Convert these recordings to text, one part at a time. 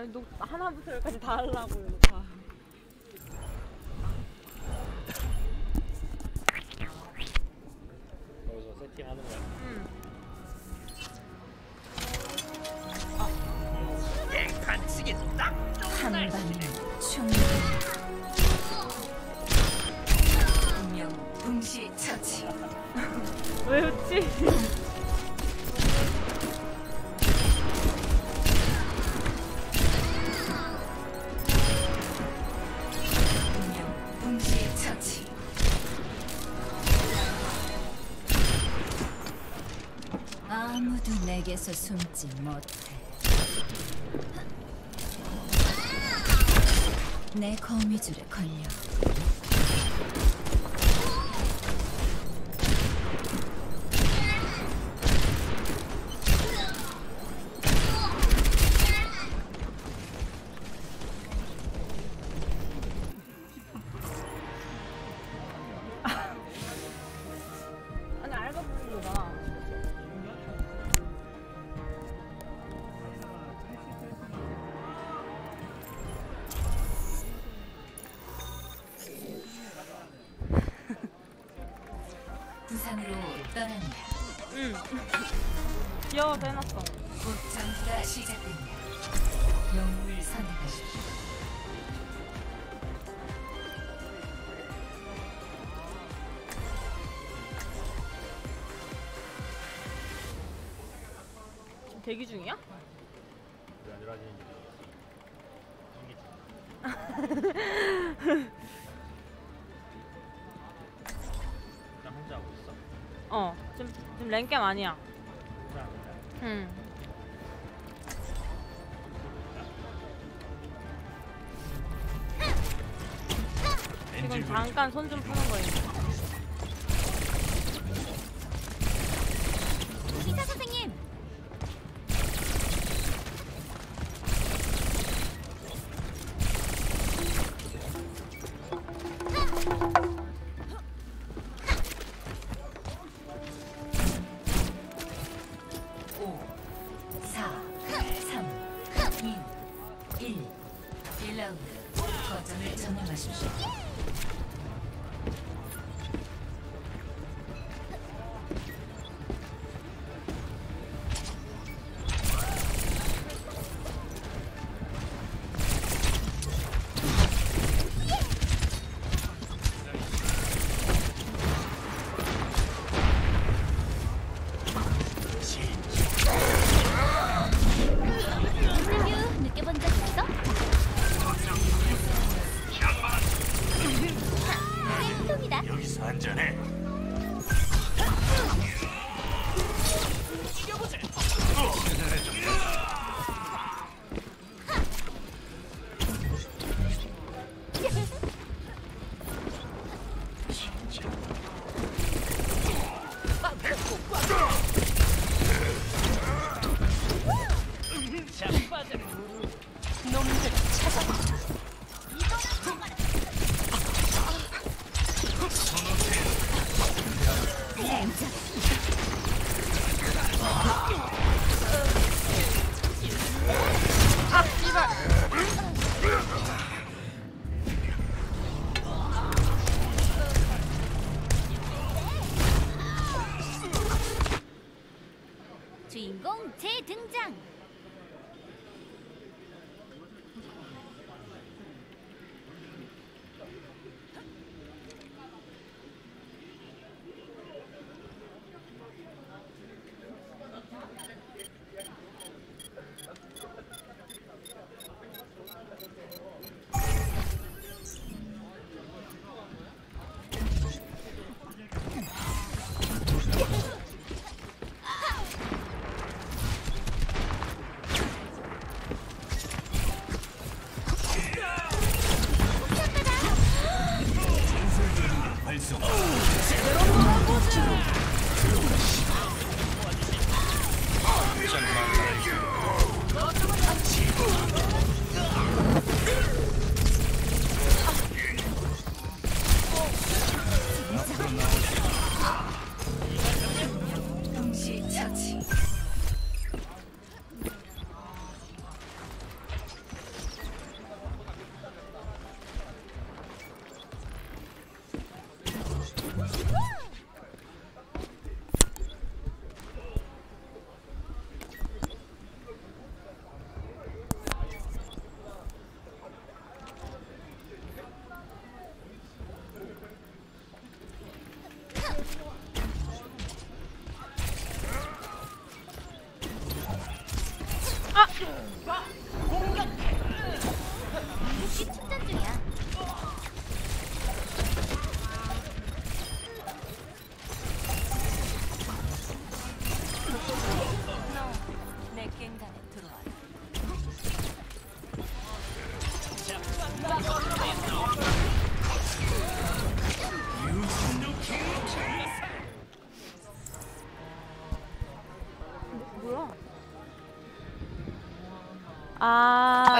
아니 너 하나부터 열까지 다 하려고 이거 다. 여기서 세팅하는 거야. 응. 땡판치기 딱 좋은 날씨네. 충분히 분명 동시 처치. 왜 웃지? 분명 동시 처치. 아무도 내게서 숨지 못해. 내 거미줄에 걸려. 아니 알바 부르는 거잖아. 부산으로 떠납니다. 응. 귀여워서 해놨어. 곧 전투가 시작됩니다. 영웅을 선택하십시오. 지금 대기 중이야? 왜 안 일하시는지 나 혼자 하고 있어? 어. 지금 랭겜 아니야. 혼자 하는 거야? 응. 지금 잠깐 손 좀 푸는 거예요. 기사 선생님. 오, 4, 3, 2, 1. 1라운드. 거점을 점령하십시오. 느껴본 적 있어? 쌤통이다.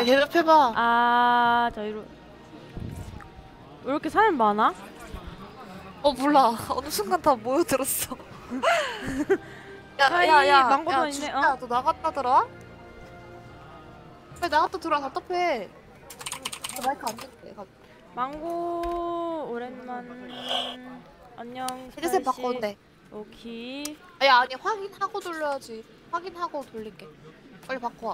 아 대답해봐. 아, 저 이러. 왜 이렇게 사람 많아? 몰라. 어느 순간 다 모여들었어. 사이 망고도 있네, 주야, 너 나갔다 들어와? 왜 나갔다 들어와? 답답해. 마이크 안 듣게. 망고 오랜만. 안녕. 헤드셋 스파이시. 바꿔온대. 오케이. 아니 확인하고 돌려야지. 확인하고 돌릴게. 빨리 바꿔와.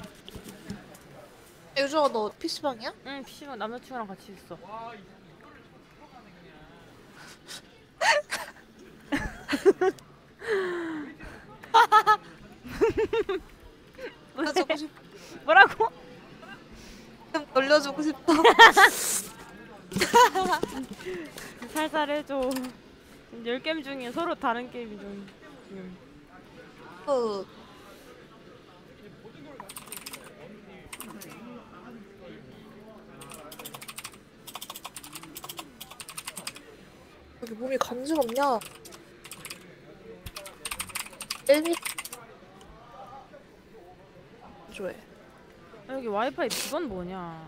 유주아 너 PC방이야? 응, PC방 남자친구랑 같이 있어. 돌려주고 싶어. 뭐라고? 좀 돌려주고 싶어. 살살 해줘. 10게임 중에 서로 다른 게임이 좀 지금. 여기 몸이 간지럽냐? 엘미 좋아해. 여기 와이파이 비번 뭐냐?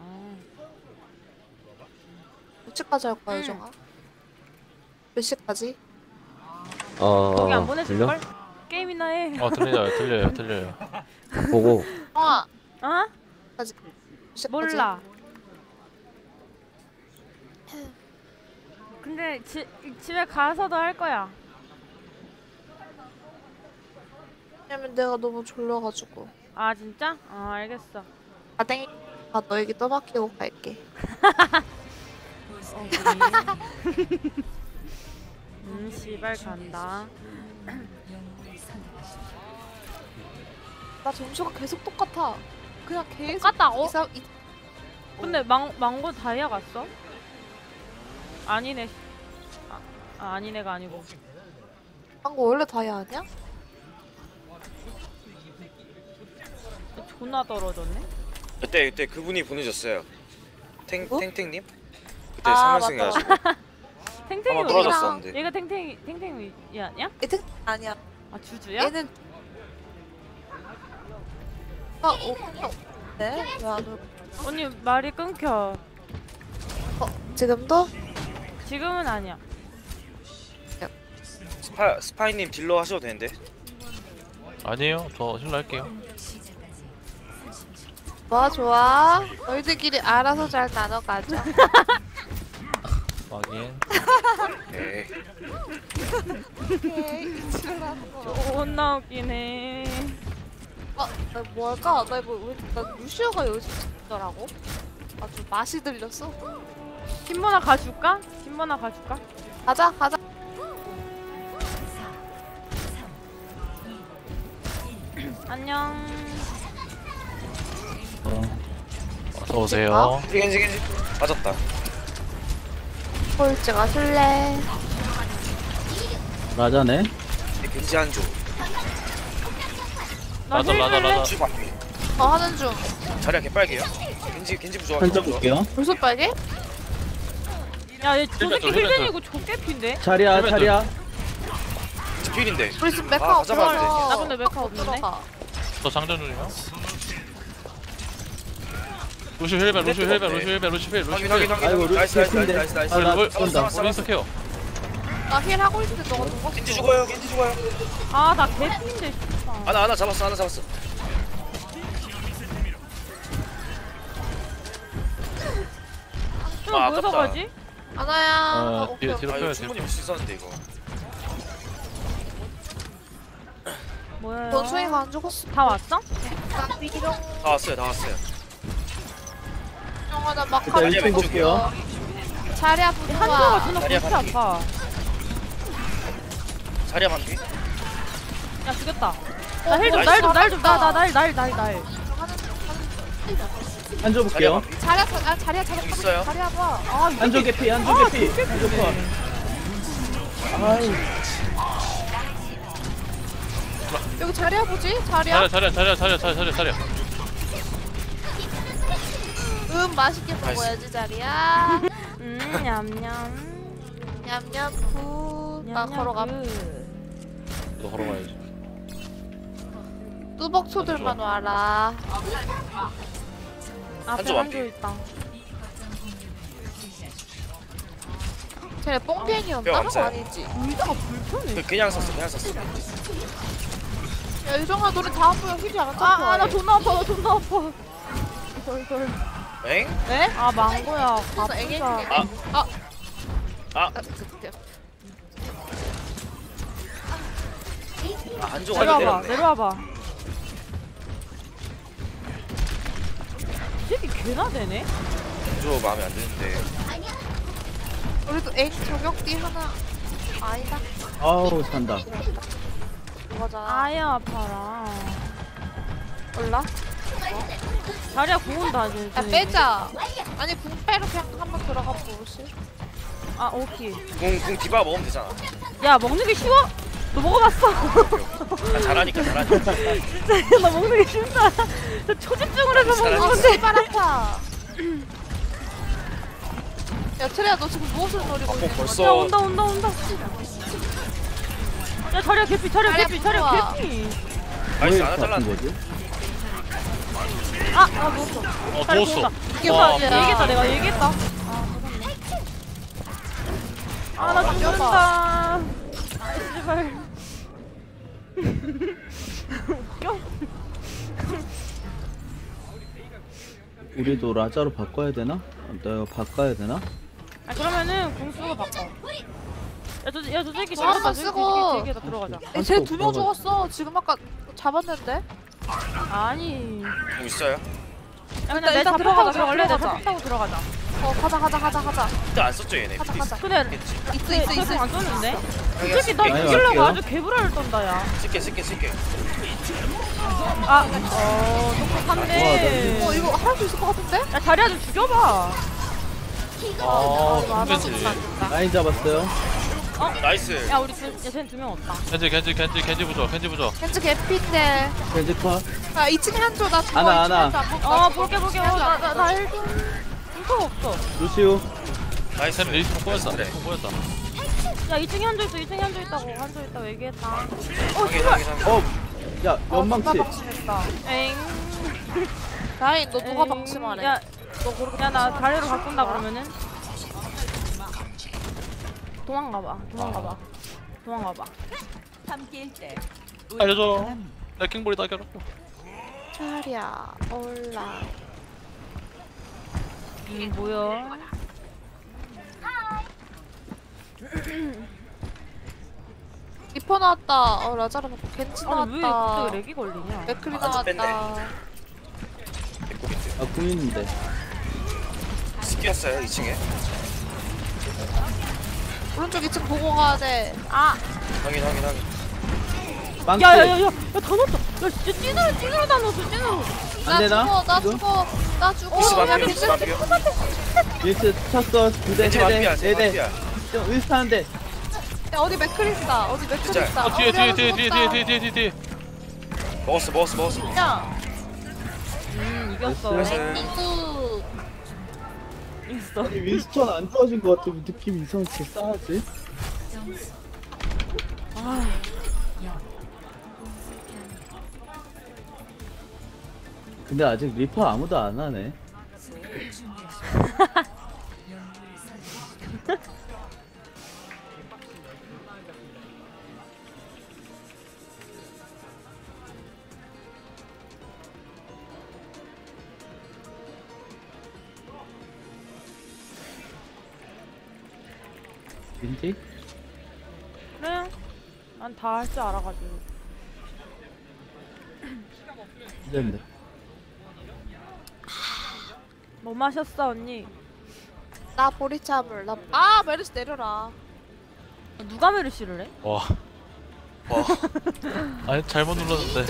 몇 시까지 할 거야, 유정아? 몇 시까지? 거기 안 보내줄 들려? 걸? 게임이나 해. 들려요. 보고 유정아, 어? 몇 시까지? 몰라. 근데 집에 가서도 할 거야. 왜냐면 내가 너무 졸려가지고. 아 진짜? 아 알겠어. 땡. 너 얘기 떠맡기고 갈게. 씨발 간다. 나 점수가 계속 똑같아. 그냥 계속 똑같다고? 이 근데 망고 다이아 갔어? 아니네. 아니네가 아니고. 망고 원래 다이아 아니야? 존나 떨어졌네. 그때 그분이 보내줬어요. 뭐? 탱탱님? 그때 아, 3연승 맞다. 해가지고 탱탱이 한번 어디가? 떨어졌었는데. 얘가 탱탱이 아니야? 얘 아니야. 아 주주야? 얘는 네? 왜 안 올? 언니 말이 끊겨. 지금도? 지금은 아니야. 스파이님 딜러 하셔도 되는데. 아니에요. 저 힐러 할게요. 좋아. 너희들끼리 알아서 잘 나눠가자. 확인. 네. 존나 웃기네. 나 뭐 할까? 나 루시오가 여기서 죽더라고. 좀 맛이 들렸어. 흰모나 가줄까? 흰모나 가줄까? 가자. 안녕. 어서 오세요. 겐지 맞았다. 꼴찌 가실래? 라자네. 겐지 한조. 라자. 주 맞기. 하는 중. 자리가 개빨개요. 겐지 부좋아. 한점 볼게요. 벌써 빨개? 야얘 저 새끼 힐벤 좀. 힐벤이고 족개핀데? 자리야. 필인데. 우리 지금 메카 아, 없어. 가져가면 나 근데 메카 없는데? 들어가. 저 장전 중이요. 루시 힐벤. 확인. 아이고, 나이스. 루시오인데. 나이스. 아, 나 우리 쏜다. 인스케어. 나 힐 하고 있을 때 너가 누가 겐지 죽어요. 아 나 개핀데. 하나 잡았어. 좀 아, 모여서 아깝다. 가지? 아나야. 뒤로 아 이거 빼야 돼. 충분히 볼 수 있었는데 이거. 뭐야? 원숭이가 안 죽었어. 다 왔어? 나 비룡. 다 왔어요. 나 마카. 일단 자리야, 1층 볼게요. 자리 아프고 한조가 존나 다리야, 골치 반피. 아파. 자리야 반피. 야 죽였다. 날. 한조 자리야 볼게요. 반피. 자리야 잡았다. 있어요? 자리야 봐. 한조 개피. 한조 컷. 아이, 여기 자리야 보지? 자리야. 자리야. 맛있게 나이스. 먹어야지 자리야. 냠냠. 냠냠 푸. 나 걸어가. 너 걸어가야지. 뚜벅초들만 와라. 앞에 한조 완피. 한조 있다. 쟤네 뽕탱이었나? 뼈 감사해. 아니지. 의자가 불편해. 그냥 썼어 그냥 썼어. 야 유정아 너네 다음 부에 힐이 안 잡혀. 나 존나 아파, 나 존나 아파. 덜덜. 엥? 네? 아, 망고야. 그래서 앵앵. 아프다. 한조가 내려와봐, 내렸네. 내려와봐. 이 새끼 개나 되네? 한조 마음에 안 드는데. 우리도 앵 저격띠 하나. 아니다. 아우 산다. 이거잖아. 아예 아파라. 몰라? 자리야 구운다, 이제. 야 빼자. 아니 궁 빼로 그냥 한번 들어가 보실. 아, 오케이. 궁 디바 먹으면 되잖아. 야, 먹는 게 쉬워? 너 먹어봤어? 아, 잘하니까. 진짜, 나 먹는 게 쉽다. 저 초집중을 해서 먹는 잘하지. 건데. 씨발 아파. 야 트레야 너 지금 무엇을 노리고 있는 거야? 벌써. 야, 온다. 야, 자리야 개피, 자리야 자리야 개피, 자리야 부숴. 개피. 나이스 하나 같은 잘랐네. 거지? 누웠어. 어 누웠어. 이게 와, 뭐야? 얘기했다, 내가 얘기했다. 나 죽는다. 제발. 웃겨. 우리도 라자로 바꿔야 되나? 내가 바꿔야 되나? 아, 그러면은 공수가 바꿔. 야, 저 새끼 뭐 들어가자. 쓰고. 저기다 들어가자. 쟤2명 죽었어. 지금 아까 잡았는데. 아니. 궁 있어요? 야, 그냥 내 일단 잡고 가자. 들어가자, 원래 내 들어가자. 잡고 타고 들어가자. 가자. 일단 안 썼죠 얘네. 가자. 근데 있어. 안 썼는데? 이 여기 새끼 나 아니, 죽이려고 갈게요. 아주 개불알을 떤다, 야. 쓸게. 똑똑한데. 이거 할 수 있을 것 같은데? 야, 자리야 좀 죽여봐. 아 겐지. 라인 잡았어요. 나이스. 야, 우리 쟤는 2명 없다. 겐지 부조. 겐지 개피인데. 겐지 컷. 야 2층에 한조 나 죽어. 하나, 2층에 하나. 한조 안 볼까? 볼게. 나 헬기. 인터가 없어. 루시우. 나이스. 쟤는 레이스 꼬였다. 그래. 꼬였다. 야, 2층에 한조 있어. 2층에 한조 있다고. 한조 있다고 얘기했다. 확인. 어. 야 연망치. 누가 방심했다. 엥. 나인 너 누가 엥. 방심하래? 야, 너 그렇게 야, 나 방심하래? 다리로 바꾼다 그러면은. 도망가봐. 알려줘. 레킹볼이 다 결었고. 자리야 올라. 뭐야? 리퍼 나왔다. 라자르 겐지 아니, 왜 나왔다. 갑자기 렉이 걸리냐? 맥크리 아, 뺐네. 나왔다. 아 궁있는데. 스키였어요 2층에. 오른쪽 2층 보고 가야 돼. 확인. 빵치. 야, 다 넣었다. 야, 진짜 찐으로 다 넣었어, 찐으로. 안 되나? 나 지금? 죽어. 미스 야, 반피야. 겐지 윈스 쳤어. 2대 겐지 반피야. 3대 4대. 반피야. 윈스 하는데. 야, 어디 맥크리 있다. 어디 맥크리 진짜. 있다. 뒤에. 먹었어. 야, 이겼어. 나이스. 땡큐. 이겼어. 아니 윈스턴 안 좋아진 것 같아. 느낌이 이상하게 싸하지? 근데 아직 리퍼 아무도 안 하네. 윈디? 그래. 난 다 할 줄 알아가지고. 됐네. 뭐 마셨어, 언니? 나 보리차물. 메르시 내려라. 누가 메르시를 해? 와. 아니 잘못 눌렀는데.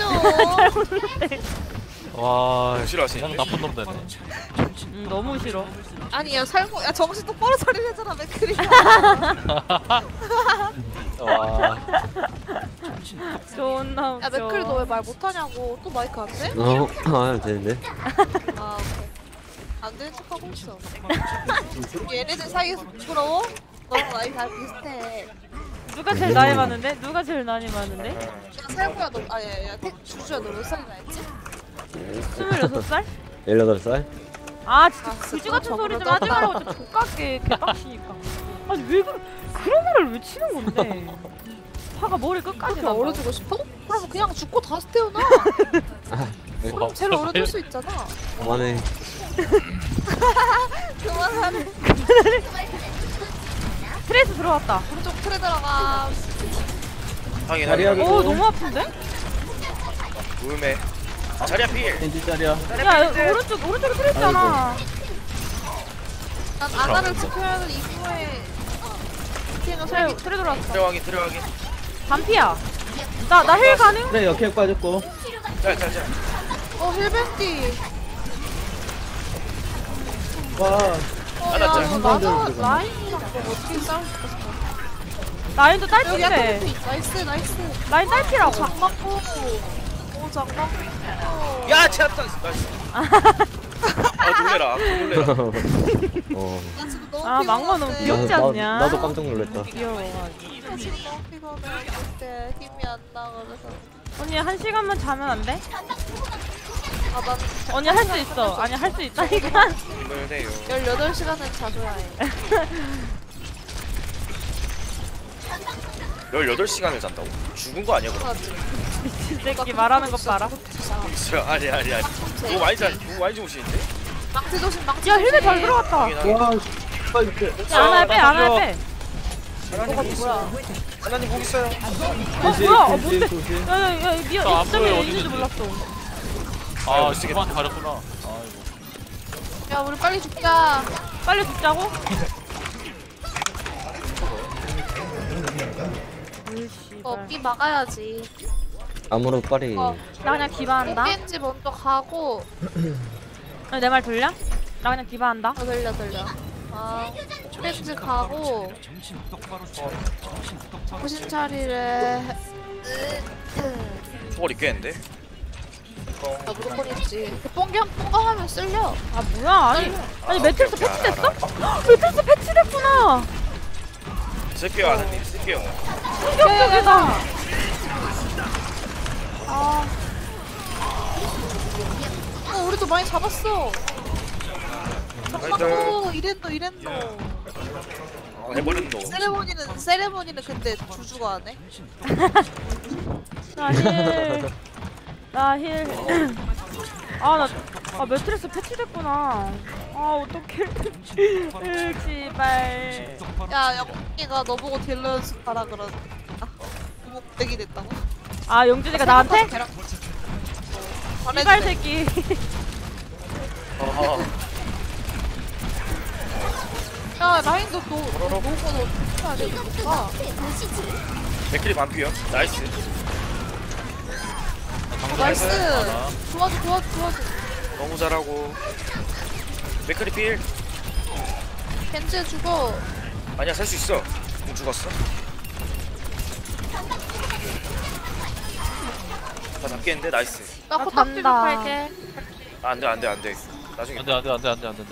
와. 싫어하시는데? 그냥 나쁜 놈 되네. 너무 싫어. 아니, 야, 정신 똑바로 차리래잖아, 맥크리. 와. 존나 웃겨. 야, 맥크리 너 왜 말 못하냐고. 또 마이크 안 돼? 안 되는데. 아, 오케이. 안 되는 척 하고 있어. 얘네들 사이에서 부끄러워? 너랑 나이 다 비슷해. 누가 제일 나이 많은데? 누가 제일 나이 많은데? 야, 살구야, 너, 주주야, 너 몇 살이나 했지? 26살? 18살? 아 진짜 아, 그지 진짜 같은 소리 좀 저거를 하지 말라고 진짜 족같게 개빡치니까. 아니 왜 그런 말을 왜 치는 건데? 화가 머리 끝까지 그렇게 나. 얼어주고 싶어? 그럼 그냥 죽고 다시 태어나. 그럼 제일 얼어줄 수 있잖아. 그만해. 그만하래. 스트레스 들어왔다. 오른쪽 틀에 들어가. 확인 자리야, 확인. 오 너무 아픈데? 음에. 자리야 필. 겐지 자리야. 야 오른쪽에 스트레스잖아. 난 아나를 지켜야 이후에 스팅을 살기. 트레 들어왔어. 들어가긴 들어가긴. 반피야. 나 힐 가능? 그래 역행 빠졌고. 자. 힐밴디. 와. 하나 짤. 나도 라인이랑 뭐 어떻게 싸울 수 있어? 라인도 여기 딸피인데. 앞에 나이스. 라인 딸피라고. 장 맞고. 오, 장 맞고. 야 제압당. 나이스. 아 놀래라. 나 지금 너무 아 막마 너무 피곤한데. 귀엽지 않냐? 나도 깜짝 놀랐다. 귀여워. 나 지금 너무 피곤해. 그때 힘이 안 나가면서. 언니 1시간만 자면 안 돼? 아, 난 언니 할 수 있어. 아니 할 수 있다니까. 힘을 내요. 18시간은 자줘야 해. 18시간을 잔다고? 죽은 거 아니야 그럼? 이 새끼 말하는 것 봐라. 아니. 너무 많이 주무시는데? 망치 조심, 망치 야 조심. 힐베 잘 들어갔다. 확인 확인. 와. 이렇게. 야 안할 빼. 하나님 뭐야? 하나님 거기 있어요. 겐지 뭐야? 겐지 뭔데? 조심. 야야야 미안. 안 이 점에 보여, 있는지 어디 몰랐어. 아 못 쓰겠다. 누구한테 가렸구나. 아이고. 야, 우리 빨리 죽자. 빨리 죽자고? 비 막아야지. 아무로 빨리. 어, 나 그냥 디바한다. 겐지 먼저 가고. 내 말 들려? 나 그냥 디바한다. 들려. 겐지 가고. 정신 차리래. 초월이 깼는데? 나 무조건 있지. 뽕강하면 쓸려. 아 뭐야? 아니 매트리스 패치됐어? 매트리스 패치됐구나. 쓸게요 하나님 쓸게요. 충격적이다. 우리도 많이 잡았어. 나이스. 이랬노. 해버렸노. 세레모니는 근데 주주가 안 해? 나 힐. 아 매트리스 패치됐구나. 아 어떡해. 씨발. 야, 영희가 너보고 딜러 연습하라 그러는. 목대기 됐다고? 아 영준이가 나한테? 잘해주네. 씨발 새끼. 야, 라인도 너무 해야 되니까. 맥클이 반피요. 나이스. 나이스. 도와줘. 너무 잘하고. 맥클이 필. 겐지 죽어. 아니야 살 수 있어. 공 죽었어. 다 잡겠는데 나이스. 나 나 코딱지 좀 잔다. 할게. 아, 안돼. 나중에. 안돼.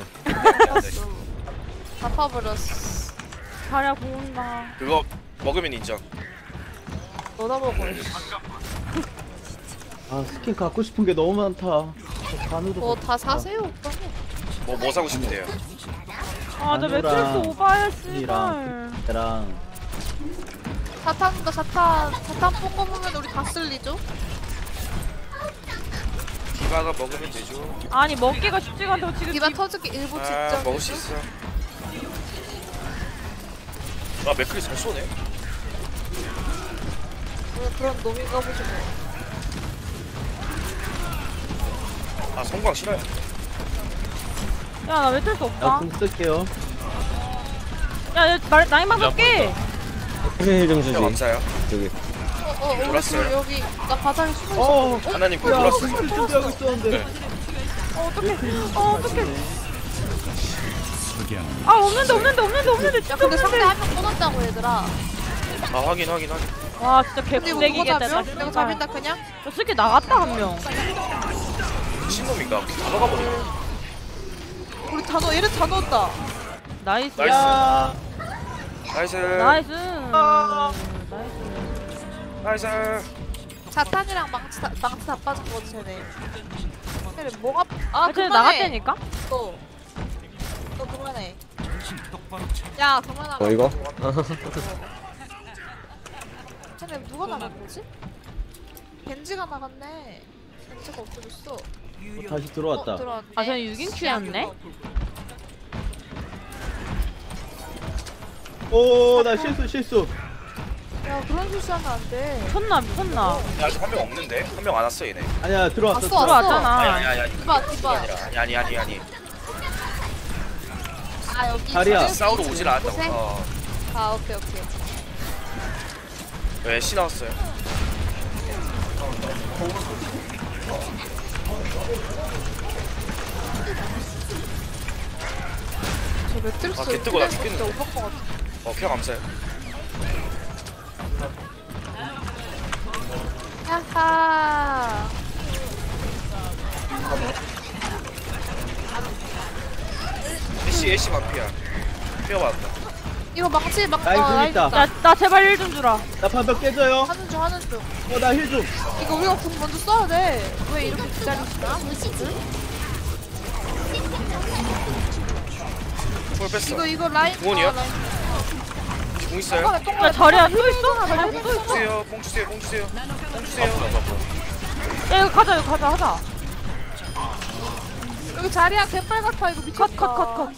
아파버렸어. 자리야 고운다. 그거 먹으면 인정. 너다 먹어. 아 스킨 갖고 싶은 게 너무 많다. 반으로. 뭐다 사세요, 오빠. 뭐 사고 싶대요. 아 나 매트리스 마누랑 오바야 씨발. 이랑 얘랑 사탕 뽕거 보면 우리 다 쓸리죠? 디바가 먹으면 되죠. 아니 먹기가 쉽지가 않다고 지금. 디바 터지기 일부 직전. 먹을 수 있어. 아 맥클이 잘 쏘네. 그런 놈인가 보지 뭐. 아 성광 싫어요. 야나 매트리스 없다. 야공 쓸게요. 야얘 라인만 볼게. 힐좀 주지. 형 감사해요. 저기. 우리 돌았어요. 지금 여기 나 바닥에 숨어 있어. 하나님 공 야 돌았어. 스킬 준비하고 있었는데. 네. 어떡해. 아 없는데 야, 진짜 근데 상대 없는데. 한 명 끊었다고 얘들아. 아 확인. 와 진짜 근데 이거 누가 개구대기겠다. 잡혀? 내가 잡힌다 그냥? 저 새끼 나갔다 한 명. 신놈인가? 다 먹어버려. 우리 얘를 다 넣었다. 나이스. 나이스. 야. 나이스. 나이스. 나이스. 자탄이랑 망치 다 빠진 거지 쟤네. 쟤네 뭐가 아 쟤 그만해. 나갔다니까? 또 너 그만해. 야 그만하라. 어 이거? 쟤네 누가 나간 거지? 겐지가 나갔네. 겐지가 없어졌어. 다시 들어왔다. 들어왔네. 아 저는 6인큐였네? 오, 나 실수. 야 그런 실수하면 안 돼. 미쳤나 야, 아직 한 명 없는데? 한 명 안 왔어, 얘네. 아니야, 들어왔어. 왔어. 들어왔잖아. 아니. 디바 디바. 아니. 아 여기 자리야. 있어? 싸우러 오질 않았다고. 고생? 어. 아 오케이. 왜, 씨 나왔어요? 저 매트릭스. 아, 개 뜨거워, 나 죽겠는데. 오빠 거 같아. 케어 감사해요. 야하. 애쉬 만피야. 케어 받았다. 이거 망치 막. 라인 좀 있다. 나 제발 1 좀 주라. 나 반벽 깨져요. 하는 중. 나 힐 좀. 이거 우리가 궁 먼저 써야 돼. 왜 이렇게 기다리시나? 볼 뺐어. 이거 라인. 공원이요? 아, 라인. 공 있어요? 야 자리야 또 있어? 자리야 또 있어? 주세요. 뽕 주세요. 야 이거 가자 하자. 여기 자리야 개빨 같아. 이거 미쳤다. 컷.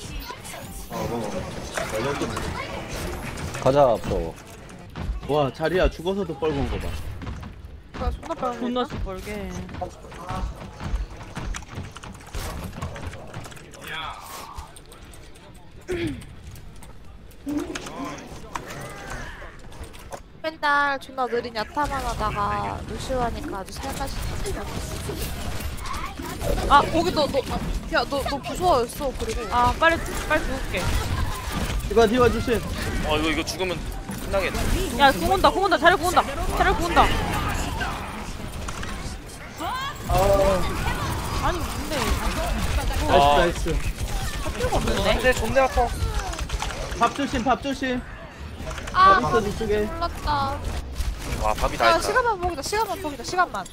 가자 앞으로. 와, 자리야 죽어서도 뻘건 거 봐. 뭐야 존나 빨리. 존나 시뻘게. 맨날 존나 느린 야타만 하다가 루시오하니까 아주 살맛이 아 거기 너 부서웠어. 그리고 아 빨리 죽을게. 디바 주신. 이거 죽으면 끝나겠네. 야 공 온다. 자리 공 온다. 아니 근데 나이스. 할 필요가 없는데? 근데 존내 아파. 밥 조심. 아 있어, 이쪽에. 몰랐다. 와, 밥이 다 야 했다. 시간만 보기다. 시간만.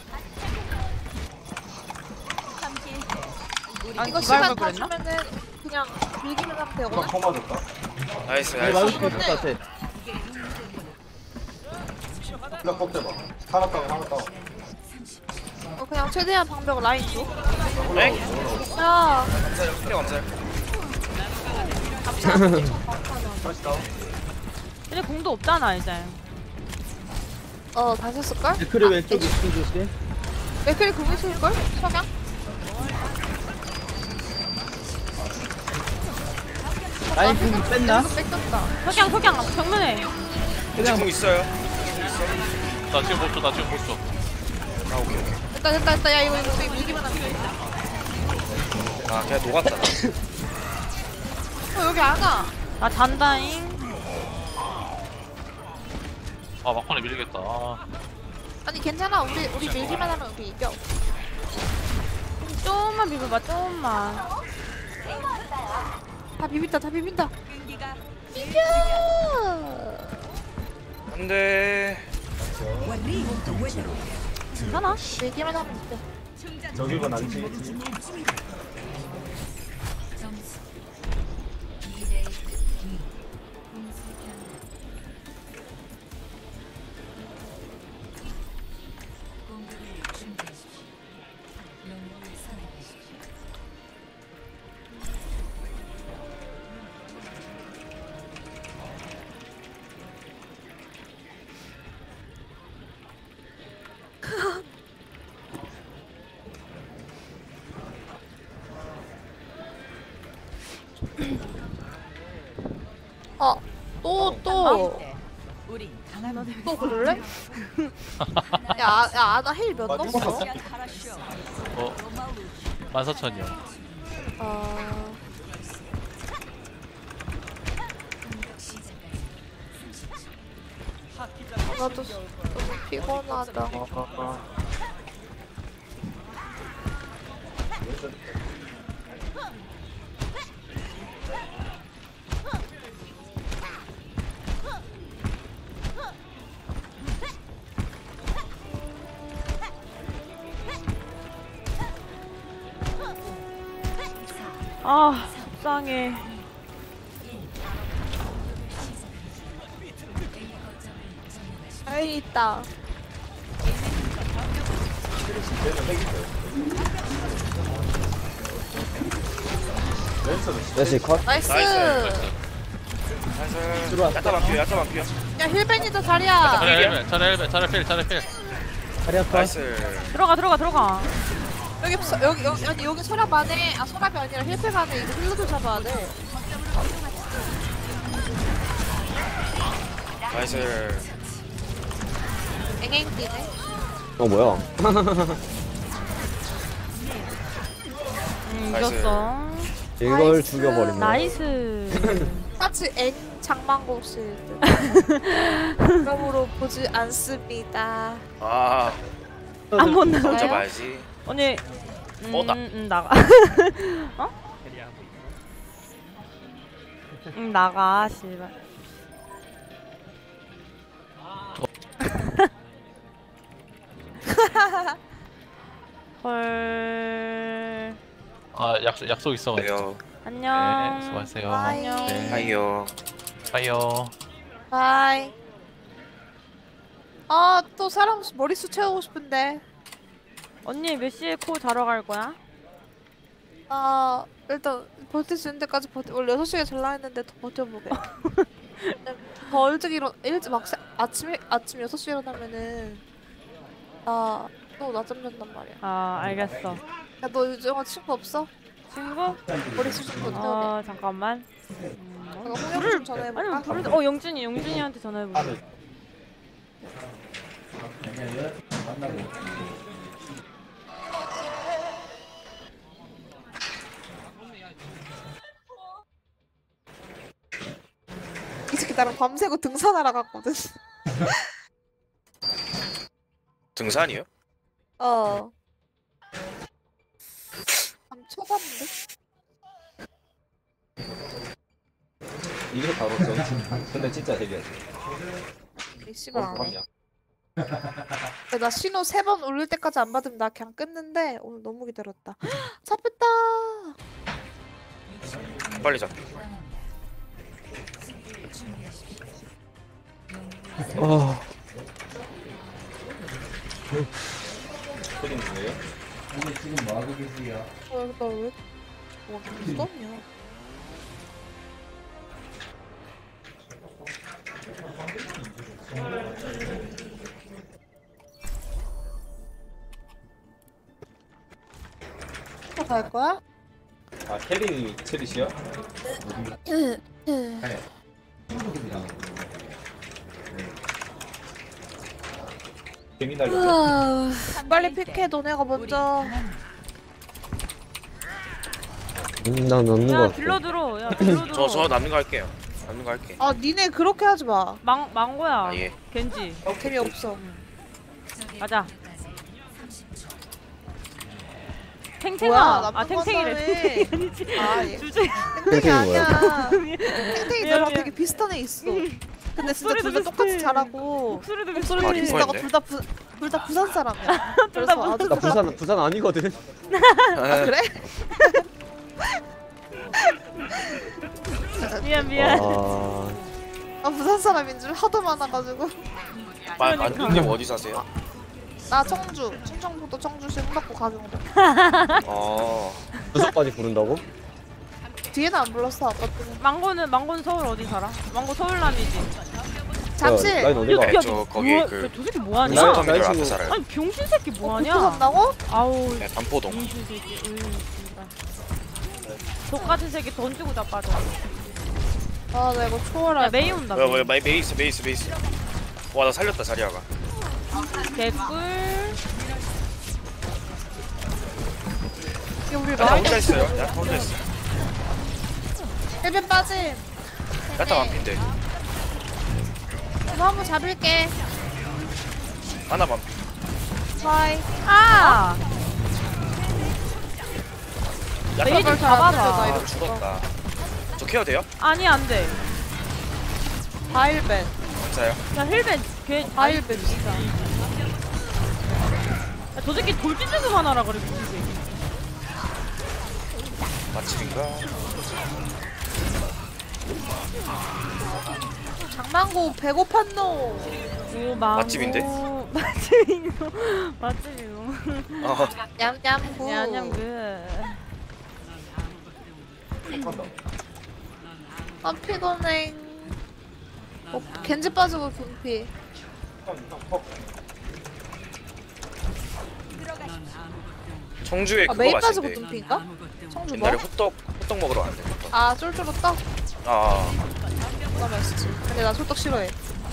아니 이거 기발걸 시간 다 그랬나? 주면은 그냥 밀기만 하면 되거든. 나이스. 네, 맞을 수 있을 것 같아. 그냥 최대한 방벽 라인 줘. 네? 야 감사해요. 근데 공도 없잖아 이제. 다 썼을걸? 데크리 왼쪽 2층 조심. 맥클이 궁 있을걸? 석양? 라인 궁 뺐나? 뺏겼다. 석양 정면에. 그냥 공 있어요. 나 지금 못 줘. 아, 오케이. 됐다. 야 이거 밀기만 하면 돼. 아, 그냥 녹았다. 여기 안 와. 나 잔다잉. 아 막판에 밀리겠다. 아니 괜찮아. 우리 밀기만 하면 우리 이겨. 조금만 비벼봐 조금만. 다 비빈다. 비벼. 안 돼. 괜찮아? 밀기만 하면 돼. 점수 2대 2. 공수 변화. 공격을 준비하십시오. 영웅을 선택하십시오. 또 그럴래? 야, 나 힐 몇 넣었어? 14,000이요. 나도 너무 피곤하다. 아 불쌍해. 아이 있다. 메시 컷. 나이스. 나이스. 야타 반피야, 야타 반피야. 야 힐벤이다 자리야. 차례 필 자리야 컷. 나이스. 들어가. 여기 아니 여기 소랍 안에 아 소랍이 아니라 힐팩 안에 이거 힐러도 잡아야 돼. 나이스. 앵앵 뛰네. 뭐야? 나이스. 이겼어. 이걸 나이스. 죽여버리네. 나이스. 마치 N 장망고 실드. 그러므로 보지 않습니다. 아, 한번 먼저 나가요? 봐야지. 언니. 나. 나가. 어? 캐리하고 있어. 나가 씨발. 헐. 아 약속 있어. 그래요. 안녕. 네, 수고하세요. 바이. 네. 하이요. 빠이요. 바이. 아 또 사람 머리숱 채우고 싶은데. 언니 몇 시에 코 자러 갈 거야? 아 일단 버틸 수 있는 데까지 원래 6시에 잘라 했는데 더 버텨보게. 더 일찍 막 아침 6시에 일어나면은 또 낮잠 잔단 말이야. 아 알겠어. 야 너 요즘 친구 없어? 친구? 머리숱 좀 버텨오게. 잠깐만. 내가 홍영 좀 전화해볼까? 아니면 부르자. 영준이한테 전화해보자. 이 새끼 나랑 밤새고 등산하러 갔거든. 등산이요? 밤 초반인데? 이게 바로 저. 근데 진짜 되게. 이 씨발 안 해. 나 신호 3번 올릴 때까지 안 받으면 나 그냥 끊는데 오늘 너무 기다렸다. 잡혔다. 빨리 잡. 아. 나왜 무섭냐? 또 갈 거야? 아 캐리 체리시야? 재미 날렸어. 빨리 픽해 너네가 먼저. 나 넣는 거 야 같아. 빌러 들어. 야 빌러 들어. 저 남는 거 할게요. 남는 거 할게. 아 니네 그렇게 하지 마. 망고야. 아, 예. 겐지. 재미없어. 가자. 뭐야, 탱탱아. 나쁜 탱탱이래. 건데. 아니지. 아 예. 주제. 탱탱이 탱탱이 아니야. 탱탱이 너랑 미안. 되게 비슷한 애 있어. 근데 진짜 목소리도 둘 다 똑같이 비슷해. 잘하고 목소리도 목소리도 아, 비슷하고 리퍼였네. 둘 다 부산 사람이야. 그래서 아주 나 부산 아니거든. 아, 그래? 미안. 아 부산 사람인 줄 하도 많아가지고. 만두님 어디 사세요? 나 청주, 충청북도 청주시 흥덕구 가정동. 부산까지 부른다고? 뒤에는 안 불렀어 아빠들은. 망고는 서울 어디 살아? 망고 서울남이지. 잠실. 라인 어디가? 네, 저 거기 뭐야, 그 저 새끼 뭐하냐? 나- 터미널 나 앞에 지금- 살아요. 아니 병신 새끼 뭐하냐? 복도 산다고? 아우 네, 반포동. 병신 새끼. 족같은 새끼 돈 주고 자빠져. 아 나 이거 초월할. 야 메이 온다. 뭐야 메이스. 와 나 살렸다 자리아가. 개꿀. 이게 우리 야타 라인 혼자 있어요. 야타 혼자 있어. 헬멧 빠짐. 야타 반피인데. 이거 한번 잡을게. 하나 반피. 바이. 아. 야타 메이 좀 반피. 잡아봐. 아 죽었다. 저 케어 돼요? 아니 안 돼. 바일벤. 진짜요? 야 힐벤 걔. 바일벤 진짜. 야, 저 새끼 돌진주도 하나라 그래 미친 새끼. 맛집인가? 장망고 배고팠노. 오 망고. 맛집인데? 맛집이노. 맛집이노. 아, 냠냠구. 냠냠 그. 아 피곤해. 겐지 빠지고 분피. 청주에 아 그거 메이 빠지고 맛있대. 분피인가? 청주 뭐? 옛날에 호떡 먹으러 왔는데. 호떡. 아 쫄쫄 호떡? 아, 나 맛있지. 근데 나 소떡 싫어해.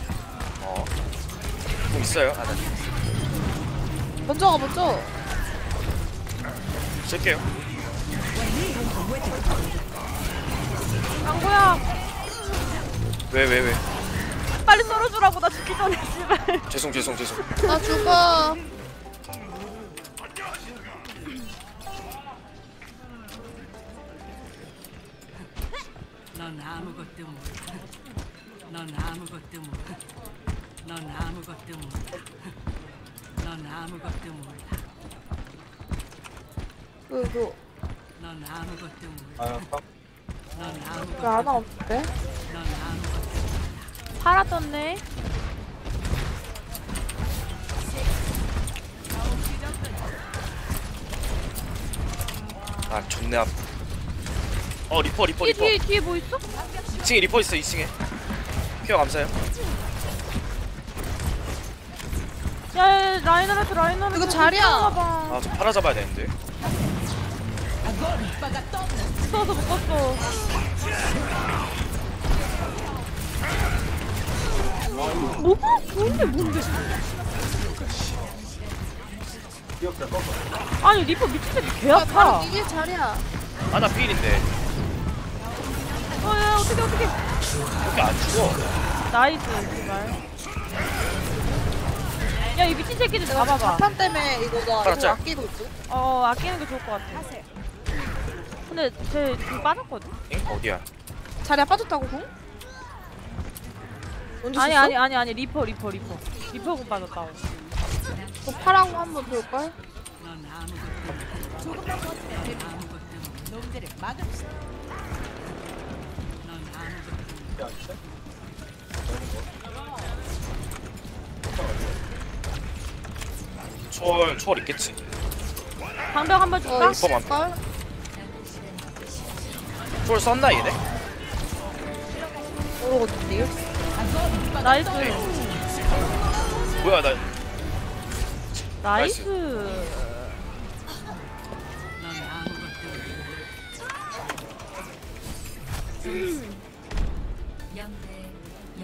뭐 있어요? 아, 네. 먼저 가 먼저. 쓸게요. 망고야 왜? 빨리 썰어주라고 나 죽기 전에 씨발. 죄송. 나 죽어. 넌 아무것도 몰라. 넌 아무것도 몰라. 넌 아무것도 몰라. 넌 아무것도 몰라. 그리고 넌 아무것도 몰라. 넌 아무것도 왜 하나 없대? 넌 아무것도 팔아 떴네. 아, 존내 아파. 리퍼. 뒤에 뭐 있어? 2층에 리퍼 있어. 2층에. 케어 감사해요. 야 라이너한테 이거 자리야. 아, 저 팔아 잡아야 되는데. 써서 못 갔어. 뭐? 뭔데? 아니 리퍼 미친 새끼 개 아파. 바로 이게 자리야. 나 필인데. 야 어떻게 이렇게 안 죽어. 나이스 제발. 야 이 미친 새끼들 잡아봐. 자판 때문에 이거 나 알았죠? 이거 아끼고 있지. 아끼는 게 좋을 것 같아. 근데 쟤 지금 빠졌거든? 응? 어디야? 자리야 빠졌다고 공? 언제 아니 썼어? 아니 리퍼군 빠졌다고. 너 파라고 한번 볼걸? 넌 아무것도 조금만 더 아무것도 놈들을 막읍시다. 넌 아무것도 초월 있겠지. 방벽 한번 줄까? 있을걸? 초월 썼나 얘네? 모르거든요. 나이스. 뭐야, 나 나이스. 넌 아무것도 0대 0.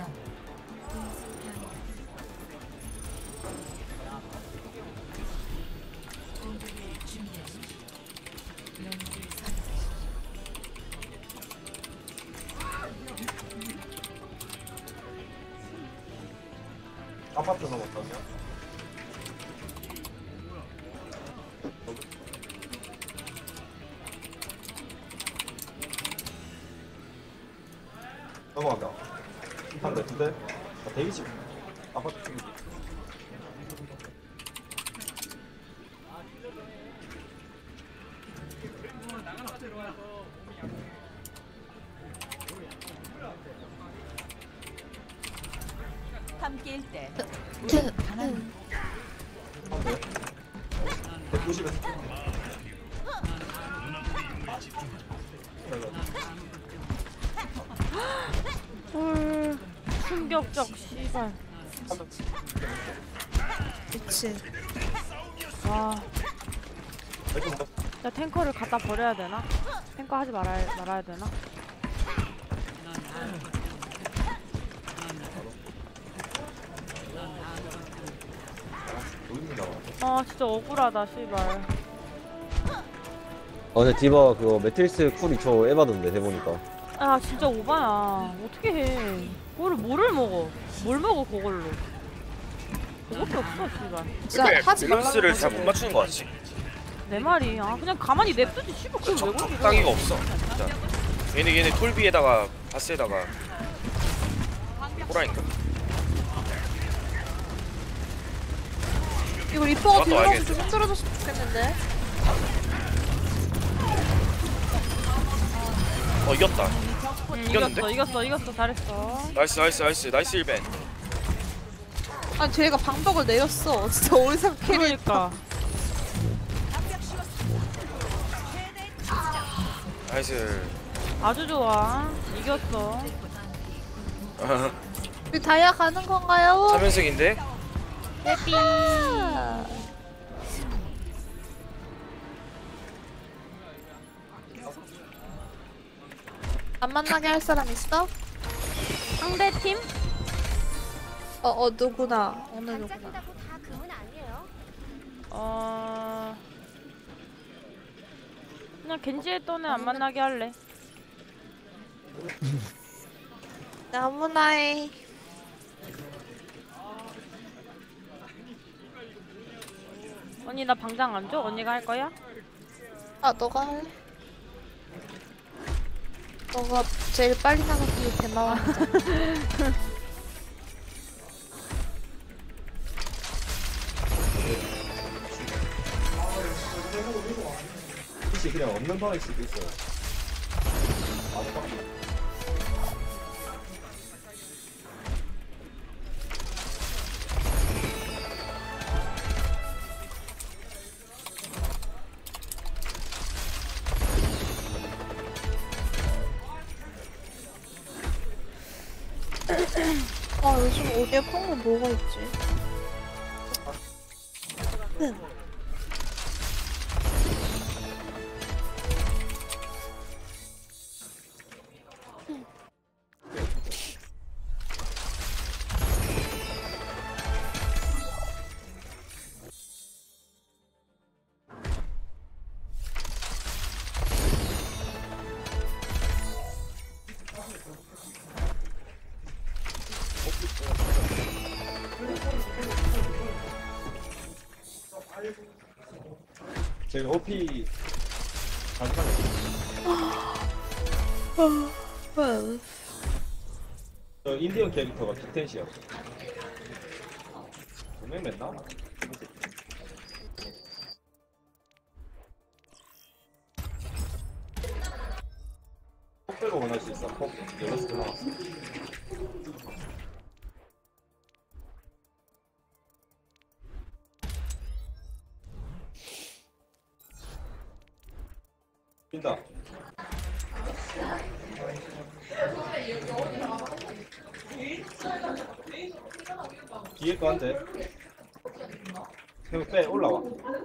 공격을 준비하십시오. 영웅을 선택하십시오. 아파트 넘었다며? 넘어간다. 한 같은데? 대기집 아파트 쪽이지. 함께일 때 190에서 헐. 충격적 씨발. 그치. 와. 야 탱커를 갖다 버려야 되나? 탱커 하지 말아야 되나? 아 진짜 억울하다 씨발. 근데 디바 그거 매트리스 쿨 2초 에바던데 해보니까. 아 진짜 오바야. 어떻게 해? 그거를 뭐를 먹어? 뭘 먹어 그걸로? 그것도 없어 씨발. 진짜 왜 하지 말라고 밸런스를 잘 못 하지. 맞추는 거 같지? 내 말이. 아 그냥 가만히 냅두지 씨발 그걸 왜 걸리고? 적당히가 없어. 진짜. 얘네 톨비에다가 바스에다가 호라니까. 이거 리퍼가 나도 들어가서 알겠어. 좀 힘들어졌으면 좋겠는데. 이겼다. 이겼는데? 이겼어 잘했어. 나이스 1벤. 아니 쟤가 방벽을 내렸어. 진짜 어리상 캐릭. 그러니까 나이스. 아주 좋아. 이겼어. 우리 다이아 가는 건가요? 3연승인데? 해피. 안 만나게 할 사람 있어? 상대 팀? 누구나. 어느 누구나. 그냥 겐지 했던 애 안 만나게 할래. 아무나 해. 언니 나 방장 안 줘? 언니가 할 거야? 너가 해. 너가 제일 빨리 나가기 대마왕이잖아. 혹시 그냥 없는 방일 수도 있어요. 요즘 어디에 폰거 뭐가 있지? 제가 OP 잠깐 저 인디언 캐릭터가 빅텐시야. 분명 냈나? 폭 빼고 원할 수 있어. 폭 6개 나왔어. 뛴다. 뒤에 거 한 대. 그럼 빼 올라와.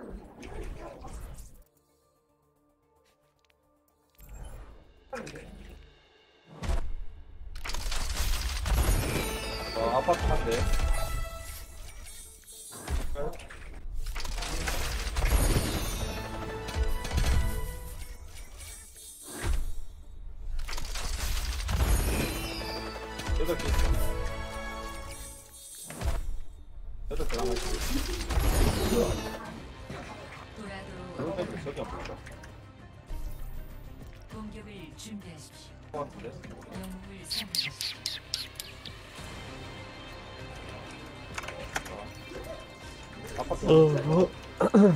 아파트 한 대. 여덟 개 있어. 여덟 개 남아있어. 그런 돌아도 데도 저기 안 보인다. 공격을 준비하십시오. 것 같은데? 영웅을 선택하십시오. 아파트.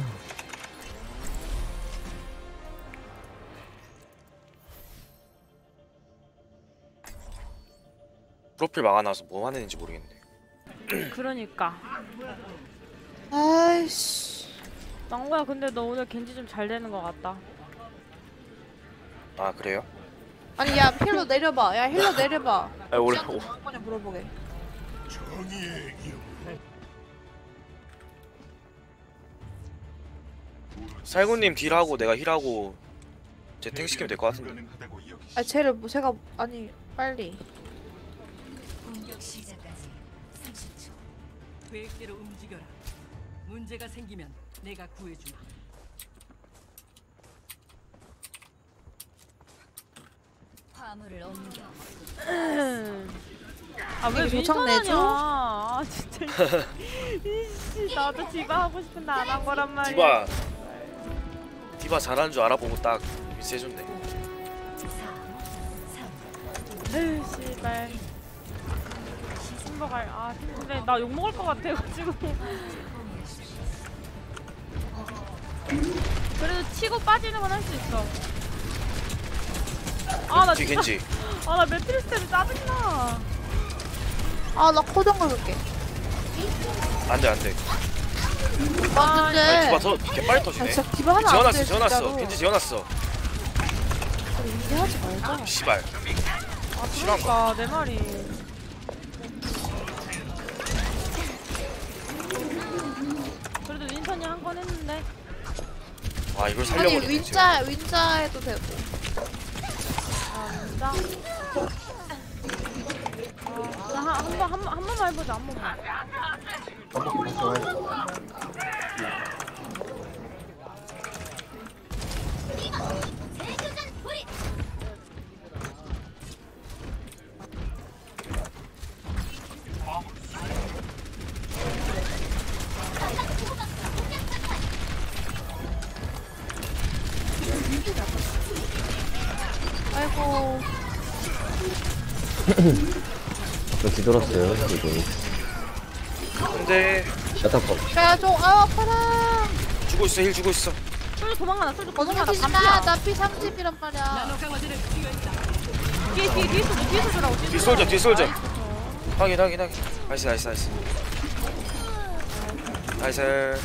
프로필 막아놔서 뭐 하는 애인지 모르겠네. 그러니까. 아이씨. 망고야 근데 너 오늘 겐지 좀 잘 되는 것 같다. 아 그래요? 아니 야 힐러 내려봐. 야 힐러 내려봐. 아 원래 뭐 할 거냐 물어보게. 살구님 딜하고 내가 힐하고 제 탱시키면 될 것 같은데. 쟤를 뭐 제가 아니 빨리. 공격 시작까지 30초. 계획대로 움직여라. 문제가 생기면 내가 구해주마. 화물을 옮겨. 아왜 이게 도착 윈선하냐? 내줘? 아 진짜. 이씨 나도 디바 하고 싶은데 안 한 거란 말이야. 디바 잘하는 줄 알아보고 딱 미스해줬네. 에휴 씨발. 신버갈 근데 나 욕 먹을 것 같아가지고. 그래도 치고 빠지는 건 할 수 있어. 나 뒤 겐지. 아, 나 매트리스 때문에 짜증나. 아, 나 코정 가볼게. 안돼 안돼. 아, 아니 근데. 디바 더 개빨리 터지네. 진짜 디바 하나 안 지어놨어 돼, 지어놨어. 진짜로. 겐지 지어놨어. 이제 하지 말자. 씨발. 아, 싫어한 그러니까, 내 말이. 그래도 윈선이 한 건 했는데. 와 이걸 아니, 살려버리네. 지금. 윈자 해도 되고. 아, 진짜? 한 번만 해보자, 한 번만. 아이고. 저 뒤돌았어요 지금. 근데 야타퍼. 야, 아, 아파라. 주고 있어 힐 주고 있어. 솔저 도망가나, 솔저 거짓말 도망가나. 치지 마. 나 피 30이란 말이야. 나노 강화제를 투여했다. 뒤에서 주라고. 뒤 솔져 뒤 솔져. 나이스. 확인 확인 확인. 나이스 나이스 나이스. 나이스.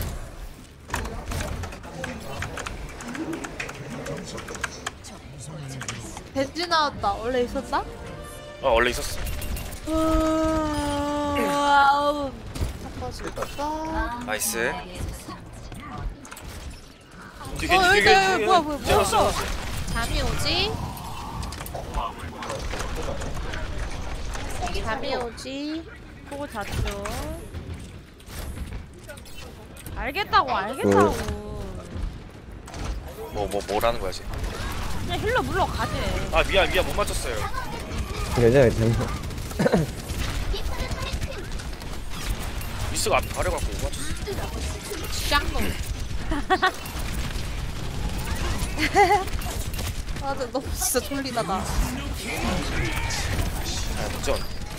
벤지 나왔다. 원래 있었나? 원래 있었어. 와우. 바꿔줄까? 나이스. 뒤 어, 겐지 뒤 여기 겐지. 뭐야, 뭐야, 뭐야. 지어놨어. 잠이 오지? 잠이 오지? 보고 잤죠. 알겠다고. 뭐라는 거야 지금. 그냥 힐러 물러가지. 아 미안 못 맞췄어요. 괜찮아 괜찮아. 미스가 앞에 가려갖고 못 맞췄어. 짱놈. 아, 근데 너무 진짜 졸리다, 나. 아 무전.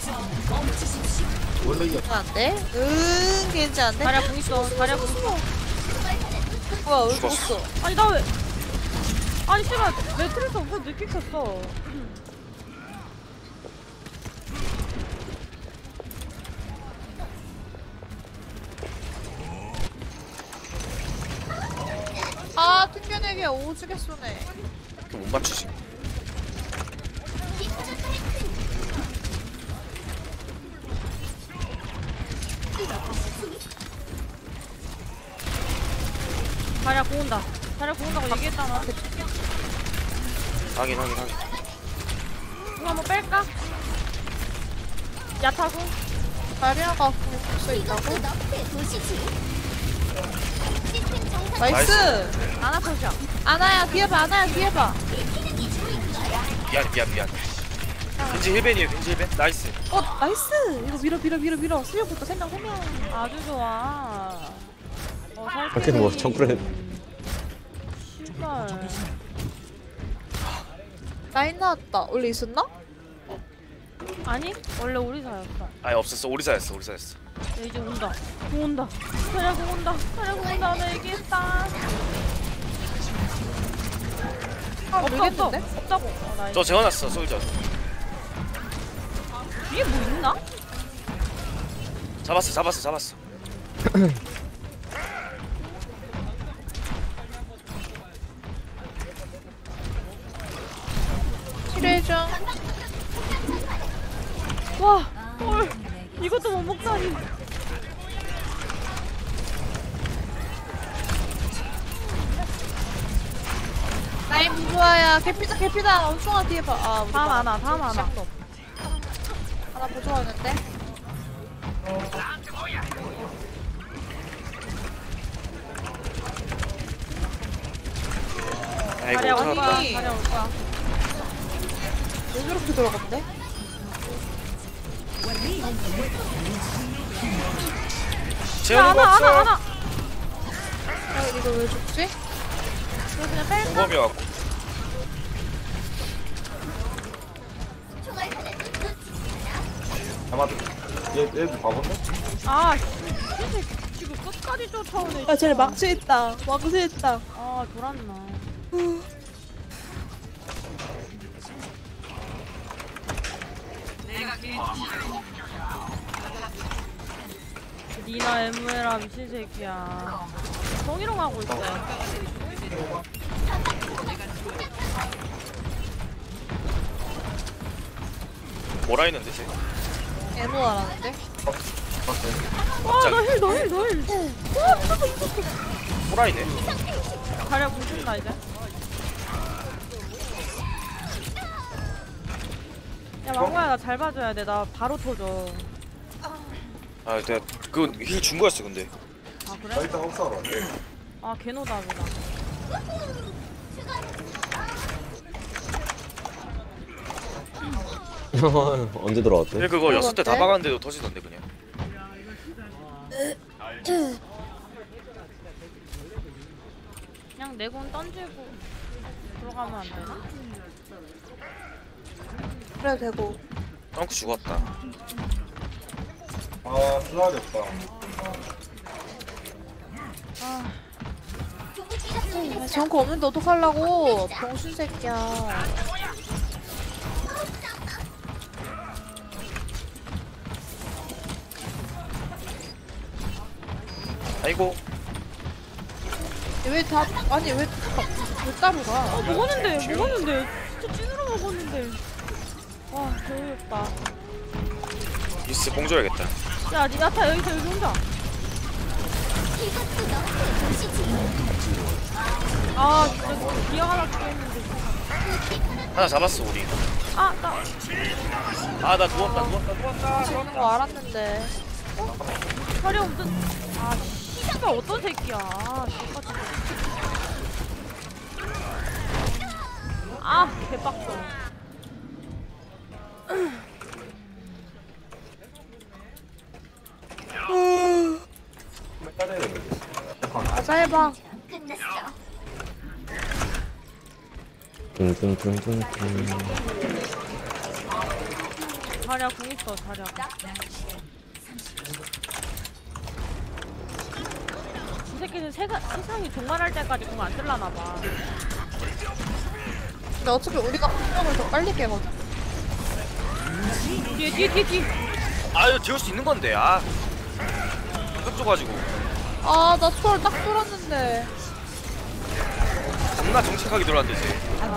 안 돼? 괜찮은데? 다리야 공 있어. 다리야 공 있어. 뭐야, 왜 죽었어. 죽었어? 아니 나 왜? 아니 씨발 매트리스 없어 늦게 켰어. 아, 튕겨내기 오지게 쏘네. 이렇게 못 맞추지. 다리야 공 온다. 다리야 공 온다고 얘기했잖아. 확인. 이거 한번 뺄까? 야타고. 마리아가 볼수 있다고? 나이스! 아나 터져. 아나야, 뒤에 봐, 뒤에 봐. 미안. 겐지 힐벤이에요 겐지 힐벤. 나이스. 나이스! 이거 밀어. 수력부터 3명. 아주 좋아. 밖에서 뭐 정글에 씨발. 라인 나왔다. 원래 있었나? 아니 원래 우리 사였어. 아니 없었어 오리사였어. 야, 이제 온다. 공 온다. 다리야 공 온다. 나 얘기했다. 없어. 없다고. 나이스. 저 재워놨어 솔저. 뒤에 뭐 있나? 잡았어. 치료해줘. 와, 헐, 이것도 못 먹다니. 라인 부조화야. 개피다. 엄청한 뒤에 봐. 아, 우리 다음 봐. 하나. 하나 부조화였는데? 아이고 다리야 올 잡았다. 거야. 아니. 다리야 올 거야. 왜 저렇게 들어갔대? 재우는 거 없어. 하나. 아, 이거 왜 죽지? 이거 그냥 뺄까? 공범이어갖고. 얘 봐본다? 아, 진짜 지금 끝까지 쫓아오네. 아, 쟤네 진짜. 망치했다. 아, 돌았나. 니나 에무에라 미친 새끼야. 성희롱 하고 있어. 뭐라 했는데 쟤? 애무하라는데? 와, 나 힐. 호라이네. 가려 부신다 이제. 야 망고야 나 잘 봐줘야 돼. 나 바로 터져. 아 내가 그 힐 준 거였어 근데. 아 그래? 일단 혹사하러 아 개노다 보다. 언제 들어왔대? 힐 그거 6대 다 박았는데도 터지던데 그냥. 그냥 내공 던지고 들어가면 안 되나? 그래 되고. 덩크 죽었다. 아 플라이 없다. 아 정크 없는데 어떡하려고 병신 새끼야. 아이고. 왜 다 아니 왜 따로 가? 먹었는데 진짜 찐으로 먹었는데. 와 개어렵다. 미스 뽕 줘야겠다. 야 니나타 여기 혼자. 아 진짜 기억 하나 죽겠는데. 하나 잡았어 우리. 아 나. 아 나 누웠다. 저런 거 알았는데. 허리 없는. 아 씨발 어떤 새끼야. 똑같이. 아 개빡쳐. 가자 해봐. 둥둥둥둥둥. 자리야 궁 있어 자리야. 이 새끼는 세상이 종말할 때까지 궁 안 쓸라나 봐. 근데 어차피 우리가 공격을 더 빨리 깨거든. 뒤에. 아 이거 지울 수 있는 건데. 아. 이것 줘가지고. 아 나 초월 딱 뚫었는데. 겁나 정직하게 들어왔는데 쟤.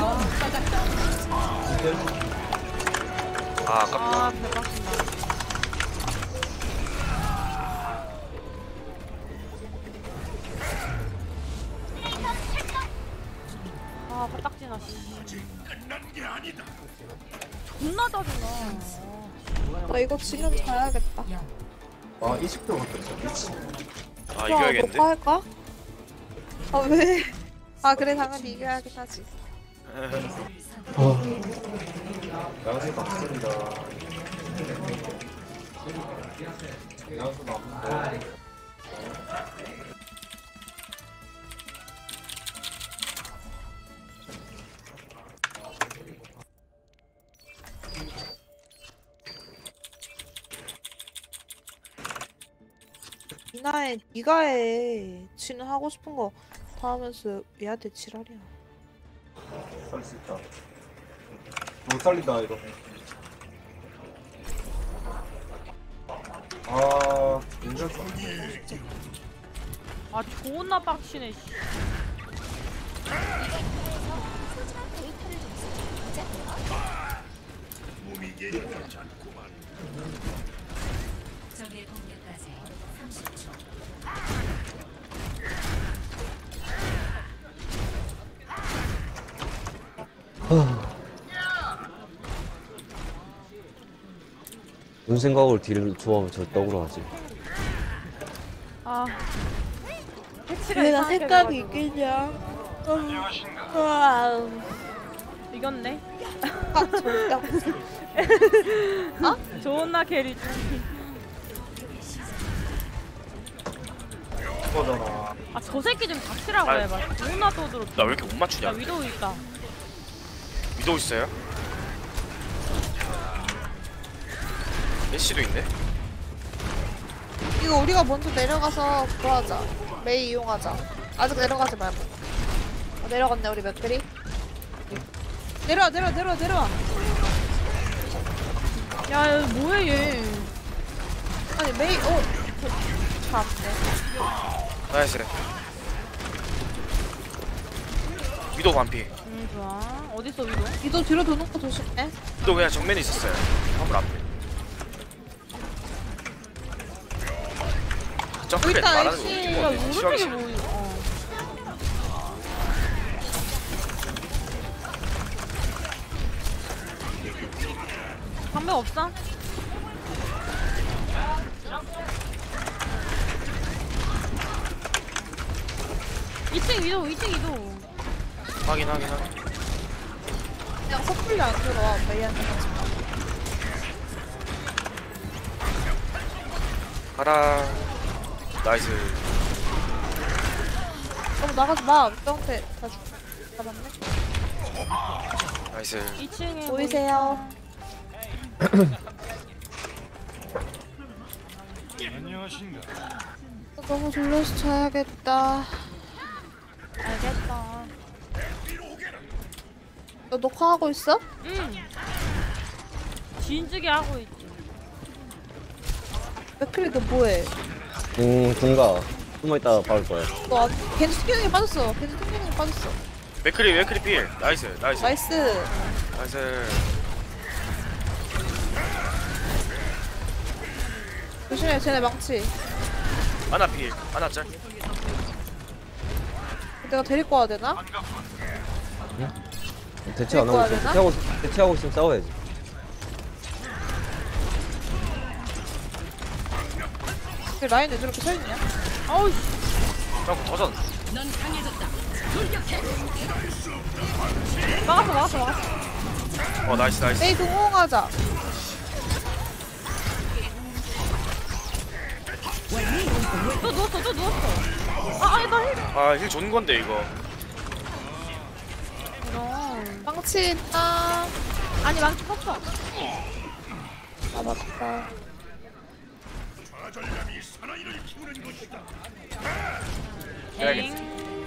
아 아깝다. 아 개빡친다. 아 화딱지나 씨. 존나 짜증나. 나 이거 지금 자야겠다. 아 20도 바뀌었어. 미친. 아 이겨야겠는데. 할까? 아 왜? 아 그래 당연히 이겨야긴 하지. 양수 맞습니다. 양수 맞는데. 이나에 네가 해. 지는 하고 싶은 거 다 하면서 얘한테 지랄이야. 살릴 수 있다. 못 살린다 이거. 아 인정. 아 존나 빡치네 씨. 적의 공격까지 30초. 무슨 생각으로 딜을 좋아하면 저 떡으로 하지? 아 패치가 내가 이상하게 생각이 돼가지고. 있겠냐? 와, 이겼네. 딱 절대 없어. 존나 캐리 중. 거잖아. 아 저 새끼 좀 닥치라고 아, 해봐. 존나 떠들어. 나 왜 이렇게 못 나 맞추냐? 위도우 있다. 위도우 있어요? 애쉬도 있네. 이거 우리가 먼저 내려가서 그거 하자. 메이 이용하자. 아직 내려가지 말고. 내려갔네 우리 맥클이. 내려와. 야, 얘 뭐해 얘? 아니 메이 참네. 나이스. 위도 반피. 좋아. 어딨어 위도? 이도 뒤로 도는 거 조심해. 위도 그냥 정면에 있었어요. 화물 앞에. 점프를 일단 말하는 거 씨, 웃긴 거 야, 같아. 오른쪽에 싫어하기 뭐? 싫어. 방벽 없어? 이층 위도, 2층 위도. 확인. 그냥 섣불리 안 들어와 메이한테 같이. 가라. 나이스. 너무 나가지 마. 너한테 다 줄. 잡았네. 나이스. 2층에 보이세요? 너무 졸려서 자야겠다. 알겠다. 너 녹화하고 있어? 응. 진즉에 하고 있지. 맥클리 너 뭐해? 군가 숨어있다가 박을 거야. 너 겐지 튕기는 게 빠졌어. 겐지 튕기는 게 빠졌어. 맥크리 필. 나이스. 나이스. 조심해, 쟤네 망치. 하나 필. 하나 짤. 내가 데리고 와야 되나? 대체 안 하고 데리고 있어. 와야 대체하고 있으면 싸워야지. 그 라인 왜 저렇게 서있냐? 어우, 형 터졌. 넌 강해졌다. 막았어. 나이스. 메이 동호하자. 또 누웠어. 아, 나 힐. 힐 좋은 건데 이거. 이런. 망치 있다. 아니, 망치 컸어. 아, 맞다. 해야겠지.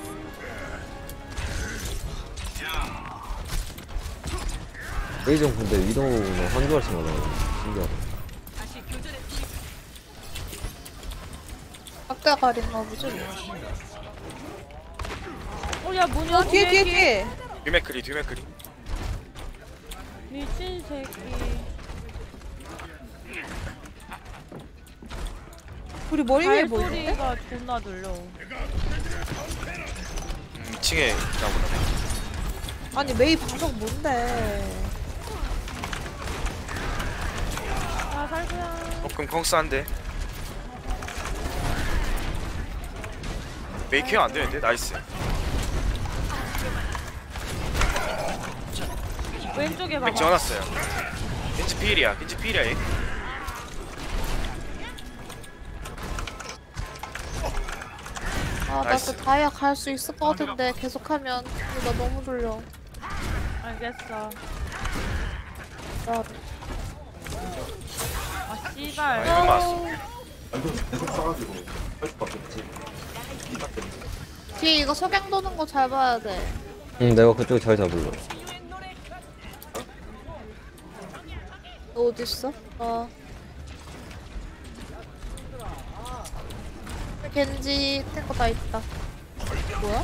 레이전 근데 위도우는 한두 알씩 많아요. 신기하다. 다시 교전에 각자 가린가 보지? 야, 뭐냐? 뒤에. 뒤맥크리. 미친 새끼. 우리 머리 위에 뭐 있는데? 발소리가 존나 들려. 2층에 나보다. 아니, 메이 방석 뭔데? 아, 살구야. 볶음 컹스한데. 메이킹 안 되는데. 나이스. 왼쪽에 맥 봐봐. 지어놨어요. 겐지 필이야 얘. 아, 나 나이스. 그 다이아 갈 수 있을 것 같은데 계속하면 나 너무 졸려. 알겠어. 나 아, 씨발. 이거 맞어. 뒤에 이거 석양 도는 거 잘 봐야 돼. 내가 그쪽에 잘 잡을래. 너 어디 있어? 겐지 탱커 다 있다. 뭐야?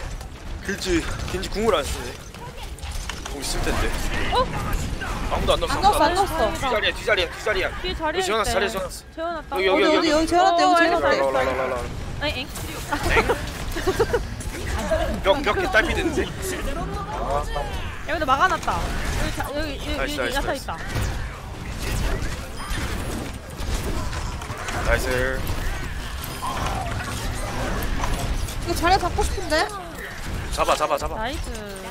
겐지 궁을 안 쓰네. 궁 있을 텐데. 아무도 안 넣었어. 안 넣었어. 뒤자리야. 뒤에 자리에 재워놨어, 있대. 자리에 재워놨어. 재워놨다. 여기 재현한테 여기 재현한테. 랄랄랄랄랄. 아니, 엥? 벽에 딸피 됐는데. 여기다 막아놨다. 여기 나이스, 나이스, 야타 나이스. 있다. 나이스. 이거 자리 잡고 싶은데? 잡아. 나이스.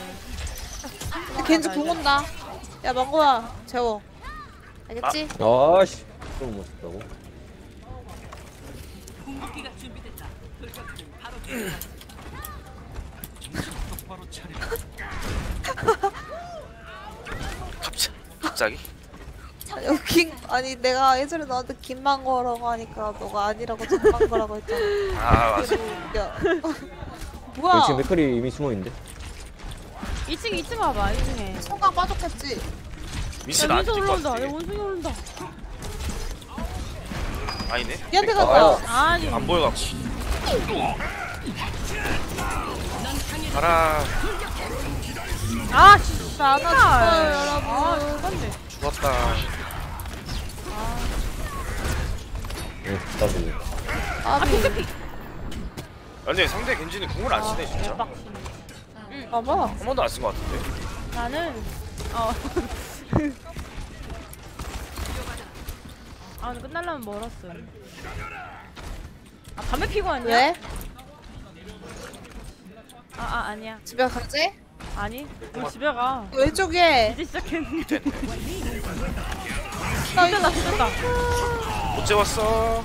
겐지 궁 온다. 야, 망고야, 재워. 알겠지? 아씨. 좀 멋있다고. 궁극기가 준비됐다. 돌격하면 바로 갑자기? 아니 내가 예전에 너한테 김망고라고 하니까 너가 아니라고 전망고라고 했잖아. 아 맞아. 야. 여기 뭐야? 지금 맥클이 이미 숨어있는데? 2층 와봐, 2층에. 성강 빠졌겠지? 미스 야 나한테 민서 뛸것 올라온다. 같아. 야 원숭이 올라온다. 아니네. 얘한테 갔다. 아니. 안 보여갖고. 가라. 아 진짜 안 왔어요, 여러분. 아 죽었네. 죽었다. 네, 답답해. 아비. 아니 상대 겐지는 궁을 안 쓰네 진짜. 대박이네. 봐봐. 한 번도 안 쓴 것 같은데. 나는 아 근데 끝날려면 멀었어. 아 담배 피고 왔냐? 왜? 아니야. 집에 가지? 아니 우리 집에 가. 왼쪽에. 이제 시작했는데. 나 됐다 됐다. 못 재웠어.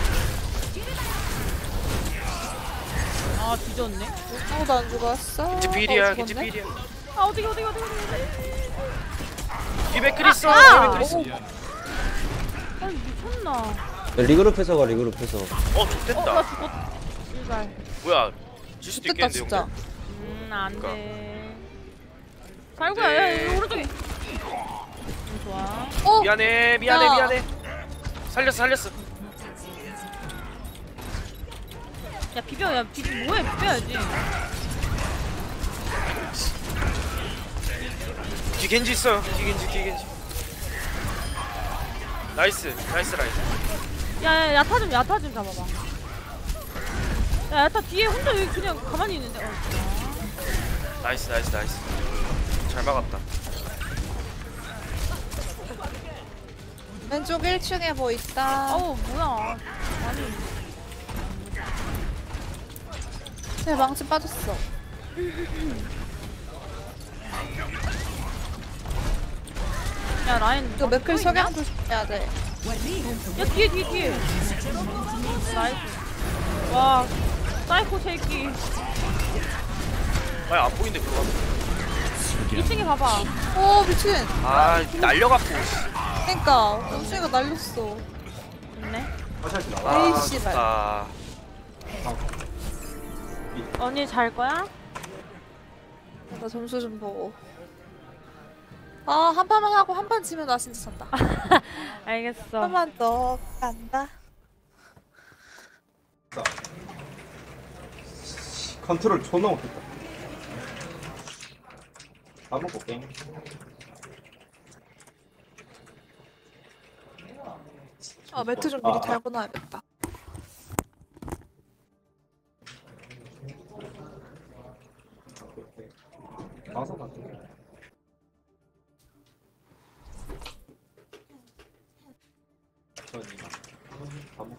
아 뒤졌네. 아무도 안 죽었어. 겐지 필이야. 죽었네? 겐지 필이야. 아 어떻게. 이베크리스. 아! 이베크리스. 아니 미쳤나. 야, 리그룹에서 가, 리그룹에서. 어 좋댔다. 나 죽었다. 씨발. 뭐야? 질 수도 됐다 있겠는데 진짜. 형들. 안돼. 살구야. 야 오른쪽에. 좋아. 어? 미안해 야. 미안해. 살렸어. 야 비벼. 뭐해 비벼야지. 뒤 겐지 있어요. 뒤 겐지. 나이스 라이스. 야 야타 좀 잡아봐. 야 야타 뒤에 혼자 여기 그냥 가만히 있는데. 나이스. 잘 막았다. 왼쪽 1층에 뭐 있다. 어우 뭐야. 아니. 제 망치 빠졌어. 야 라인. 이거 맥클 또 있냐? 석양 조심해야 돼. 야 뒤에. 나이스. 와 사이코 새끼. 아니 안 보이는데 그거. 2층에 봐봐. 오 미친. 아 날려갖고. 그러니까 원숭이가 날렸어. 좋네. 아 에이, 씨발. 좋다. 언니 잘 거야? 나 점수 좀 보고. 아 한 판만 하고 한 판 지면 나 진짜 잔다. 알겠어. 한 판 더 간다. 컨트롤 존나 못했다. 다 먹고 게임. 아 매트 좀 미리 달고 놔야겠다. 가서 갈게. 다 먹고.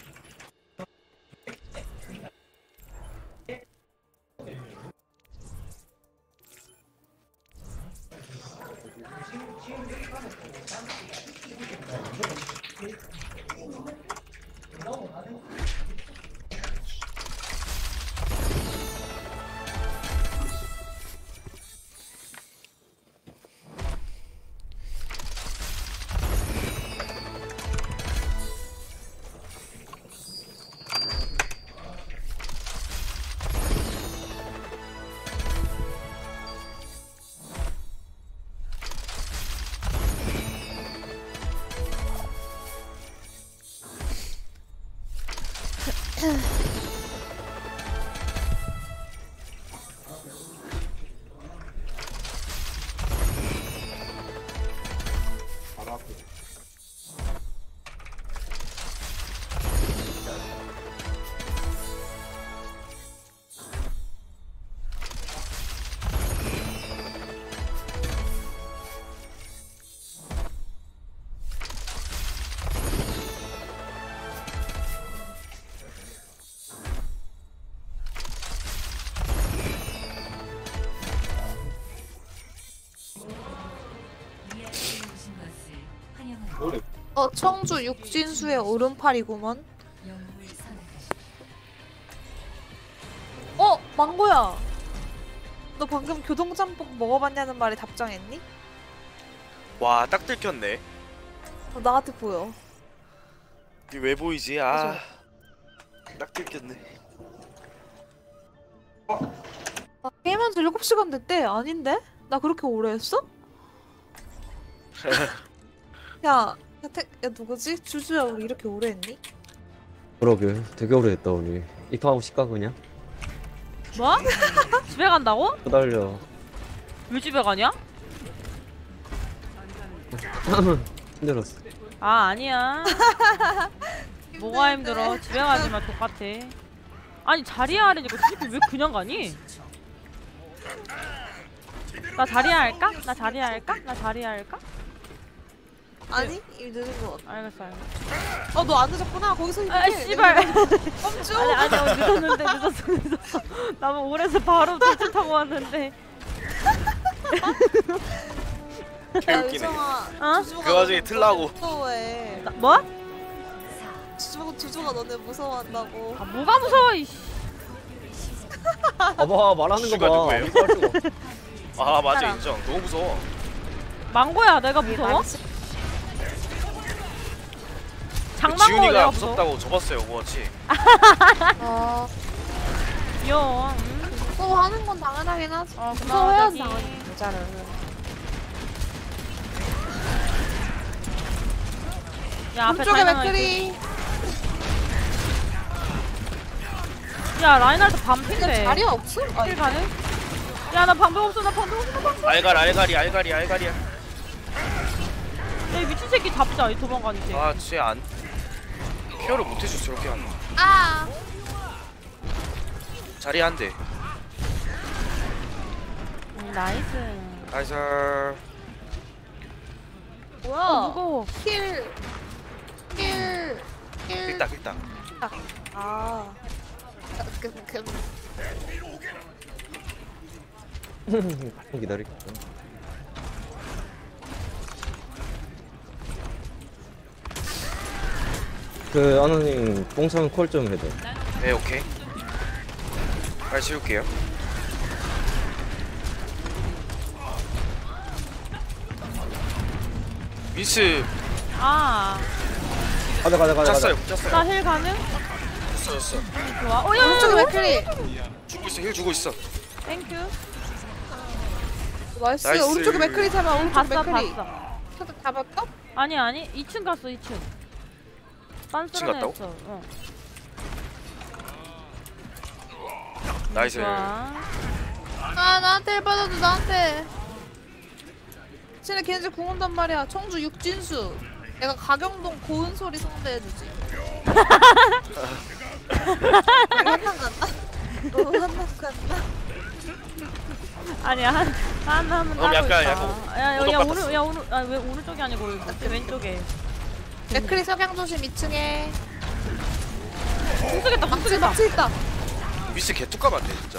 청주 육진수의 오른팔이구먼. 망고야. 너 방금 교동짬뽕 먹어봤냐는 말에 답장했니? 와 딱 들켰네. 나한테 보여. 이게 왜 보이지? 아 딱 들켰네. 게임한 지 7시간 됐대. 아닌데? 나 그렇게 오래 했어? 야 누구지? 주주야 우리 이렇게 오래 했니? 그러게 되게 오래됐다 우리. 입학하고 싶까 그냥? 뭐? 집에 간다고? 기다려. 왜 집에 가냐? 힘들었어. 아 아니야. 뭐가 힘들어? 집에 가지마 똑같아. 아니 자리야 하려니까 솔직히 왜 그냥 가니? 나 자리야 할까? 나 자리야 할까? 나 자리야 할까? 아니 이미 늦은 거 같아. 알겠어 알겠어. 너 안 늦었구나. 거기서 아 씨발. 멈춰. 아니 늦었는데 늦었어. 나는 오래서 바로 돌출 타고 왔는데. 개웃기네. 유성아. 어? 그 와중에 틀라고. 무서워해. 뭐? 주주가 너네 무서워한다고. 아 뭐가 무서워 이씨. 봐봐 말하는 주주가 거 봐. 누구예요? 이거 할 수가 없어. 아 맞아 인정. 너무 무서워. 망고야 내가 무서워? 장망고 지훈이가 내가 무서워? 무섭다고 접었어요 오버워치. 아 귀여워. 무서워하는 건 당연하긴 하지. 고마워 무서워해야지 자기. 당연히 여자를. 야 앞에 오른쪽에 다이너마이트. 맥크리. 야 라인할때 반핀데. 자리가 없어? 아, 힐 가능? 야나 방법 없어 나 방법 없어 나 방법 없어. 알갈이야. 야이 미친 새끼 잡자 이 도망가는 새. 아 진짜 안 케어를 못해줘 저렇게 하면. 아. 자리 한 대. 나이스. 나이스. 뭐야? 무거워. 킬. 긁다. 아. 좀 기다릴게. 그 아나님 뽕차면 콜 좀 해줘. 네 오케이. 빨리 지울게요. 미스 아. 가자. 짰어요. 나 힐 가능? 졌어. 좋아. 야 오른쪽에 맥크리. 주고 있어. 힐 주고 있어. 땡큐. 나이스. 나이스. 오른쪽에 맥크리 잡아. 오른쪽 봤어 맥크리. 봤어. 찾아 잡았어? 아니 2층 갔어 2층. 빤스런 갔다고? 했어. 어. 나이스. 좋아. 아 나한테 힐 받아줘 나한테. 쟤네 걔네 궁 온단 말이야. 청주 육진수. 내가 가경동 고은소리 상대해주지. 한남간다. 한남간다. 아니야 하면 그럼 따로 약간 있다. 야 오덕 오늘 야 오늘 왜 오른쪽이 아니고 뭐지 왼쪽에. 맥크리 석양 조심 2층에. 궁쓰겠다 막지 궁쓰겠다. 막지 있다. 미스 개뚜까 맞네 진짜.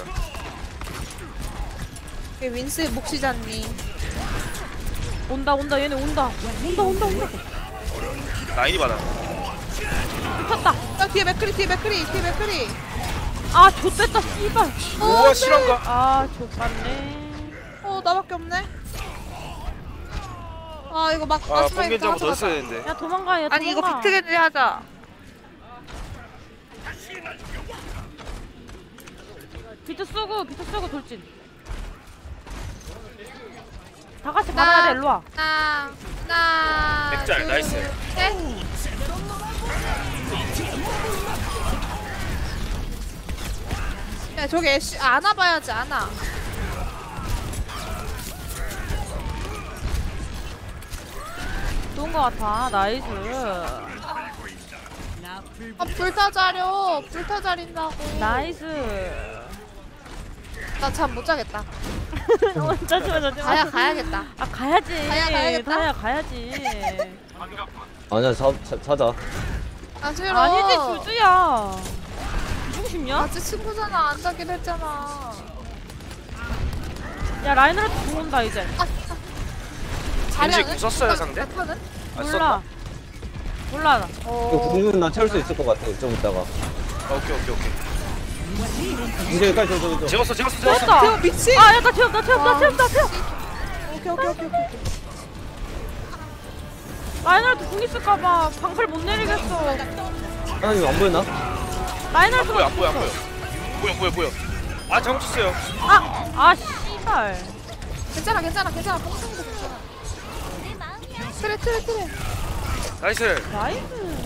얘 윈스의 몫이잖니. 온다 얘네 온다. 라인이 받아. 미쳤다. 야 뒤에 맥크리. 아 좆됐다 씨발. 우와 실한가? 아 좆같네. 나밖에 없네. 아 이거 막 아 마지막에 번개점 가져가자. 넣었어야 되는데. 야 도망가 야 도망가. 아니 이거 비트겐지 하자. 비트 쓰고 돌진. 다 같이 받아야 돼 일로 와. 하나 맥잘, 둘, 나이스. 셋. 야 저기 애쉬 안아 봐야지 안아. 좋은 거 같아. 나이스. 아 불타 자린다고. 나이스. 나 잠 못 자겠다. 잠시만. 가야겠다. 아 가야지. 가야겠다. 가야지. 아니야 자자. 아 싫어. 아니지 주주야. 누구 싶냐? 같이 친구잖아. 안 자기로 했잖아. 야 라이너라도 들어온다 이제. 겐지 궁 썼어요 상대? 는 안 몰라. 썼나? 몰라 나. 이거 궁은 나 채울 수 있을 것 같아. 좀 이따가. 오케이. 이제 여기까지 저. 재웠어. 됐다. 태워 미친. 아, 야, 나 태워. 오케이. 라이너한테 궁 있을까봐 방패를 못 내리겠어. 하나님 안 보였나? 라이너한테 안 보여. 보여. 아 잘못 쳤어요. 아, 씨발. 괜찮아. 뽕성도 괜찮아. 트레. 나이스. 나이스.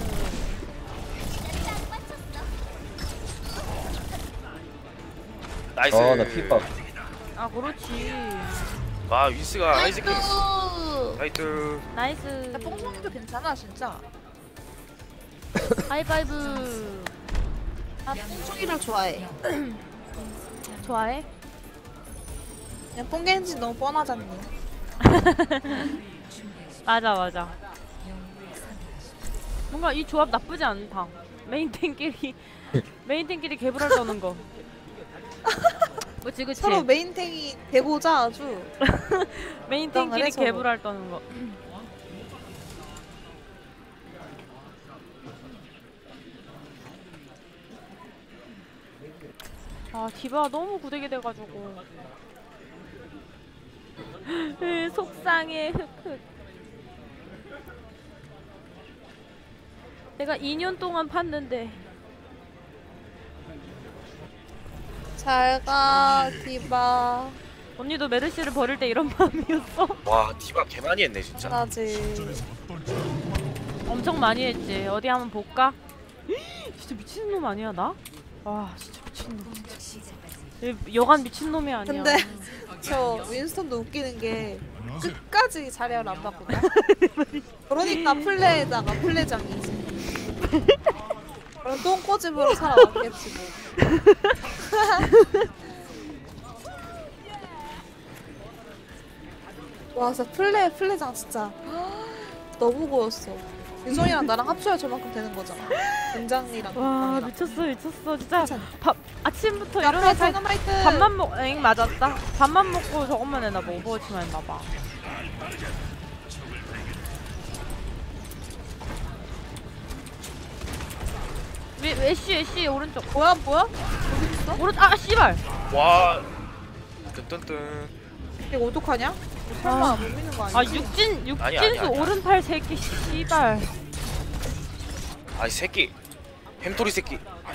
나이스. 나 핏밥. 아 그렇지. 와 윈스가 나이스. 아이스크림. 나이트. 나이스. 뽕뽕이도 괜찮아 진짜. 하이파이브. 나 뽕뽕이를 좋아해. 좋아해? 그냥 뽕겐지 너무 뻔하잖니. 맞아. 뭔가 이 조합 나쁘지 않다. 메인탱끼리 개불알 떠는 거. 그치. 서로 메인탱이 되고자 아주. 메인탱끼리 해서. 개불알 떠는 거. 아 디바가 너무 구대기 돼가지고. 속상해. 흑흑. 내가 2년 동안 팠는데. 잘가 디바. 언니도 메르시를 버릴 때 이런 마음이었어? 와 디바 개 많이 했네 진짜. 나지. 엄청 많이 했지. 어디 한번 볼까? 진짜 미친놈 아니야 나? 와 진짜 미친놈. 여간 미친놈이 아니야. 근데 저 윈스턴도 웃기는 게 끝까지 자리를 안 바꾸냐? 그러니까 플레장이지. 그럼 똥꼬집으로 살아남겠지 뭐. 와 진짜 플레장 진짜 너무 고였어. 윤성이랑 나랑 합쳐야 저만큼 되는 거잖아. 은장이랑. 와 강이랑. 미쳤어 진짜. 괜찮아. 아침부터 앞에 일어나서 다이너마이트. 밥만 먹. 엥 맞았다. 밥만 먹고 저것만 했나 봐. 오버워치만 했나 봐. 애쉬 오른쪽. 뭐야? 아 씨발. 와. 뜬뜬뜬. 이거 어떡하냐? 설마 못 믿는 거 아니야? 아 육진수 아니야. 오른팔 새끼 씨발. 아이 새끼. 햄토리 새끼.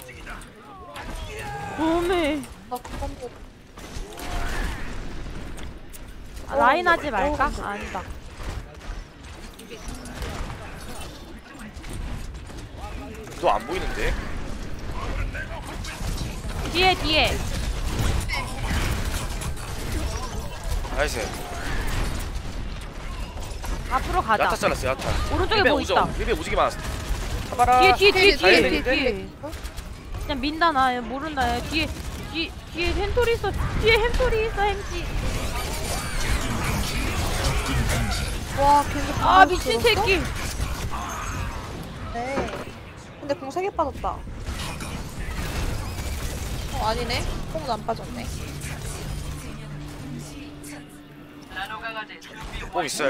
몸에. 나 그건 뭐. 라인 하지 말까? 아니다. 너 안 보이는데? 뒤에. 나이스. 앞으로 가자. 야타 잘랐어 야타. 오른쪽에 뭐 있다. 힐베 오지게 많았어. 가봐라. 뒤에. 그냥 민다 나. 얘 모른다. 얘 뒤에 햄토리 있어. 햄지. 와, 걔네 아 미친 새끼. 네. 근데 공 3개 빠졌다. 아니네. 공은 안 빠졌네. 뽕 있어요?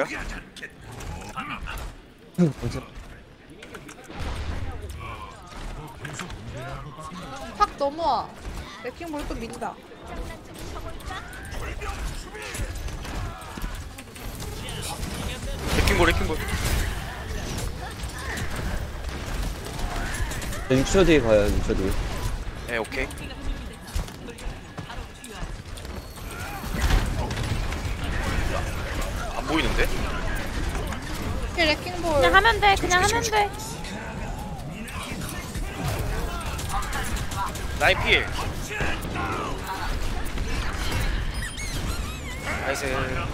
확 넘어와. 레킹볼 또 민다. 레킹볼. 6초 뒤에 가요, 6초 뒤에. 네 오케이. 안 보이는데? 이 레킹볼. 그냥 하면 돼. 라인 필. 나이스.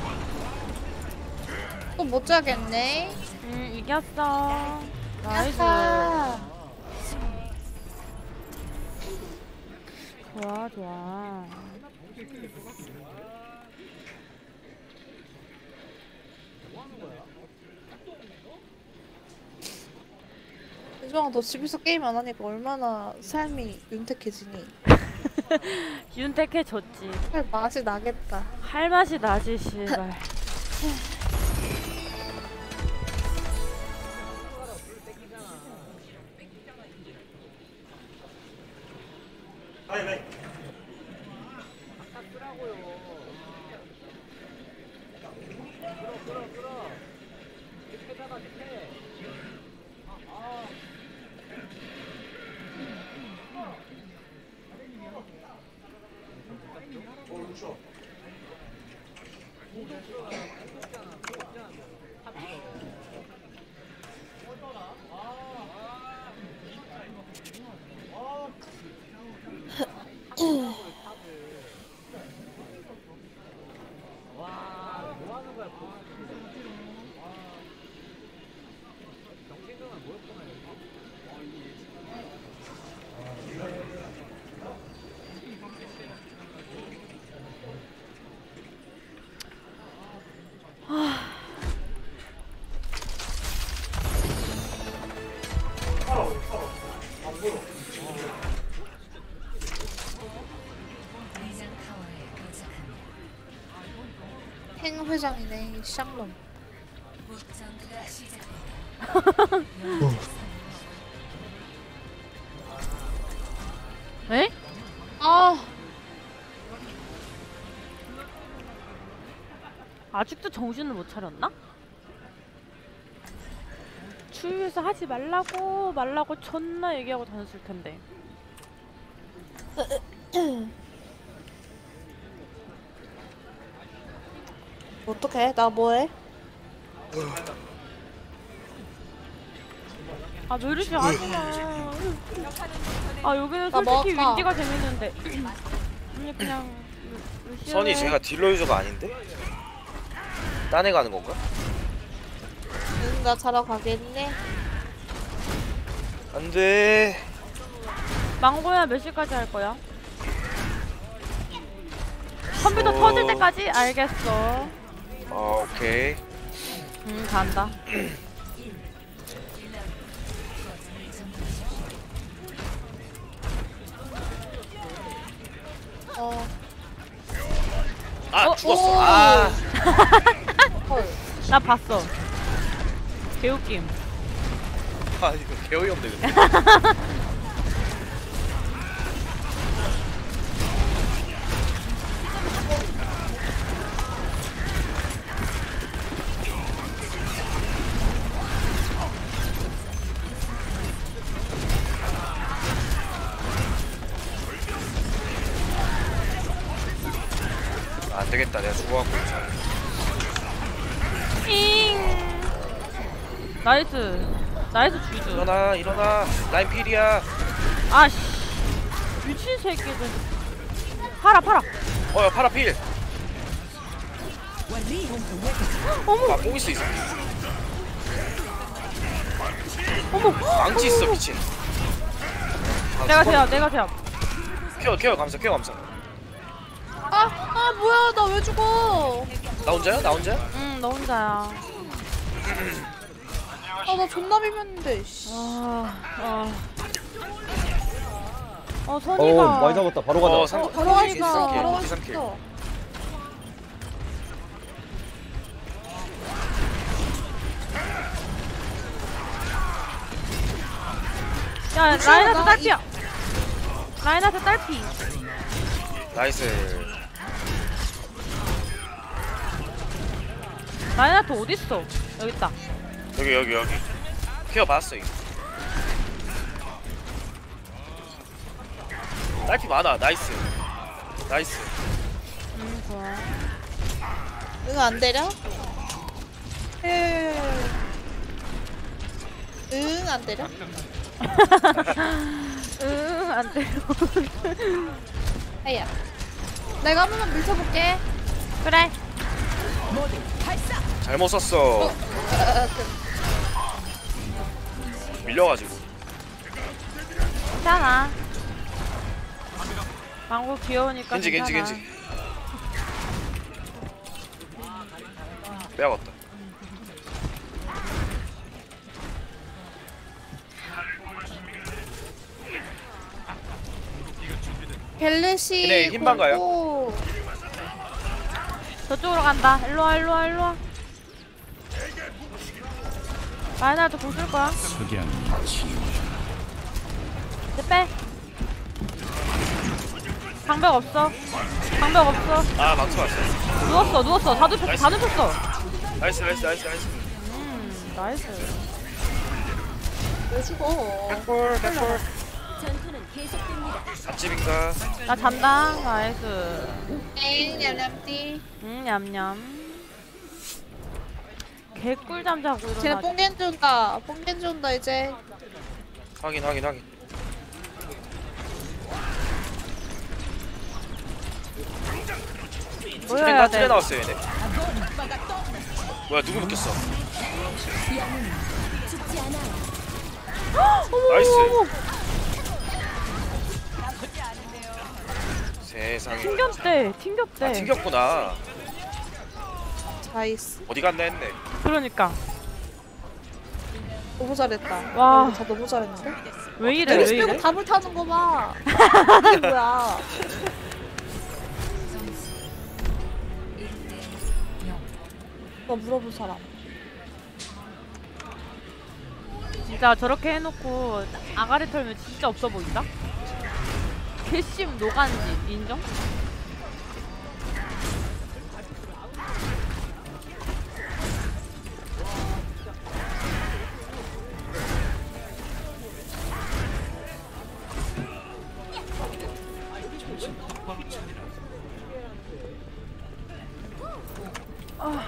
또 못 자겠네. 이겼어. 나이스. 야하. 좋아. 유정아, 너 집에서 게임 안 하니까 얼마나 삶이 윤택해지니? 윤택해졌지. 할 맛이 나겠다. 할 맛이 나지 씨발. 회장이네 이 쌍놈. 전투가 시작. 에? 아 아직도 정신을 못 차렸나? 주위에서 하지 말라고 존나 얘기하고 다녔을 텐데. 어떡해? 나 뭐해? 아 메르시 하지마. 아 여기는 나 솔직히 먹었다. 윈디가 재밌는데. 아니 그냥 선이 제가 딜러 유저가 아닌데? 딴 애 가는 건가? 나 자러 가겠네. 안돼. 망고야 몇 시까지 할 거야? 컴퓨터 어. 터질 때까지? 알겠어. 오케이. 간다. 죽었어. 오. 헐. 나 봤어. 개웃김. 이거 개어이 없네 근데. 안 되겠다. 내가 죽어갖고. 잉. 나이스 주주. 일어나. 라인 필이야. 아씨. 미친 새끼들. 팔아. 야 파라 필. 어머. 뽕 있어. 어머. 망치 있어 미친. 내가 제압. 케어 감사. 아 뭐야 나 왜 죽어? 나 혼자야? 응, 너 혼자야. 아 나 존나 비볐는데. 씨. 선이가. 많이 잡았다. 바로 가자. 바로 갈 수 있어. 삼킬, 바로 갈 수 삼킬. 있어. 야, 라인한테 딸피야. 라인한테 딸피. 나이스. 라인한테 어딨어? 여기 있다. 여기. 케어 받았어 이거. 딸피 많아. 나이스. 좋아. 응 안 때려? 응 안 때려? 응, 안 때려. 아야. 내가 한 번만 밀쳐볼게. 그래. 잘못 썼어. 밀려가지고. 괜찮아. 망고 귀여우니까 겐지. 괜찮아. 빼야겠다. 벨르시 얘네 흰방 가요? 공고. 저쪽으로 간다. 일로와. 라인한테 공 쓸 거야. 이제 빼. 방벽 없어. 망치 왔어. 누웠어. 다 눕혔어. 나이스. 나이스. 왜 죽어? 백볼. 전투는 계속됩니다. 갓집인가? 나 잔다. 나이스. 에이 냠냠띠. 냠냠. 개꿀잠 자고 쟤네 일어나. 뽕겐지 온다 이제. 확인. 보여야 틀에 돼. 나왔어요 얘네. 뭐야 누구 묶였어? 나이스. 세상에. 튕겼대. 튕겼구나. 나이스. 어디 갔나 했네. 그러니까. 너무 잘했다. 와. 다 너무 잘했는데? 왜 이래? 벨르시 빼고 답을 타는 거 봐. 이게 뭐야? 그거 물어볼 사람. 진짜 저렇게 해놓고 아가리 털면 진짜 없어 보인다? 개심 노간지 인정? 아.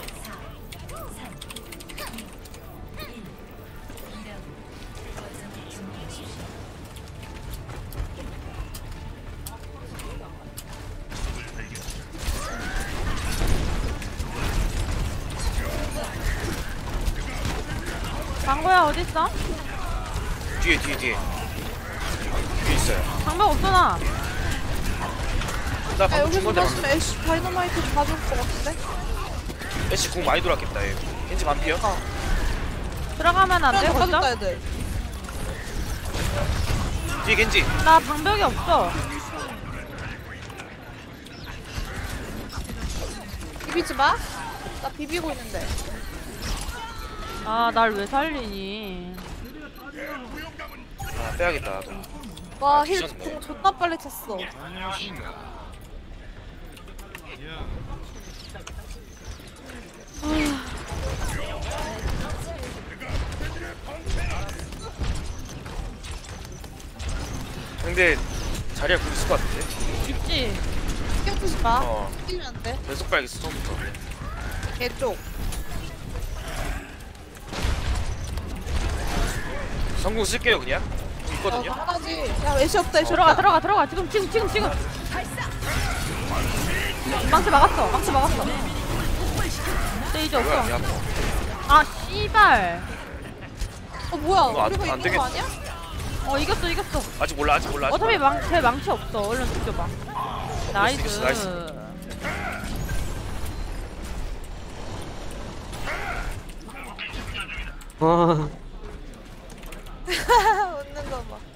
방구야 어딨어? 뒤에 뒤에 있어요. 방법 없잖아. 나 야, 방금 여기서 중간에 마시면 애쉬 다이너마이트 받을 것 같은데? 애쉬 공 많이 돌았겠다. 얘. 겐지 반피요? 들어가면 안 돼? 가졌다 거기서? 애들. 뒤에 겐지. 나 방벽이 없어. 비비지 마. 나 비비고 있는데. 아, 날 왜 살리니? 아 빼야겠다. 나도. 와, 힐 진짜 공 존나 빨리 찼어. 근데 자리가 굴 있을 것 같은데. 있지? 신경 쓰지 마. 어. 뛰면 안 돼. 계속 빨겠어 처음부터. 걔 쪽. 성공 쓸게요 그냥. 있거든요. 당연하지. 야, 애쉬 없다, 애쉬 들어가, 없다. 들어가. 지금. 망치 막았어. 스테이지 뭐야? 없어. 야, 아, 씨발. 뭐야? 이거 안- 우리가 안 이긴 되겠- 거 아니야? 이겼어. 아직 몰라. 어차피 제 망치 없어. 얼른 죽여봐. 나이스. 나이스. 아, 웃는 거 봐.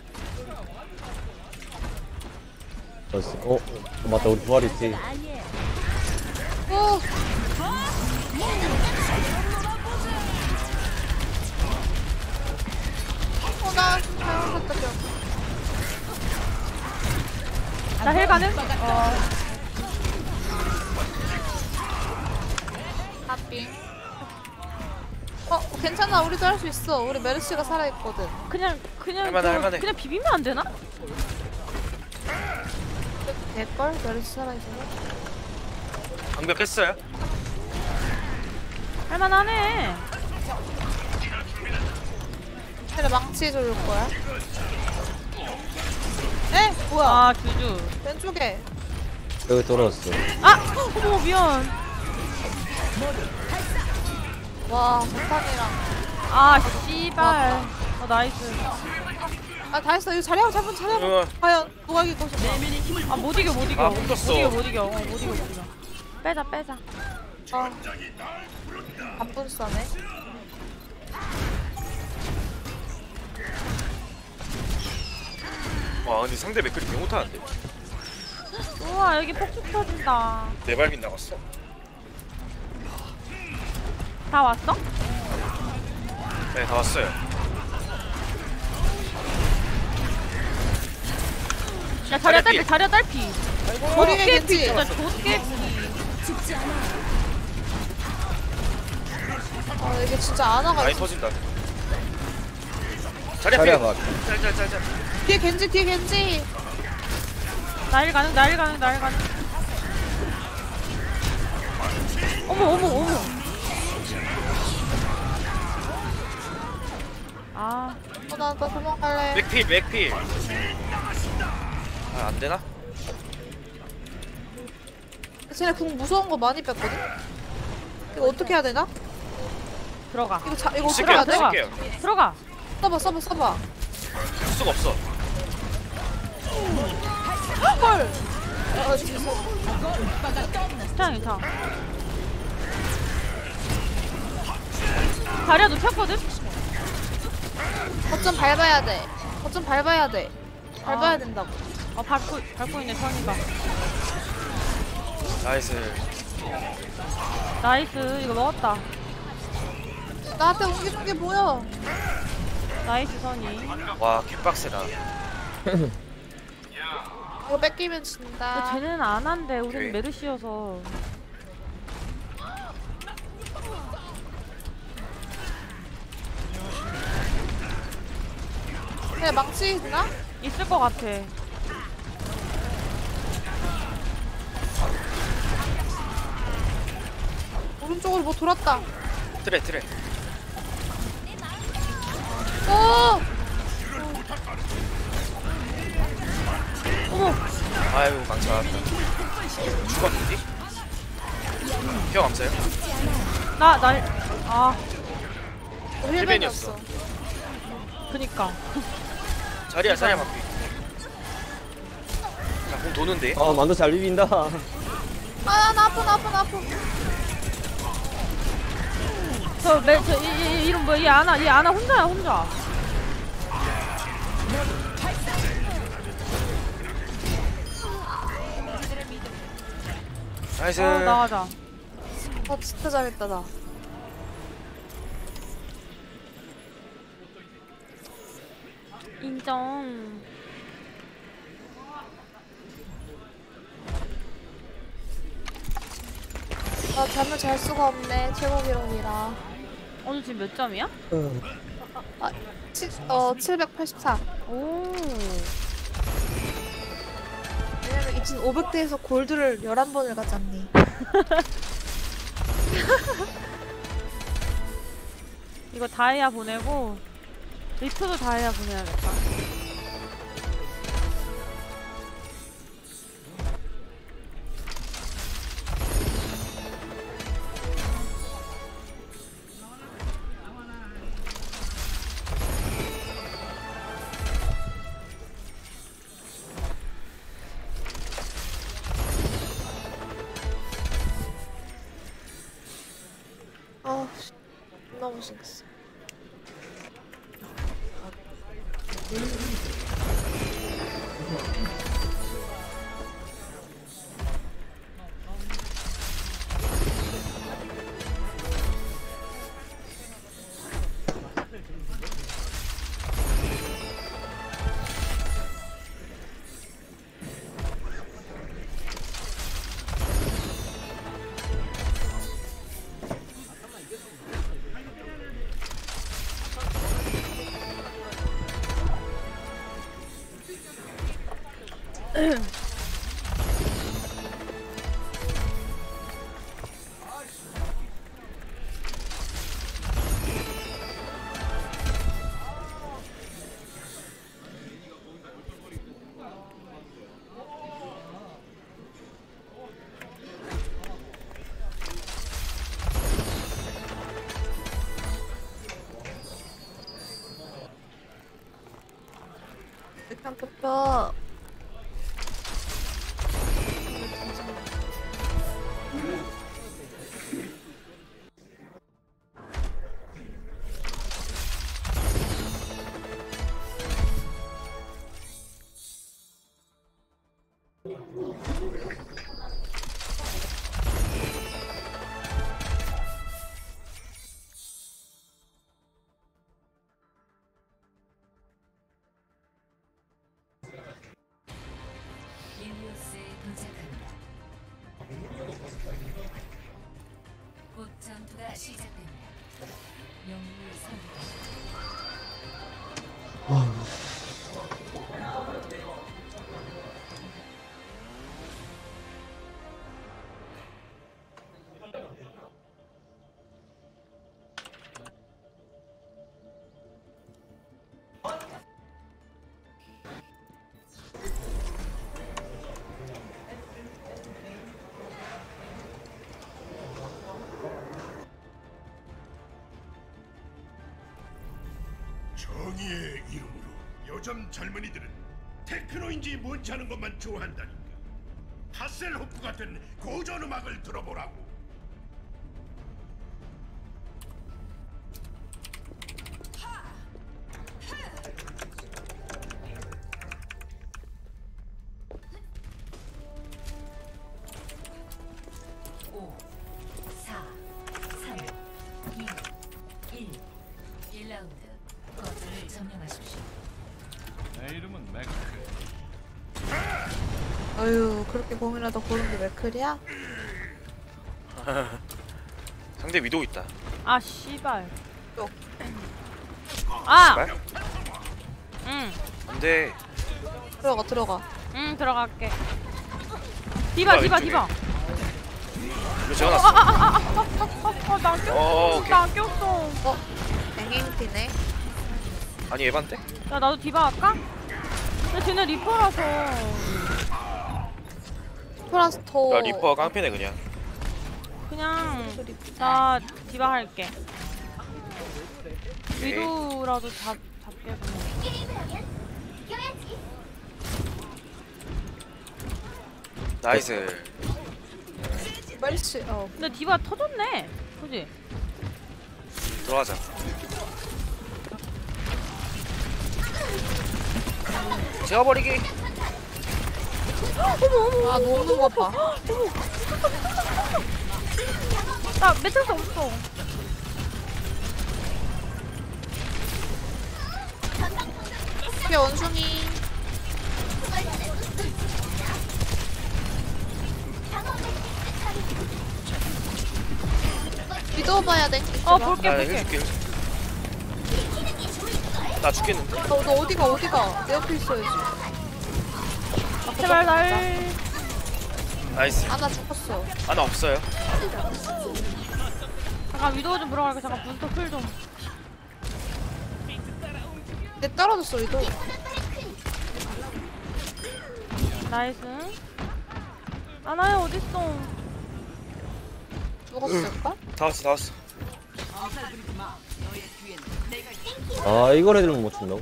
맞다, 우리 부활 있지. 오. 나 잘못했다, 좀. 나 헬 가능? 핫빙. 괜찮아. 우리도 할 수 있어. 우리 메르시가 살아있거든. 그냥 할만해. 그냥 비비면 안 되나? 될걸? 메르시 살아있어서. 방벽 했어요. 할만하네. 걔네 망치 줘줄 거야. 에? 뭐야? 아, 주주. 왼쪽에. 여기 돌아왔어. 아! 어머, 미안. 와, 전탄이랑. 아, 씨발. 나이스. 아, 다 했어. 이거 자리하고 잡은 자리하고. 어. 과연 누가 이길 것인가? 아, 못 이겨. 아, 못 떴어. 못 이겨. 빼자. 반분 싸네. 와 근데 상대 맥클이 개 못하는데. 우와, 여기 폭죽 터진다. 네 발밑 나갔어. 다 왔어? 네, 다 왔어요. 야, 자리야 자리야, 딸피. 머리에 좆개피, 겐지. 진짜 좆개피. 이게 진짜 아나가 많이 있어. 터진다. 자리 자리야, 앞에. 봐. 짤. 뒤에 겐지. 날 가능. 어머. 아, 나 도망갈래. 맥필. 아, 안 되나? 쟤네 궁 무서운 거 많이 뺐거든? 이거 어떻게 해야 되나? 들어가. 이거 어떻게 쓸게요. 해야 돼? 쓸게요. 들어가. 써봐. 쓸 수가 없어. 헐! 괜찮아. 다리야 눕혔거든? 거점 밟아야 돼. 밟아야 된다고. 밟고 있네, 선이가. 나이스. 나이스, 이거 먹었다. 나한테 옮겨준 게 뭐야? 나이스 선이. 와 개빡세다. 이거 뺏기면 근데 진다. 쟤는 안 한대. 우린 오케이. 메르시여서. 그래 망치 있나? 있을 것 같아. 오른쪽으로 뭐 돌았다. 트레 트레. 오! 어머! 아유 망치 맞았다. 죽었는데? 형 암사요? 아, 힐벤이었어. 그니까. 자리야 자리야 맞비. 자공 도는데? 아 만두 잘 비빈다. 아, 나 아파. 이 이름 뭐야? 얘 아나 혼자야, 혼자. 나이스. 나가자. 진짜 잘했다 나. 인정. 나 잠을 잘 수가 없네. 최고 기록이라. 오늘 지금 몇 점이야? 784. 오. 왜냐면 이 친구 500대에서 골드를 11번을 가졌니. 이거 다이아 보내고 리프도 다이아 보내야겠다. 너무 신기했어. 일단 부터 릴리우스에 도착합니다. 곧 전투가 시작됩니다. 영웅을 선택하십시오. 정의의 이름으로 요즘 젊은이들은 테크노인지 뭔지 아는 것만 좋아한다니까. 하셀호프 같은 고전 음악을 들어보라고. 오, 4, 3, 2, 1. 어휴 그렇게 고민하다 고른 게 맥클이야? 상대 위도우 있다. 아 씨발. 또. 아. 제발. 응. 안돼. 들어가. 응 들어갈게. 디바. 왼쪽에. 디바. 이거 재워놨어. 나 꼈어. 오케이. 나 꼈어. 앵앵티네. 아니 에반데? 야 나도 디바 할까? 근데 쟤네 리퍼라서. 플러스 더. 야 리퍼 깡패네 그냥. 그냥 나 디바 할게. 위도라도 잡게 그냥. 나이스. 멜시. 근데 디바 터졌네. 그지? 들어가자. 재워버리기. 아 노는 거 봐. 나 매트리스 없어. 뒤에 원숭이. 믿어 봐야 돼. 볼게. 해줄게. 나 죽겠는데. 너 어디가? 내 옆에 있어야지. 제발 날. 나이스. 아 나 죽었어. 나 없어요. 잠깐 위도우 좀 들어갈게. 잠깐 부스터 풀 좀. 내 떨어졌어 위도. 나이스. 아나야 어딨어? 죽었을까? 다 왔어. 아 이걸 해주면 못 친다고?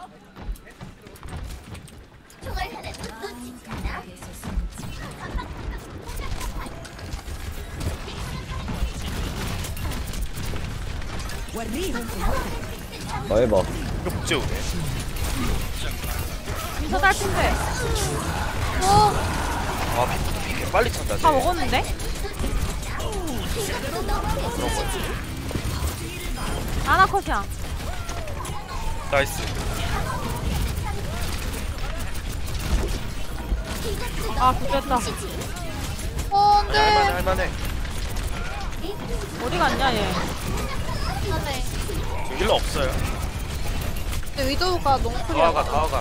나 해봐. 이거 못 재우네. 민서 딸핀데. 피 빨리 찬다. 다 먹었는데? 아나컷이야. 나이스. 아 죽겠다. 안돼. 할만해. 어디 갔냐 얘? 안돼. 저 힐러 없어요. 근데 위도우가 농풀이야. 다와가.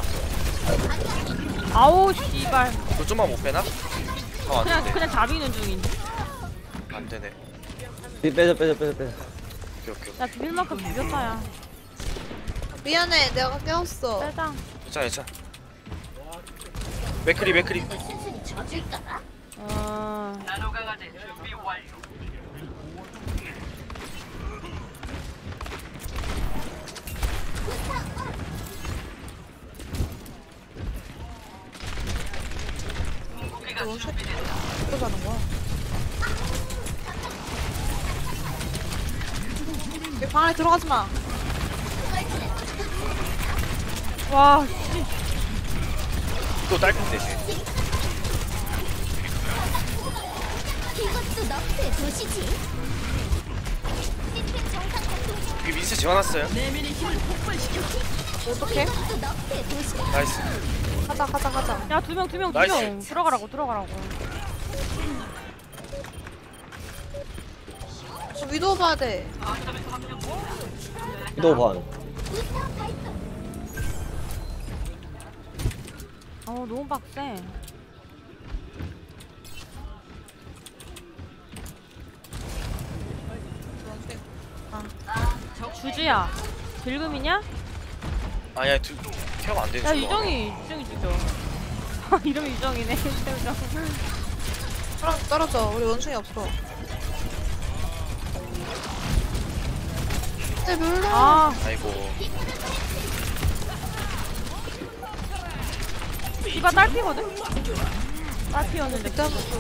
아우 씨발. 너 좀만 못 빼나? 안 되네. 그냥 자비는 중인데. 안 되네. 빼자. 오케이. 야 비빌만큼 비볐다 야. 미안해 내가 깨웠어. 빼자. 괜찮아. 맥크리. 나노강아지 준비 완료. 또 가는 거야? 내 방 안에 들어가지 마. 와 씨. 또 딸핀데 쟤. 이것도 너의 도시지. 여기 민스 재워놨어요. 내면의 힘을 폭발시켜. 어떡해? 이것도 너의 도시. 나이스. 가자. 야 두 명. 나이스. 들어가라고. 저 위도우 봐야 돼. 위도 반. 너무 빡세. 주주야. 빌금이냐? 아니야 케어가 안 되는 야 거. 유정이 죽여. 이름이 유정이네. 떨어져. 우리 원숭이 없어. 네 몰라. 아이고. 이봐 딸피거든? 딸피였는데 그때부터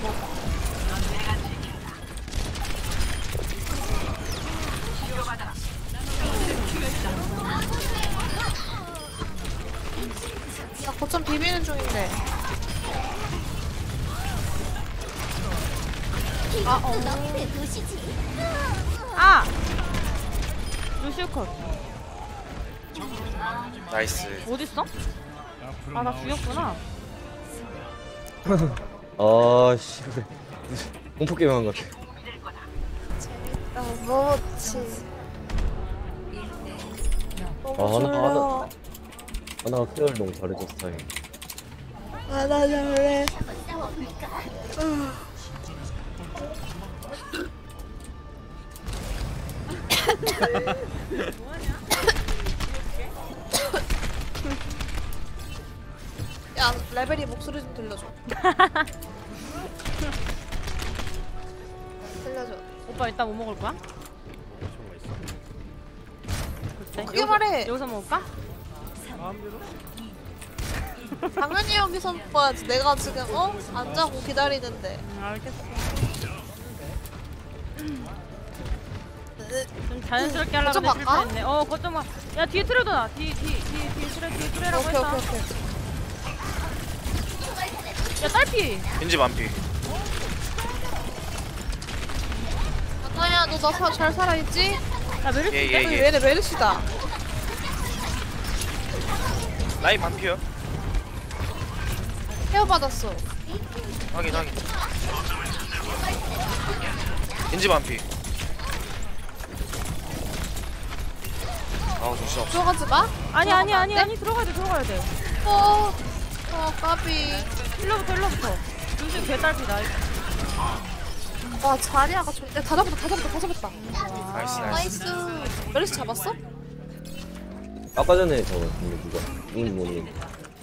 나 거점 비비는 중인데. 이것도 너의 도시지. 루시우 컷. 나이스. 어딨어? 나 죽였구나. 아, 씨. 공포 게임 한것 같아. 아, 뭐지? 너무 졸려. 하나가 케어를 너무 잘해줘서 다행이야. 아, 나 잘래. 야, 레벨이 목소리 좀 들려줘. 들려줘. 오빠 이따 뭐 먹을 거야? 글쎄. 크게 말해. 여기서 먹을까? 당연히 여기서 먹어야지. 내가 지금 안 자고 기다리는데. 알겠어. 좀 자연스럽게 하려고 거점 했는데 갈까? 실패했네. 거점 가. 야 뒤에 트레도 나. 뒤에 트레라고 오케이, 했다. 오케이, 오케이. 야 딸피. 겐지 만피. 아나야, 너 나 잘 살아있지? 야 메르시. 예, 예, 예. 얘네 메르시다. 라인 만피요. 헤어 받았어. 확인. 겐지 만피. 아우 정신 없어. 들어가지 마. 아니 들어가야 돼. 까비. 일로부터. 요즘 개딸피다. 와, 자리아가 좀. 야, 다 잡았다. 나이스. 메르시 잡았어? 아까 전에 저거 근데 누가 누군지 모르겠네.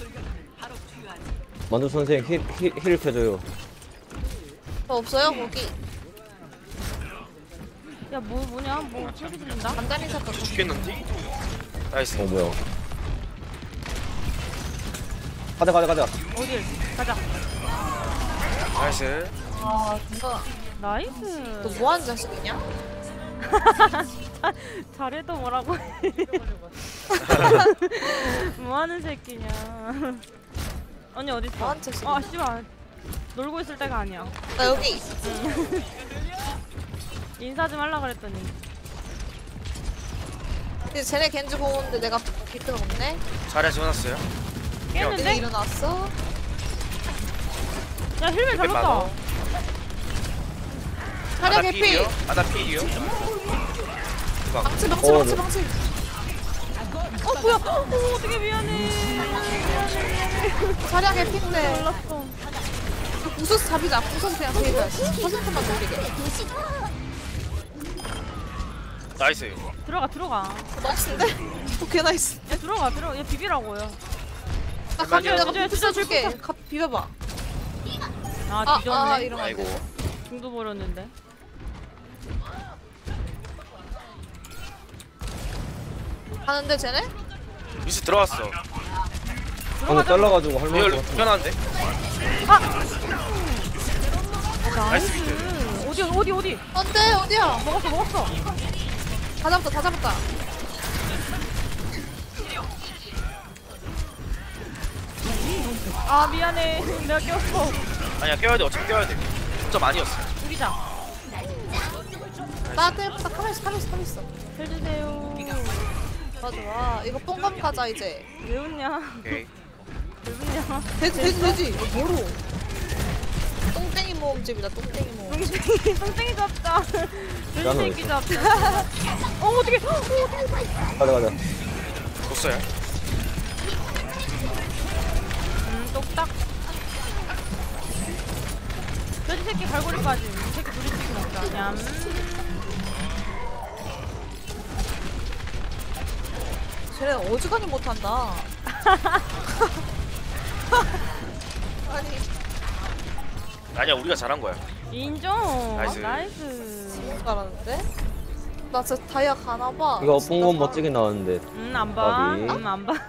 만두 선생 힐 켜줘요. 저 없어요, 거기. 야 뭐냐? 뭐 소리 들린다? 간단히 샀다. 죽겠는데? 나이스. 뭐야. 가자. 어딜? 가자. 나이스. 아, 진짜. 나이스. 너 뭐하는 자식이냐? 잘해도 뭐라고 해. 뭐하는 새끼냐. 언니 어딨어? 뭐하는 자식이냐? 씨발. 놀고 있을 때가 아니야. 나 여기. 인사 좀 하려고 그랬더니. 근데 쟤네 겐지 보는데 내가 비트가 없네? 자리에 지워놨어요. 깼는데? 일어났어? 야 힐맨 잘 많아. 넣었다. 자리야 아나 개피! 필이요? 아나 필이요? 방치. 뭐야? 어떻게 미안해. 자리야 개피인데. 몰랐어. 부서서 잡이자. 부서서 그냥 잡이자. 10%만 돌리게. 나이스. 들어가. 나이스인데? 개 나이스. 야 들어가. 야 비비라고요. 나 가면 내가 주제, 비트 주제, 써줄게. 주제. 비벼봐. 아 뒤졌네. 이러면 안 아이고. 돼. 중도 버렸는데. 가는데 쟤네? 미스 들어왔어. 방금 잘라가지고 리얼 할만한 것 같은데. 불편한데? 나이스 비트. 어디? 안돼, 어디야? 먹었어. 다 잡았다. 아 미안해. 내가 꼈어. 아니야 껴야 돼. 어차피 껴야 돼. 진짜 많이었어. 죽이자. 나한테 딱 가만있어. 해주세요. 좋아. 이거 뽕감 가자 이제. 왜 웃냐? 오케이. 왜 웃냐? 되지. 뭐로? 똥땡이 모음집이다. 똥땡이 모음. 똥땡이 잡자. 나는 돼지새끼 잡자. 어떻게? 가자. 줬어요. 똑딱. 돼지새끼 갈고리까지. 이 새끼 둘이 치킨 먹자. 냠. 쟤네 어지간히 못한다. 아니야 우리가 잘한 거야. 인정. 나이스. 너무 잘하는데? 나 진짜 다이아 가나봐. 이거 뽕건 멋지게 나왔는데. 안 봐. 나비. 안 봐.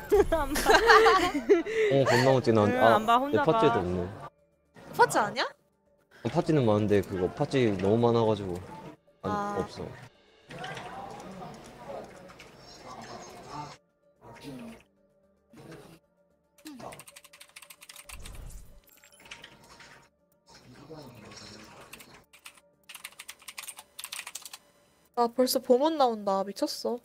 겁나 멋지게 나왔는데. 안 봐, 혼자 내 팥찌도 봐. 없네. 파츠 아니야? 팥찌는 많은데 그거 팥찌 너무 많아가지고 없어. 나 벌써 봄은 나온다. 미쳤어.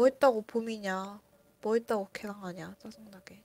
뭐 했다고 봄이냐? 뭐 했다고 개강하냐? 짜증나게.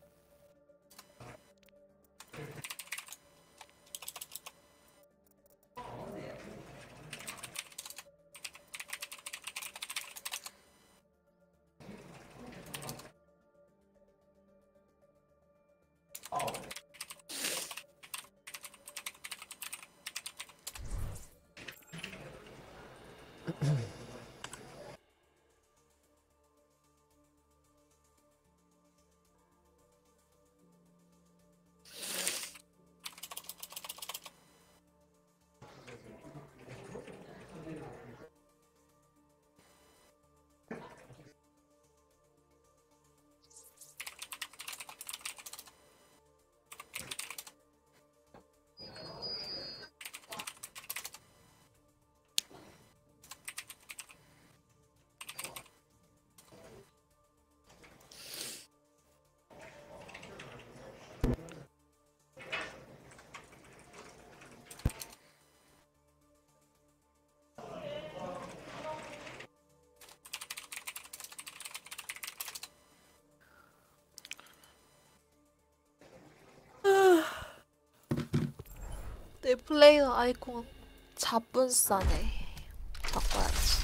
내 플레이어 아이콘 자분싸네. 바꿔야지.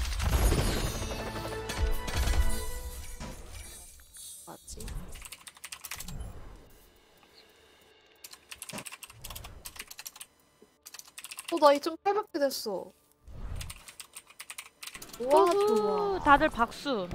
맞지? 나 2.8밖에 됐어. 우와, 좋아. 다들 박수.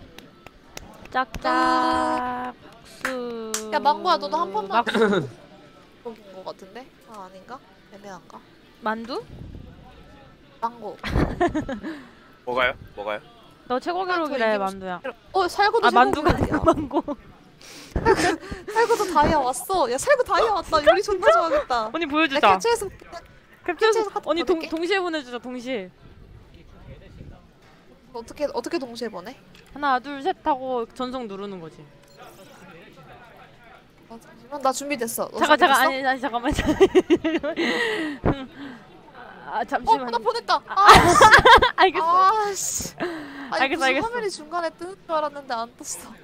짝짝 박수. 야, 망고야, 너도 한 번만 박수. 먹인 거 같은데? 아, 아닌가? 애매한가? 만두? 망고. 뭐가요? 뭐가요? 너 최고 기록이래 만두야. 살구도 아 만두가 최고 아니고 망고. 살구도 다이아 왔어. 야, 살구 다이아 왔다. 요리 존나 좋아하겠다. 언니 보여주자. 캡처해서 캡처해서 언니 동시에 보내주자. 동시에. 어떻게 동시에 보내? 하나 둘 셋 하고 전송 누르는 거지. 나 준비됐어. 잠깐 아니 잠깐만. 아 잠시만. 나 보냈다. 알겠어. 아씨. 알겠어. 화면이 중간에 뜨는 줄 알았는데 안 떴어.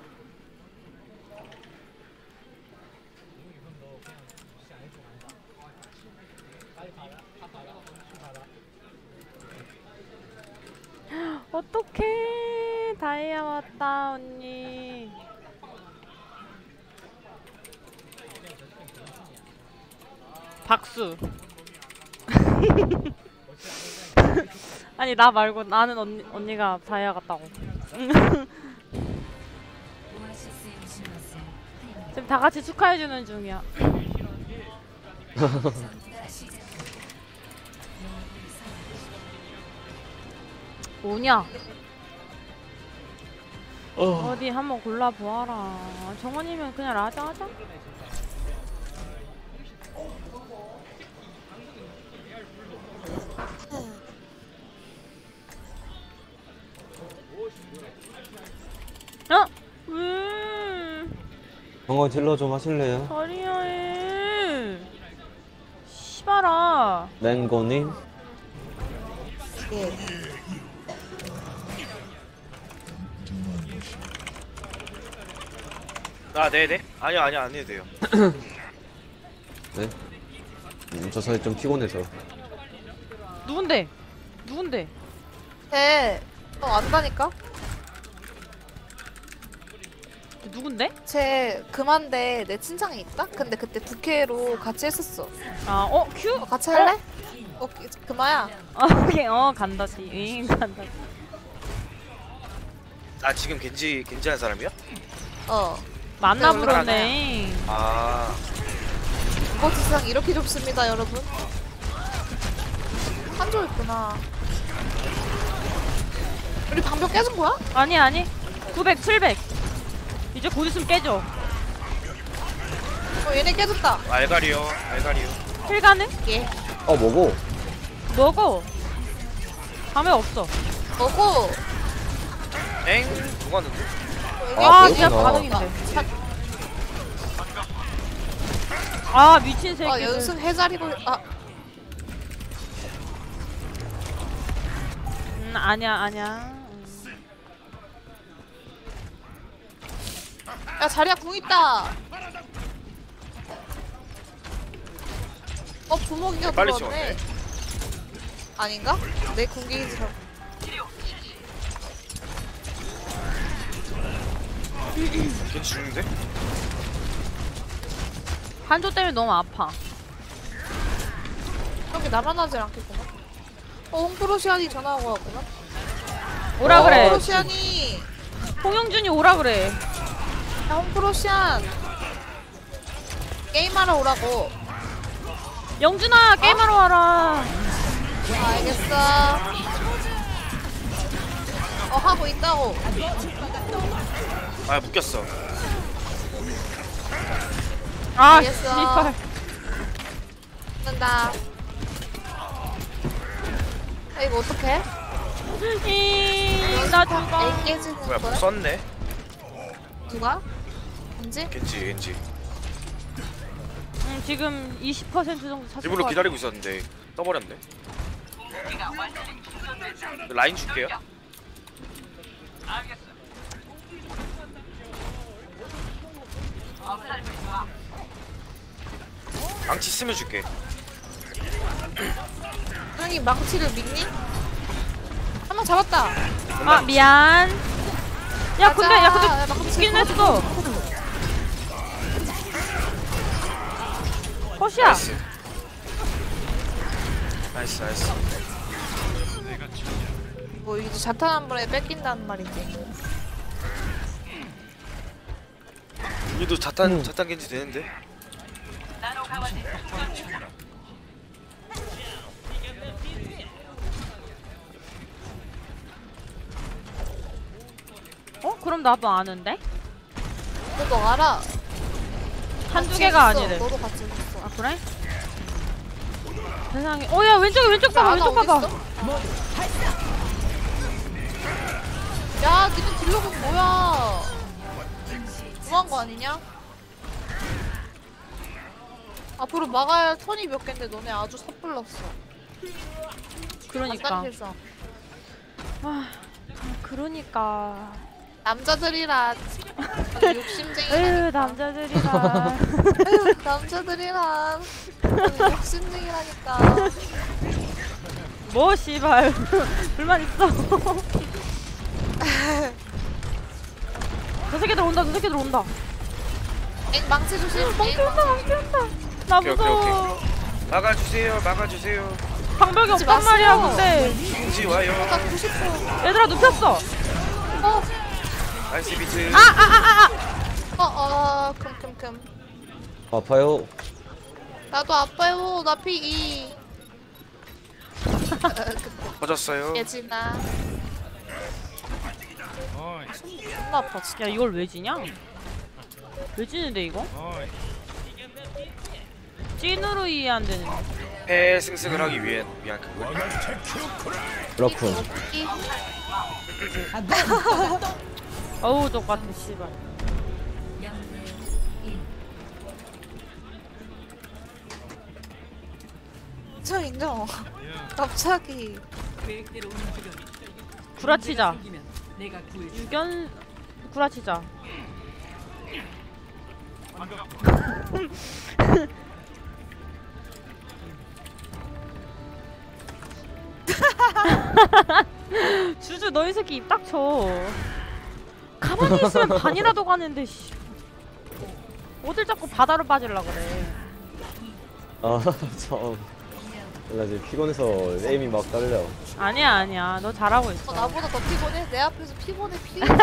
어떡해. 다이아 왔다 언니. 박수. 아니 나 말고 나는 언니가 다이아 같다고. 지금 다 같이 축하해주는 중이야. 뭐냐? 어디 한번 골라보아라. 정원이면 그냥 라자 하자. 정원 딜러 좀 하실래요? 자리야 해. 씨발아. 랭고님? 예. 아 네네. 아니요 안 해도 돼요. 네? 저 사이 좀 피곤해서. 누군데? 너 안다니까? 누군데? 쟤 금한데 내 친창에 있다? 근데 그때 부캐로 같이 했었어. 큐? 같이 할래? 금아야. 오케이 간다지. 간다지. 아 지금 겐지 하는 사람이야? 만나 부르네. 아. 이거 세상 이렇게 좁습니다, 여러분. 한조 있구나. 우리 방벽 깨진 거야? 아니. 900, 700. 이제 곧 있으면 깨져. 얘네 깨졌다. 알가리요. 킬 가능? 예. 먹어. 밤에 없어. 먹어. 엥? 누가 왔는데? 진짜 가능인데. 미친 새끼. 연승 해자리고. 아니야. 야 자리야 궁 있다. 부모기가 빨리 들어왔네. 아닌가? 내 궁기기 잘. 겐지 죽는데? 한조 때문에 너무 아파. 그렇게 나만 하질 않겠구나. 홍프로시안이 전화하고 왔구나. 오라 그래. 홍프로시안이. 홍영준이 오라 그래. 야 홍프로시안. 게임하러 오라고. 영준아 게임하러 와라. 알겠어. 하고 있다고. 아 묶였어. 아 알겠어. 씨발. 된다. 이거 어떡해? 나 잠깐. 에이 깨지는 뭐야 거야? 뭐 썼네? 누가? 겐지? 겐지. 지금 20% 정도 찼을 일부러 것 기다리고 있었는데 떠버렸네. 라인 줄게요. 망치 쓰면 줄게. 형님 망치를 믿니? 한 명 잡았다. 아 미안. 야 근데 야, 죽긴 했어. 컷이야. 나이스. 뭐 이제 자탄 한 번에 뺏긴다는 말이지. 우리도 자탄 겐지 되는데. 그럼 나도 아는데? 너도 알아. 한두 개가 아니래. 너도 같이 했어. 아 그래? 세상에. 야 왼쪽 봐봐. 왼쪽 봐봐. 야 니네 딜러군 뭐야? 너무한 거 아니냐? 앞으로 막아야 할 턴이 몇 갠데 너네 아주 섣불렀어. 그러니까. 그러니까. 남자들이라 욕심쟁이라니까. 남자들이라. 남자들이라 욕심쟁이라니까. 뭐 씨발. 불만 있어. 저 새끼들 온다. 망치 조심. 망치 온다. 나 무서워. 막아주세요. 방벽이 없단 말이야 근데. 겐지 와요. 나 90%. 얘들아 눕혔어. 나이스 비트. 큼큼큼. 아파요. 나도 아파요. 나 피2. 터졌어요. 예진아. 존나 아파 진짜. 야 이걸 왜 지냐? 왜 지는데 이거? 찐으로 이해 안 되는. 패승승을 하기 위한 그거. 그렇군. 어우 똑같아 씨발. 저 인정. 갑자기. 구라치자. 유견 구라치자. 주주 너희 새끼 입 닥쳐. 가만히 있으면 반이라도 가는데 씨. 어딜 자꾸 바다로 빠질라 그래. 나 지금 피곤해서 에임이 막 딸려. 아니야 너 잘하고 있어. 나보다 더 피곤해? 내 앞에서 피곤해.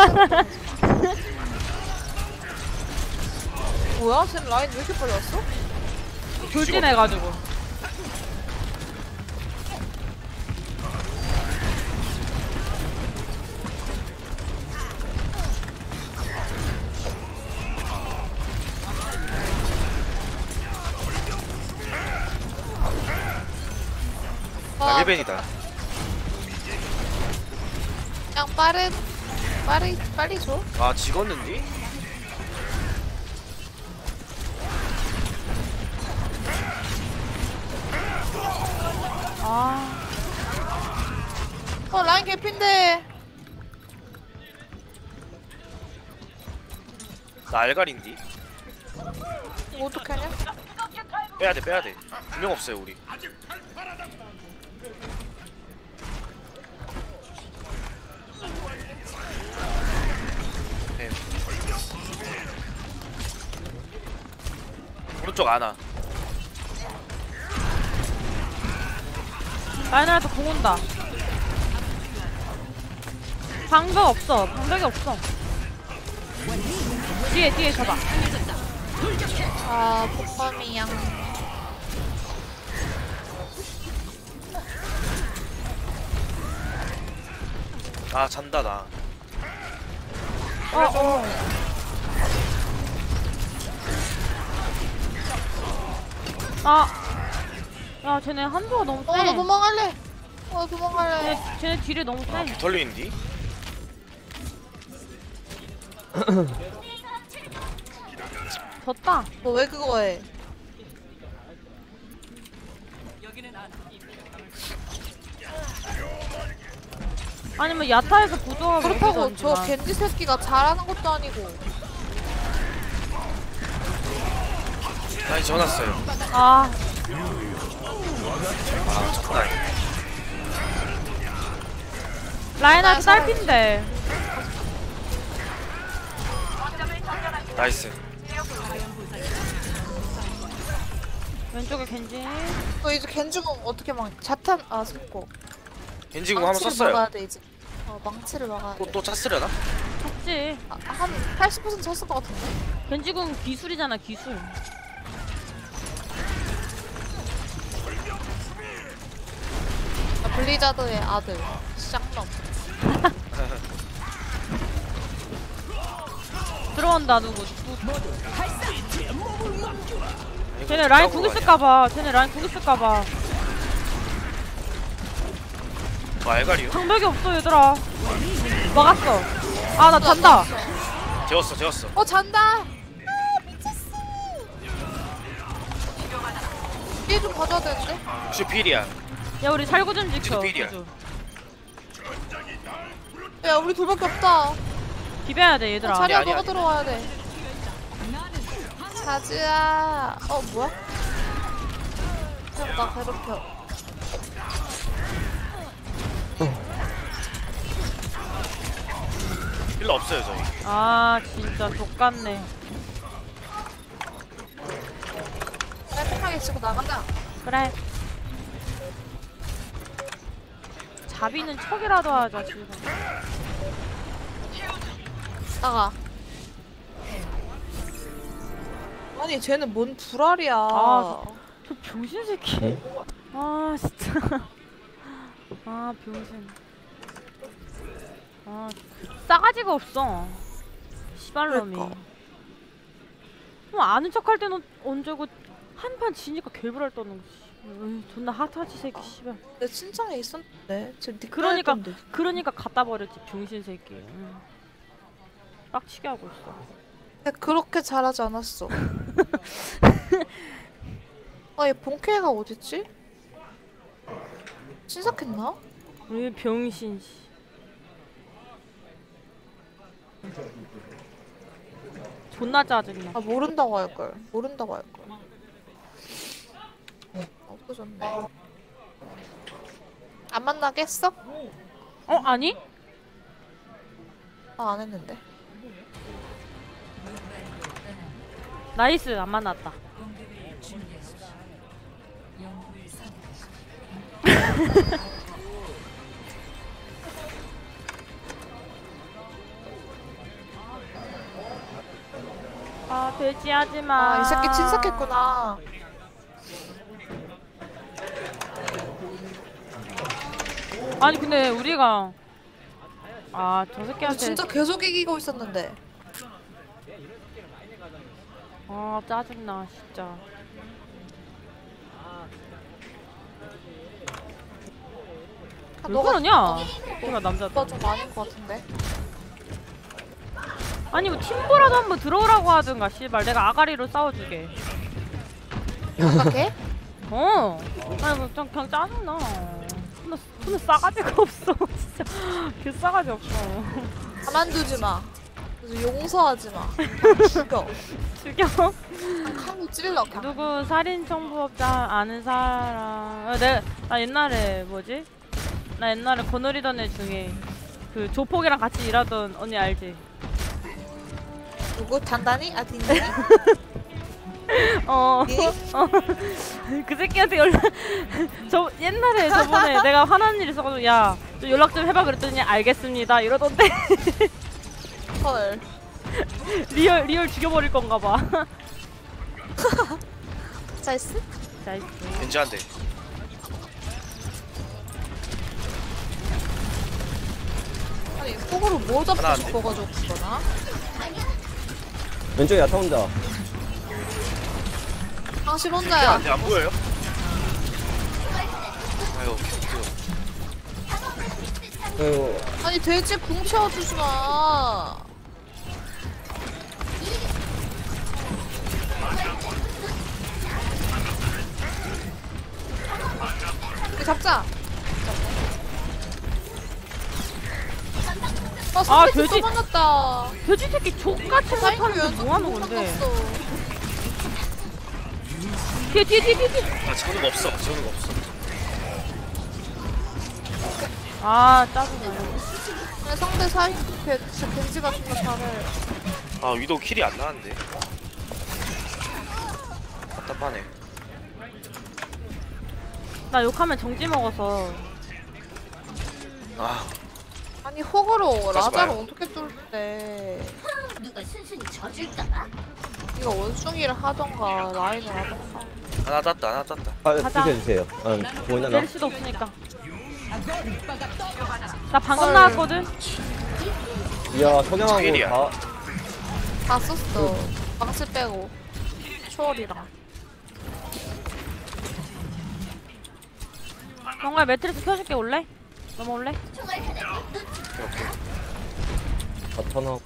뭐야? 쟤 라인 왜 이렇게 빨리 왔어? 돌진해가지고. 나 1벤이다. 그냥 빨리 줘. 아 찍었는디? 라인 개핀데. 나 알갈인디. 이거 어떻게 하냐? 빼야돼 빼야돼. 분명 없어요 우리. 네. 오른쪽 안아. 라인하르트 공 온다. 방벽 없어. 방벽이 없어. 뒤에 잡아. 아, 복범이야. 아 잔다 나. 야, 쟤네 한조가 너무 세. 나 도망갈래. 도망갈래. 쟤네 뒤를 너무 세. 붙을린디? 졌다. 너 왜 그거 해? 아니면 야타에서 부조하고 그렇다고 저 겐지 새끼가 잘하는 것도 아니고. 아니 전화했어요. 아, 졌다. 라인하르트 딸핀데. 나이스. 왼쪽에 겐지. 너 이제 겐지공 어떻게 막 자탄 썼고. 겐지공 한번 썼어요. 막아야 돼 이제. 망치를 막아야 돼. 또 찼으려나? 쳤지. 한 80% 찼을 것 같은데. 겐지군 기술이잖아, 기술. 블리자드의 아들 쌍놈. 들어온다 누구? 쟤네 라인 궁 있을까봐. 쟤네 라인 궁 있을까봐. 알갈이요? 방벽이 없어 얘들아. 막았어. 아 나 잔다. 재웠어. 잔다. 미쳤어. 얘 좀 봐줘야 되는데. 혹시 필이야. 야 우리 살구 좀 지켜. 필이야. 야 우리 둘밖에 없다. 비벼야 돼 얘들아. 자리야 너가 들어와야 돼. 자지야. 뭐야? 나 괴롭혀. 필러 없어요 저희. 아 진짜 족같네. 깔끔하게 치고 나가자. 그래. 자비는 척이라도 하자 지금. 나가. 아니 쟤는 뭔 불알이야. 저 병신 새끼. 아 진짜. 아 병신. 아 싸가지가 없어. 시발놈이. 그러니까. 뭐 아는 척할 때는 언제고 한판 지니까 개불알 떠는 거지. 존나 핫하지 새끼 씨발. 내 친창에 있었는데. 그러니까 갖다 버렸지 병신 새끼. 빡치게 하고 있어. 근데 그렇게 잘하지 않았어. 얘 본캐가 어딨지? 신삭했나? 왜 병신 씨. 존나 짜증나. 모른다고 할걸. 없어졌네. 안 만나겠어? 아니? 안 했는데. 나이스 안 만났다. 아 돼지하지마. 이 새끼 친삭했구나. 아니 근데 우리가 저 새끼한테 진짜 계속 이기고 있었는데. 짜증나 진짜. 왜 그러냐? 걔가 남자다. 너가 좀 아닌 것 같은데. 아니 뭐 팀보라도 한번 들어오라고 하든가 씨발. 내가 아가리로 싸워주게. 어떡해? 아니 뭐 그냥 짜증나. 손에 싸가지가 없어. 진짜 개 싸가지 없어. 가만두지 마. 그래서 용서하지 마. 그냥 죽여. 죽여? 칼로 찔러. 그냥. 누구 살인 청부업자 아는 사람? 나 옛날에 뭐지? 나 옛날에 거느리던 애 중에 그 조폭이랑 같이 일하던 언니 알지? 누구? 단단히? 아 딘딘이? 그 새끼한테 연락 저 옛날에 저번에 내가 화난 일 있어가지고 야 좀 연락 좀 해봐 그랬더니 알겠습니다 이러던데. 헐. 리얼 죽여버릴 건가 봐. 나이스? 나이스. 괜찮은데. 아니 속으로 뭐 잡고 하나 안 돼? 싶어가지고 그거나? 왼쪽에 야타 혼자. 당신 혼자야. 안돼 안 보여요? 아유 아이고. 아니 돼지 궁 채워주지 마. 이거 잡자. 아, 돼지. 도망갔다. 돼지 새끼 족같은 거 타는데 뭐하는 건데? 뒤에. 아 저는 없어. 저는 없어. 아 짜증나. 근데 상대 사이 진짜 겐지 같은 거 잘해. 아 위도우 킬이 안 나는데. 답답하네. 나 욕하면 정지 먹어서. 아 아니 호구로 다시 라자를 봐요. 어떻게 뚫대? 누가 순순히 져줄까봐? 이거 원숭이를 하던가 라인을 하던가. 하나 땄다. 아, 가자. 비켜주세요. 보이나 나? 내릴 수도 없으니까. 나 방금 나왔거든. 이야, 석양하고 스킬이야. 다 썼어. 망치 빼고 초월이랑. 정말 매트리스 켜줄게 올래? 넘어올래? 다 터나.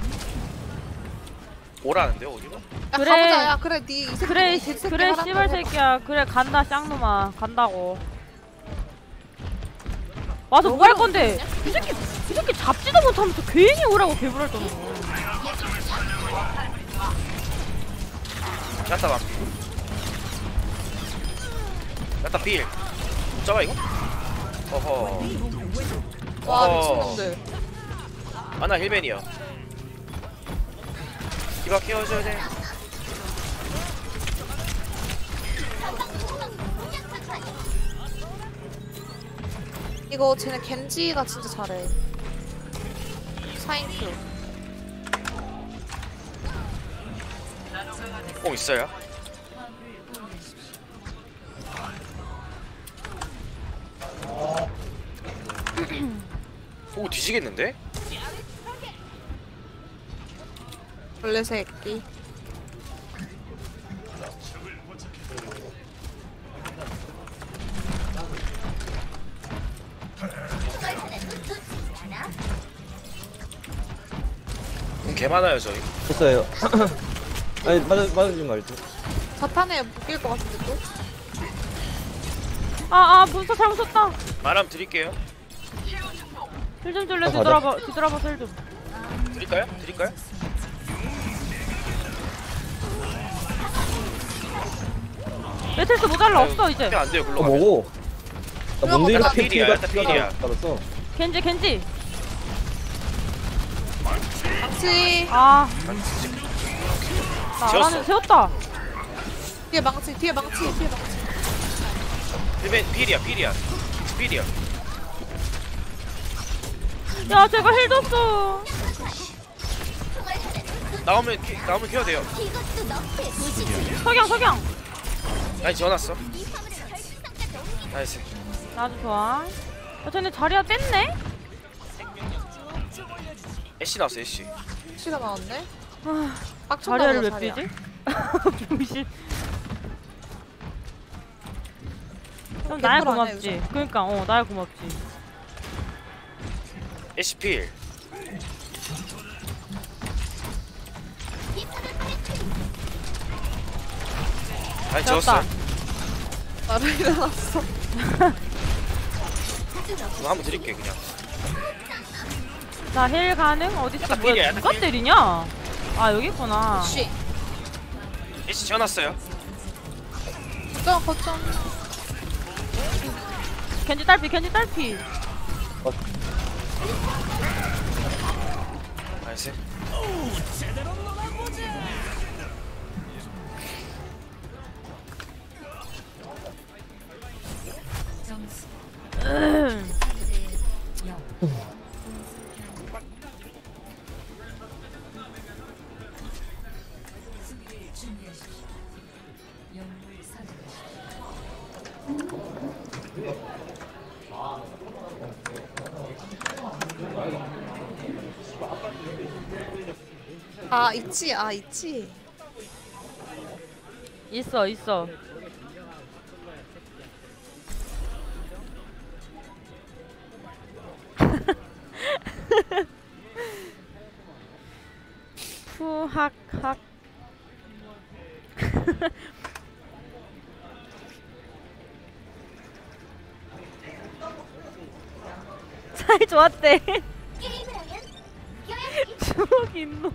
오라는데 어디가? 야 그래. 가보자. 야 그래 니 이 새끼 그래 이 새끼 그래 하라고 씨발 해봐. 새끼야. 그래 간다 쌍놈아 간다고. 와서 뭐 할 건데? 이 새끼 잡지도 못하면서 괜히 오라고 개불할 떠는 거. 야타 반피. 야타 필. 잡아 이거? 어허. 와 어허. 미친놈들. 아나 힐맨이야. 디바 키워줘야 돼. 이거 쟤네 겐지가 진짜 잘해. 4인큐. 뽕 있어요? 오 뒤지겠는데? 원래 새끼. 개 많아요 저희. 됐어요. 아니, 맞으지 말지. 자탄에 묶일 것 같은데 또? 문서 잘못 썼다. 말함 드릴게요. 힐 좀 줄래? 가자. 뒤돌아봐서 힐 좀. 드릴까요? 드릴까요? 매트리스 모자라 없어 이제. 안 돼요 글로. 뭐고? 나 뭔데 야타 이렇게 필이야, 야타 필이야. 알았어. 겐지. 망치. 나 지웠어. 알아는 세웠다. 뒤에 망치. 뒤에 망치. 힐맨 필이야. 야 제발 힐 줬어. 나오면 키워야 돼요. 이것도 너의 도시지. 석양. 아니 지어놨어. 나이스. 나도 좋아. 쟤네 자리야 뺐네? 애쉬 나왔어 애쉬. 시가 나왔네. 자리야를 왜 빼지? 병신. 그럼 나야 개꿀 아니야, 고맙지. 그러니까 나야 고맙지. 애쉬 필. 아니 지웠어요. 나를 일어났어. 그럼 한번 드릴게 그냥. 자, 힐 가능? 어딨어? 약간 뭐야, 필이야, 누가 약간 필. 때리냐? 아, 여기 있구나. 씨. 애쉬 지어놨어요. 거점. 겐지 딸피, 겐지 딸피. 나이스. 점수 음. 3대 0. 수비를 준비하십시오. 영웅을 선택하십시오. 아 있지. 아 있지. 있어, 있어. 푸학학. 사이 좋았대. 게임을 하면 추억 인노.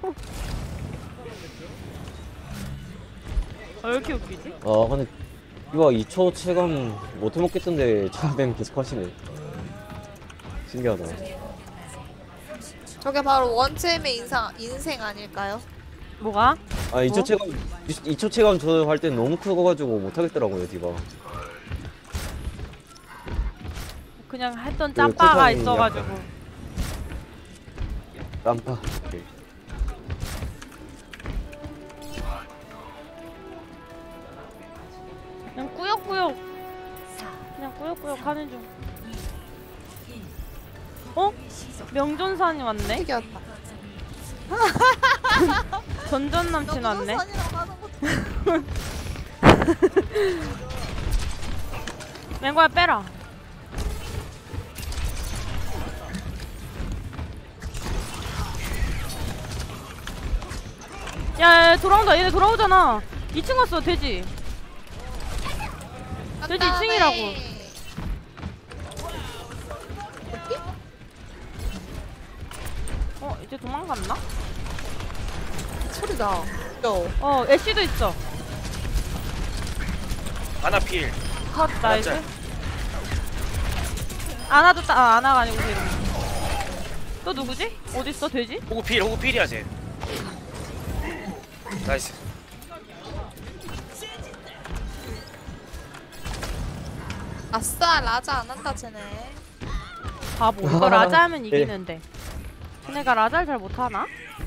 왜 이렇게 웃기지? 아 근데 이거 2초 체감 못 해먹겠던데 차뱀 계속 하시네. 신기하다. 저게 바로 원챔의 인생 아닐까요? 뭐가? 아 2초 체감 2초 체감 저 할 때 너무 크가지고 못 하겠더라고요 디바. 그냥 했던 그 짬바가 코타임 있어가지고. 깜파. 오케이. 그냥 꾸역꾸역. 그냥 꾸역꾸역 하는 중. 어? 명존산이 왔네? 특이하다. 전전 남친 왔네? 맹거야 빼라. 야, 돌아온다. 얘네 돌아오잖아. 2층 왔어, 돼지. 돼지 2층이라고. 이제 도망갔나? 소리 나. 애쉬도 있어. 아나 필. 컷, 나이스. 맞아. 아나도 아나가 아니고 이름. 또 누구지? 어딨어, 돼지? 호구 필이야 쟤. 나이스. 아싸 라자 안 한다 쟤네. 바보. 이거 라자 하면 이기는데. 걔네가 라자를 잘 못하나?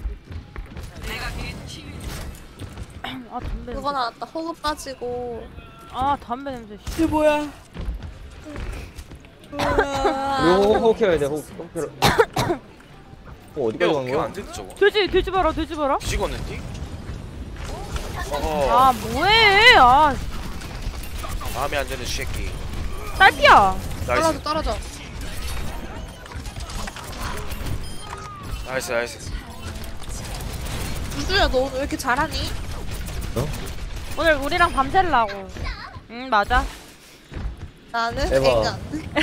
아, 담배 그거 냄새. 나왔다. 호흡 빠지고. 아, 담배 냄새. 이게 뭐야? 이거 호흡 켜야 돼. 호흡 켜라. 어디까지 간 거야? 안 되지 저거. 돼지 봐라, 돼지 봐라. 뒤집었는데? 아, 뭐해? 아, 마음에 안 드는 새끼. 딸피야. 나이스. 떨어져. 나이스. 우주야 너 오늘 왜 이렇게 잘하니? 오늘 우리랑 밤샐라고. 응, 맞아. 나는 해봐. 애가.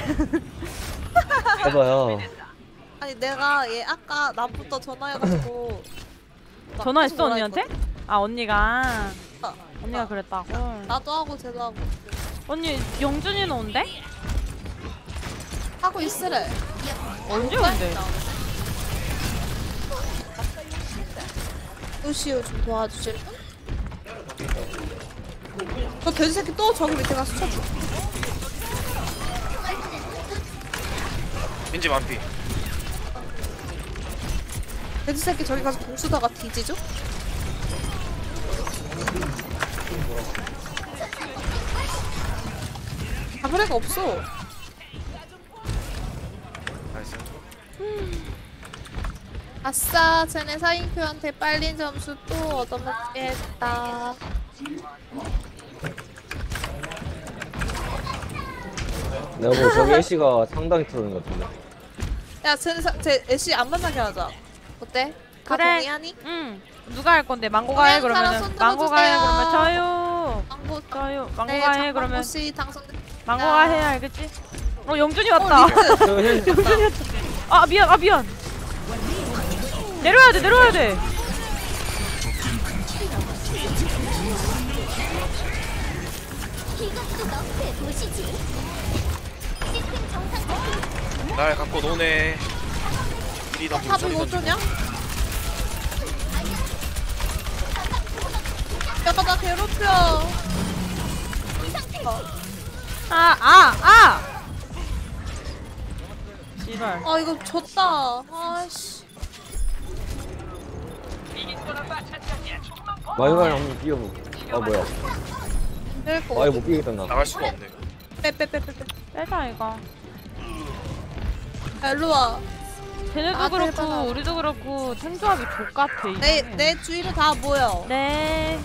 해봐요. 아니 내가 얘 아까 나부터 전화해가지고. 나 전화했어, 계속 뭐라 언니한테? 했거든? 아, 언니가. 아, 언니가 그랬다고. 나도 하고 쟤도 하고. 언니, 영준이는 온대? 하고 있으래. 언제 온대? 루시오 좀 도와주실 분? 저 돼지 새끼 또 저기 밑에 가서 쳐줘. 왠지 만피. 돼지 새끼 저기 가서 공 쓰다가 뒤지죠? 잡을 애가 없어. 나이스. 아싸, 쟤네 사인큐한테 빨린 점수 또 얻어먹겠다. 내가 보기 저기 애쉬가 상당히 트롤인 것 같은데. 야, 쟤 애쉬 안 만나게 하자. 어때? 다 그래. 동의하니? 응. 누가 할 건데? 망고가 해 동의하는 사람 그러면은. 손 망고가 해 들어주세요. 그러면 저요. 망고. 저요. 네, 망고가 해 그러면. 장망고씨 당선됐. 망고가 해, 알겠지? 영준이 왔다. 영준이 왔다. 아, 미안. 내려야 돼, 내려야 돼. 이것도 너프의 도시지. 시스템 정상. 날 갖고 노네. 이리 던지고 탑이 저리 뭐 던지고. 어쩌냐? 야가 나 괴롭혀. 씨발. 아 이거 졌다. 아씨. 마이발 한번 뛰어보. 아 뭐야? 될거 아 이거 못 뛰겠다 나. 나갈 수가 없네. 빼빼빼빼빼. 빼자 이거. 야 일로 와. 쟤네도 아, 그렇고 대박아. 우리도 그렇고 탱조합이 족같아. 내 주위로 다 모여. 네.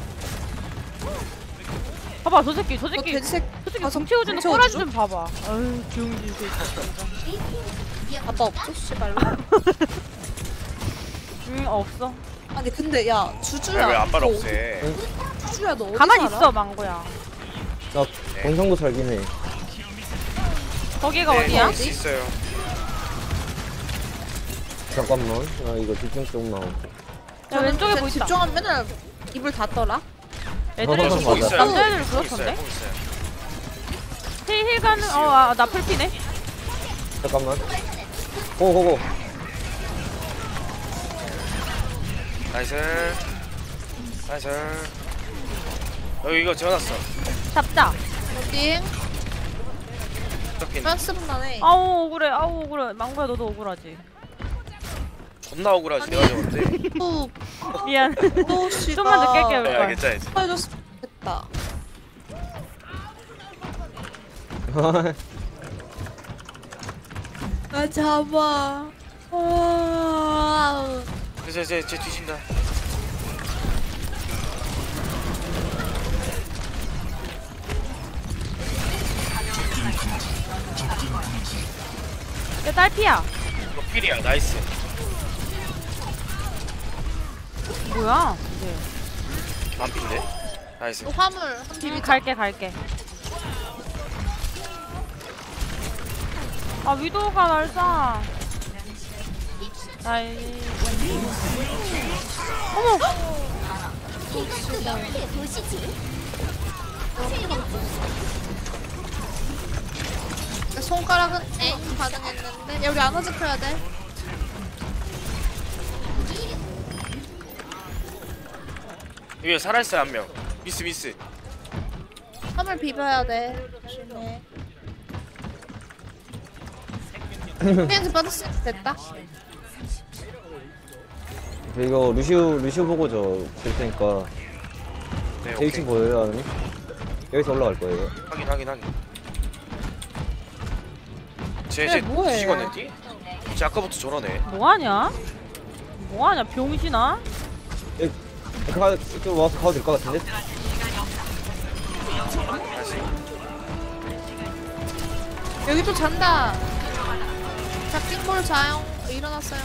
봐봐 저 새끼 저 너 새끼 돼지 새끼. 저 새끼 가서 동치우주는 동치 꼬라지 어디죠? 좀 봐봐. 아유 귀용진 새끼. 아빠 없어? 씨발로. 없어. 아니 근데 야 주주야. 왜 아빠를 너 없애? 주주야 너 어디 가만히 살아? 있어 망고야. 나 경상도 살긴 해. 거기가 네, 어디야? 갈수 있어요. 잠깐만. 나 이거 뒷중 쪽 나오고. 야 왼쪽에 뭐 있다. 집중하면 맨날 입을 닫더라. 애들이 맞아, 거기 맞아. 있어요. 남자애들 거기 있어요. 그렇던데? 거기 있어요. 힐 가는 나 풀피네. 잠깐만. 고고고. 나이스. 나이스. 여기 이거 재워놨어. 잡자. 어디? 섞인. 연습은 나네. 아우 억울해. 망고야 너도 억울하지. 존나 억울하지 내가 저건데. 또 미안. 또 씨가. 좀만 늦게 깰 야 거야. 괜찮아. 해줬으면 좋겠다. 아 잡아. 아. 쟤 뒤진다. 야 딸피야. 이거 필이야. 나이스. 뭐야? 반피인데? 나이스. 화물 한 비비. 갈게. 아 위도우가 날 쏴. 아이. 어머. 이것도 너프의 도시지. 손가락은 엥 반응했는데. 야 우리 안아지켜야 돼. 여기 살아있어요 한 명. 미스. 화물 비벼야 돼. 조심해. 펜스 받았으면 됐다. 이거 루시우 보고 저될 테니까. 네 제 2층 오케이. 보여요, 아니? 여기서 올라갈 거예요. 확인. 쟤 쟤 뭐해? 뒤지겠네. 쟤 아까부터 저러네. 뭐하냐 병신아. 좀 와서 가도 될 것 같은데? 나이스. 여기 또 잔다. 잡힌 볼 자요. 일어났어요.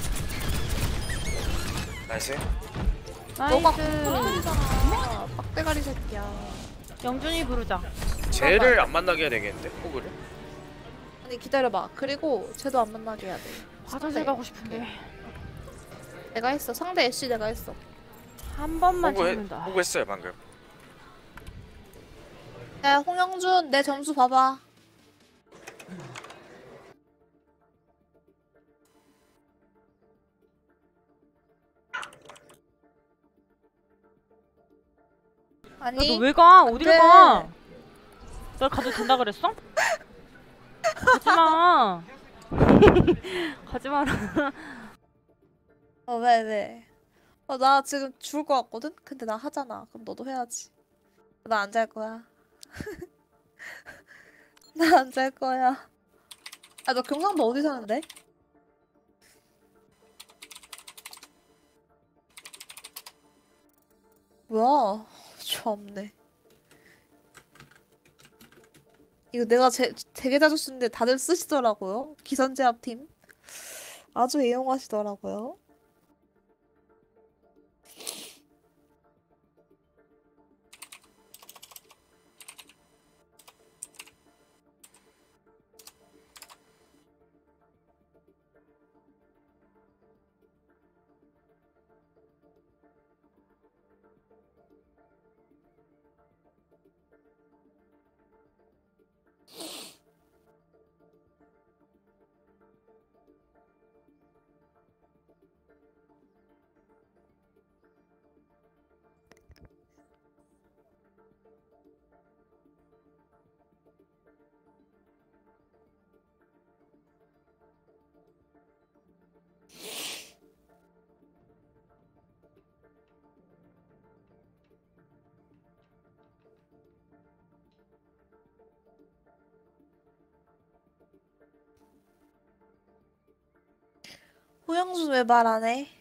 나이스. 너가 나이스. 꿀꿀이잖아. 빡대가리 새끼야. 영준이 부르자. 쟤를 안 만나게 해야 되겠는데? 호그를? 아니 기다려봐. 그리고 쟤도 안 만나게 해야 돼. 화장실 가고 싶은데 내가 했어. 상대 애쉬 내가 했어. 한 번만 찍는다. 호그 했어요 방금. 야 홍영준 내 점수 봐봐. 아니 너 왜 가? 어디를 돼. 가? 널 가도 된다 그랬어? 가지마. 가지마라. 왜? 나 지금 죽을 것 같거든? 근데 나 하잖아. 그럼 너도 해야지. 나 안 잘 거야. 나 안 잘 거야. 아, 너 경상도 어디 사는데? 뭐야? 좋네. 이거 내가 되게 자주 쓰는데 다들 쓰시더라고요. 기선제압팀. 아주 애용하시더라고요. 호영준 왜 말 안 해?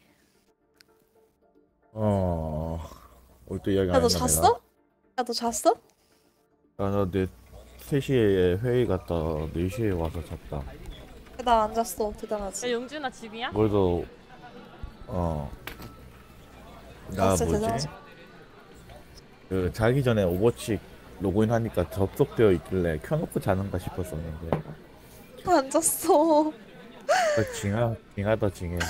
오늘 또 이야기 안 야, 너 했나 잤어? 야, 너 잤어? 나내 3시에 회의 갔다 4시에 와서 잤다. 나 안 잤어. 대단하지. 야 용준아 집이야? 그래도 나 진짜 뭐지? 대단하지. 그 자기 전에 오버워치 로그인 하니까 접속되어 있길래 켜놓고 자는가 싶었었는데 안 잤어. 징하다 징해.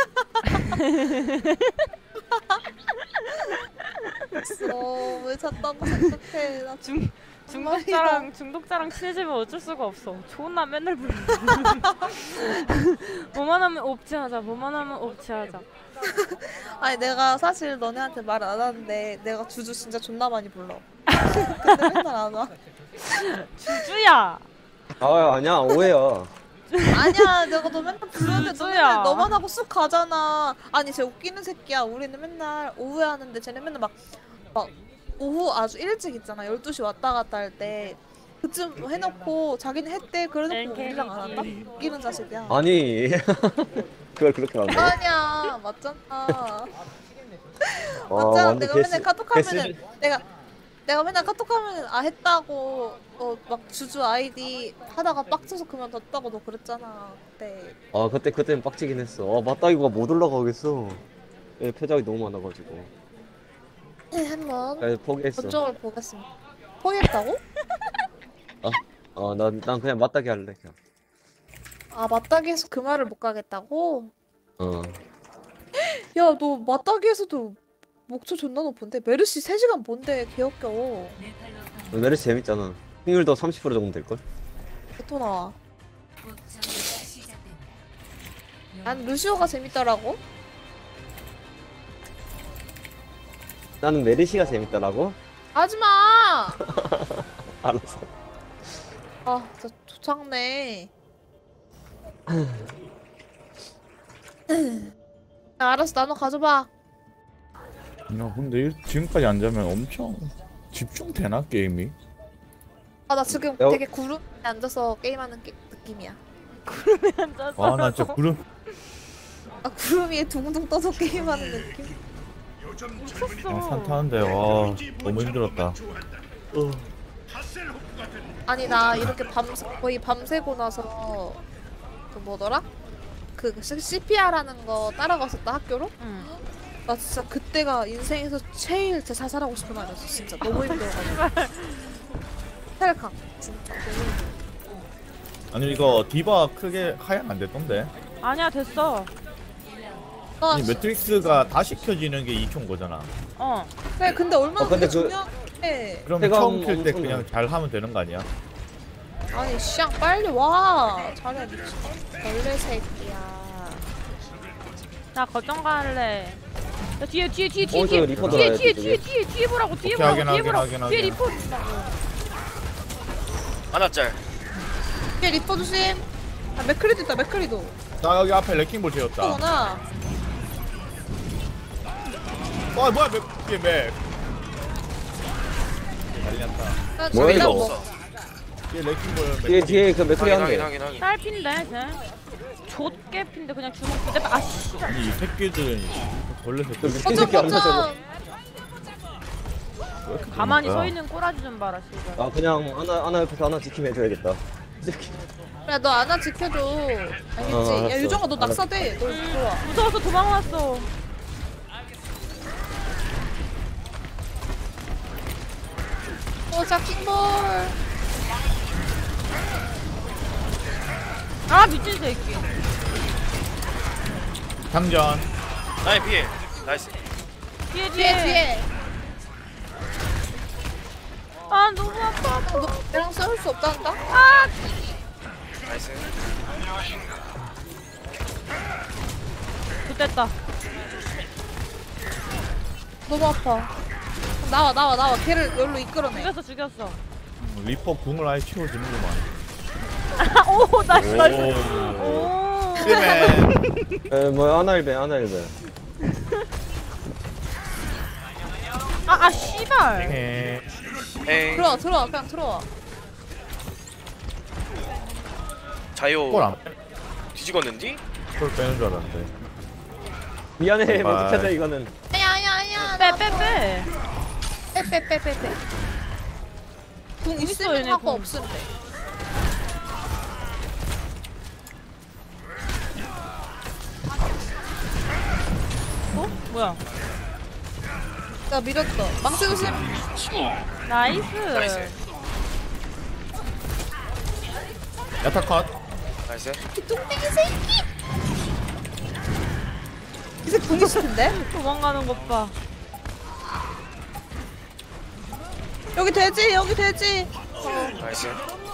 왜 잤다고 생각해. 나 중독자랑 친해지면 어쩔 수가 없어. 좋은 날 맨날 부르. 뭐만 하면 옵치하자. 뭐만 하면 옵치하자. 아니 내가 사실 너네한테 말 안 하는데 내가 주주 진짜 존나 많이 불러. 근데 맨날 안 와. 주주야. 아 아니야 오해야. 아니야 내가 너 맨날 부르는데 너 주주야. 맨날 너만 하고 쑥 가잖아. 아니 쟤 웃기는 새끼야. 우리는 맨날 오후에 하는데 쟤는 맨날 막 오후 아주 일찍 있잖아. 12시 왔다 갔다 할 때 그쯤 해놓고 자기는 했대. 그래놓고 우리랑 안 한다? 웃기는 자식이야. 아니 그걸 그렇게 안 해. 아니야 맞잖아. 맞잖아. 완전 내가 개쓰- 맨날 카톡하면은 내가 맨날 카톡하면은 했다고 막 주주 아이디 하다가 빡쳐서 그만뒀다고 너 그랬잖아 그때. 그때는 빡치긴 했어. 맞다 이거 못 올라가겠어. 표적이 너무 많아가지고. 네 한번 포기했어. 저쪽을 보겠습니다. 포기했다고? 난 그냥 맞다기 할래 그냥. 맞다기에서 그 말을 못 가겠다고? 어. 야 너 맞다기에서도 목표 존나 높은데? 메르시 3시간 본데 개역겨워. 메르시 재밌잖아. 확률도 30% 정도 될걸? 또 나와. 난 루시오가 재밌더라고. 나는 메르시가 재밌더라고. 하지마! 알았어. 진짜 조창네. 알았어 나눠 가져봐. 야 근데 지금까지 안 자면 엄청 집중되나 게임이? 나 지금 되게 구름에 앉아서 게임하는 느낌이야. 구름에 앉아서. 나 진짜 구름 구름 위에 둥둥 떠서 게임하는 느낌? 산 타는데 와 너무 힘들었다. 아니 나 이렇게 거의 밤새고 나서 그 뭐더라? 그 CPR 하는 거 따라갔었다 학교로? 나 진짜 그때가 인생에서 제일 제 자살하고 싶은 날이었어. 진짜 너무 힘들어가지고. 헬캉 진짜 너무 힘들어. 아니 이거 디바 크게 하향 안 됐던데? 아니야 됐어. 아니 매트릭스가 다시 켜지는 게 2초인 거잖아. 그래 근데 얼마나 근데 그게 그- 중요해. 그럼 처음 킬 때 그냥 잘 하면 되는 거 아니야? 아니 샹 빨리 와. 잘해 미친 벌레 새끼야. 나 거점 갈래. 야 뒤에 저 리퍼 들어야 돼, 저기. 뒤에 보라고 뒤에 오케이, 보라고 확인, 뒤에 확인, 보라고 확인, 뒤에 확인. 리포. 하나짤. 뒤에 리퍼 조심. 맥크리도 있다 맥크리도. 나 여기 앞에 레킹볼 재웠다. 또구나. 뭐야 뒤에 맥. 난리 났다. 뭐야, 이거? 뒤에 레킹볼 뒤에 그 맥크리 한 개. 딸핀데 쟤. 좆개핀데 그냥 주먹 부대. 씨. 아니 이 새끼들은 원래 그 미친 새끼 안 맞아. 가만히 서 있는 꼬라지 좀 봐라 씨발. 그냥 하나 옆에서 하나 지키면 해줘야겠다. 이 새끼. 그래 너 안아 지켜줘. 알겠지? 야 알았어. 유정아 너 낙사돼. 너 들어와. 무서워서 도망왔어. 짝킹볼. 미친 새끼. 장전. 나의 피해. 나이스. 뒤에. 너무 아파. 너 내랑 싸울 수 없다니까? 나이스. 좋됐다. 너무 아파. 나와. 걔를 여기로 이끌어내. 죽였어. 리퍼 궁을 아예 치워주는구만. 오 나이스. 오. 그래. 뭐야 하나 일배. 씨발. 들어와 그냥 들어와. 자요. 골 안. 뒤집었는디? 콜 빼는 줄 알았는데. 미안해 바이바이. 못하자 이거는. 아야. 빼. 빼. 궁 있어, 있으면 얘네 하고 궁. 없으면 돼. 어? 뭐야? 나 밀었어. 망치 조심. 나이스. 야타 컷. 나이스. 이 뚱땡이 새끼. 이제 궁 있을 텐데. 도망가는 것 봐. 여기 돼지. 나이스.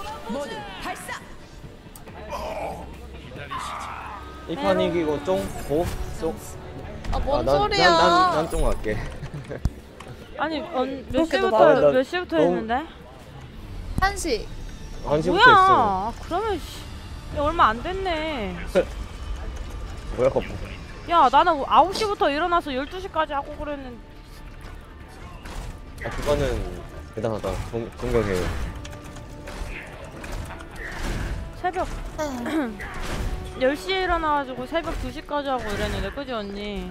이 판 이기고 쫑고 쫑. 뭔 소리야. 난난난쫑 갈게. 아니 몇 그렇게 시부터 아, 나 몇 시부터 너무- 했는데? 1시. 1시부터 뭐야? 했어. 그러면 야, 얼마 안 됐네. 뭐야 거. 야 나는 9시부터 일어나서 12시까지 하고 그랬는데. 아 그거는 대단하다. 존경해요. 새벽 10시에 일어나가지고 새벽 2시까지 하고 이랬는데 그지 언니?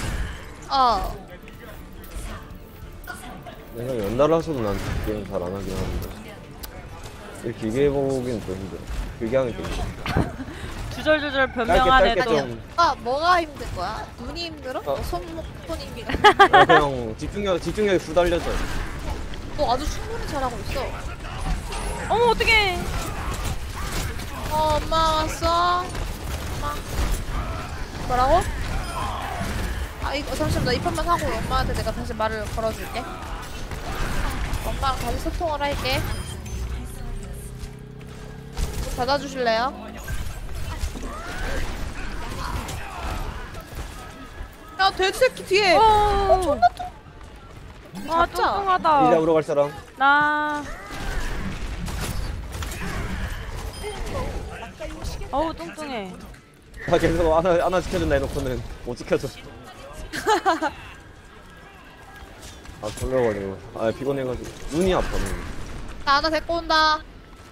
내가 연달아서도 난 게임 잘 안 하긴 하는데 이렇게 길게 해보기는 좀 힘들어. 길게 하는 게 힘들어. 주절주절 변명하네 짧게 또. 좀 뭐가 힘든 거야? 눈이 힘들어? 손이 힘들어? 그냥 집중력이 후달려져. 너 아주 충분히 잘하고 있어. 어머 어떡해. 엄마 왔어. 엄마. 뭐라고? 이거 잠시만 나 이 판만 하고 엄마한테 내가 다시 말을 걸어줄게. 엄마랑 다시 소통을 할게. 문 닫아주실래요? 야 돼지 새끼 뒤에. 존나 아 뚱뚱하다. 이제 잡으러 갈 사람. 나. 어우 뚱뚱해. 아 계속 하나 지켜준다 해놓고는 못 지켜줘. 아 졸려가지고 피곤해가지고 눈이 아파. 나 하나 데리고 온다.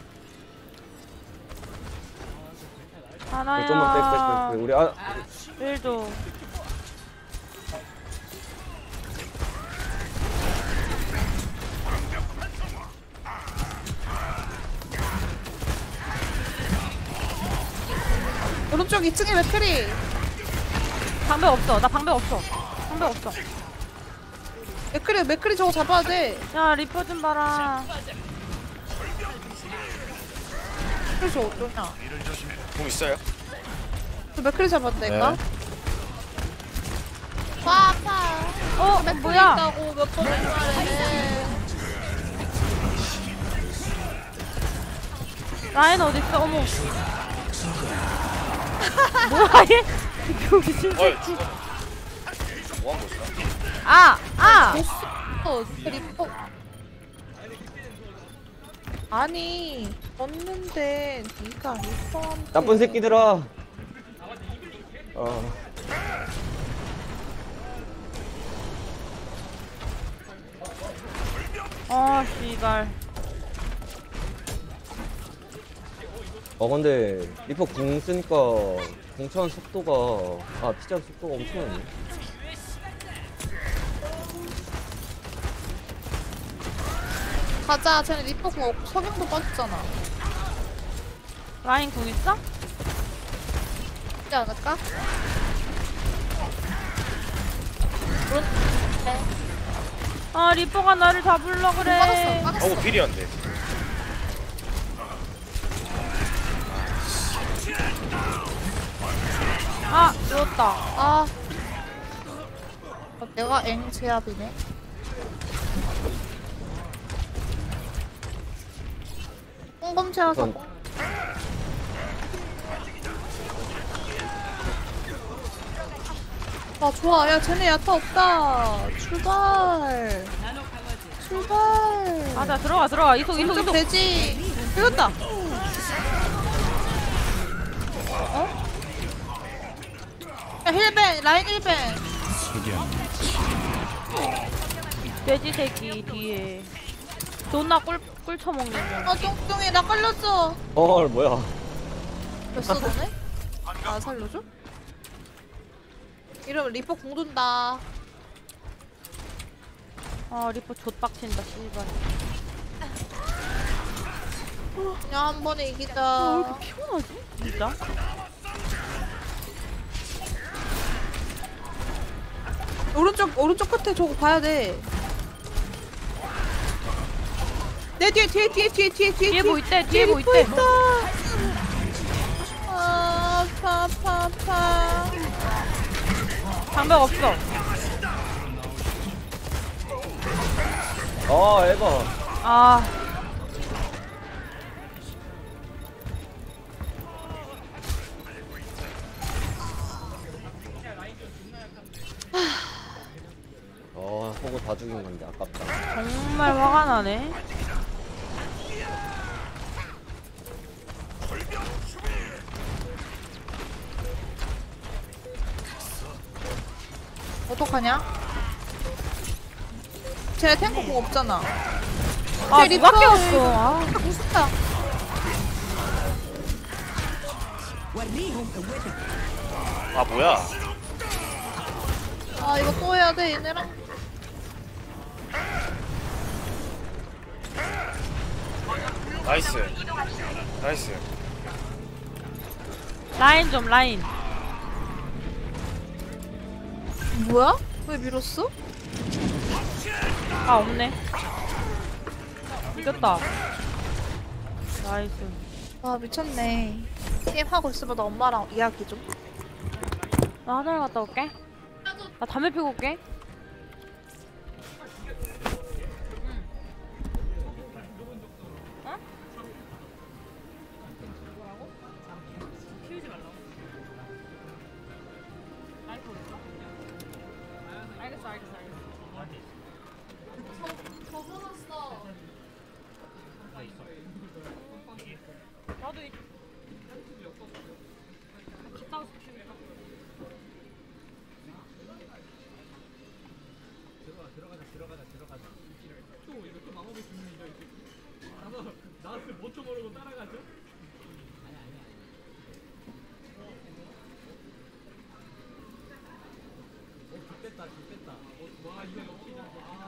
하나야. 좀만 빼. 우리 1도. 오른쪽 2층에 맥크리. 방벽 없어. 나 방벽 없어. 방벽 없어. 맥크리 저거 잡아야 돼. 야 리퍼 좀 봐라. 그래서 어쩌냐? 궁 있어요? 저 맥크리 잡았다니까? 네. 아파. 맥크리 뭐야? 있다고 몇 번을 말해. 라인 어딨어? 어머. 뭐야 얘? 병신 새끼. 뭐한 거지? 리퍼. 아니 졌는데 니가 리퍼한테 나쁜 새끼들아. 씨발. 근데 리퍼 궁 쓰니까 공차는 속도가 피자 속도가 엄청나네. 가자. 쟤네 리퍼 공 석영도 빠졌잖아. 라인 궁 있어? 있지 않을까? 리퍼가 나를 잡으려 그래. 어우 필이었는데. 누웠다. 내가 엥 제압이네. 홍범채가 사고. 좋아. 야 쟤네 야타 없다. 출발. 자 들어가. 이속. 돼지. 이겼다. 야 힐벤. 라인 힐벤. 돼지 새끼 뒤에. 존나 꿀 처먹는 거. 뚱뚱이 나 걸렸어. 뭐야? 몇 쏘더네? 나 살려줘? 이러면 리퍼 공 돈다. 아 리퍼 좆빡친다 씨발. 그냥 한 번에 이기자. 왜 이렇게 피곤하지? 진짜? 오른쪽 끝에 저거 봐야 돼. 내 뒤에 뒤에 뭐 있대? 뒤에 뭐 리퍼 있대? 있다. 아, 아파. 방벽 없어. 에바. 아 호구 다 죽인 건데 아깝다. 정말 화가 나네. 어떡하냐? 쟤 탱커 공 없잖아. 아 누가 깨웠어? 아 공 쓴다. 아 뭐야? 아 이거 또 해야 돼 얘네랑. 나이스. 나이스. 라인 좀 라인. 뭐야? 왜 밀었어? 아 없네. 이겼다. 나이스. 아 미쳤네. 게임 하고 있으면 나 엄마랑 이야기 좀. 나 하늘 갔다 올게. 나 담배 피고 올게. 나도 갔다 와서 피우자. 들어가자. 또 이거 또 마법의 주문이죠 이제. 나한테 뭣도 모르고 따라가죠? 아니야. 좋겠다. 와 이거 역시나.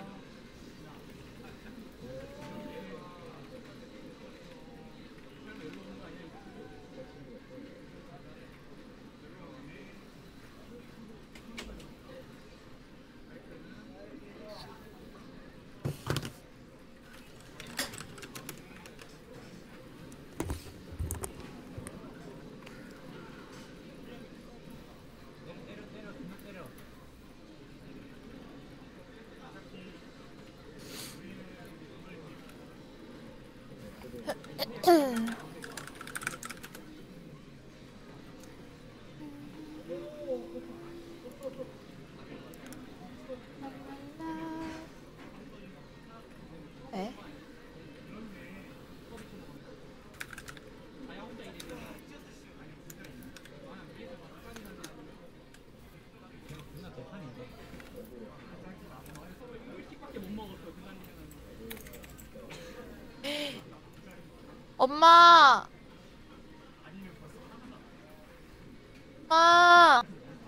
에? 엄마! 엄마!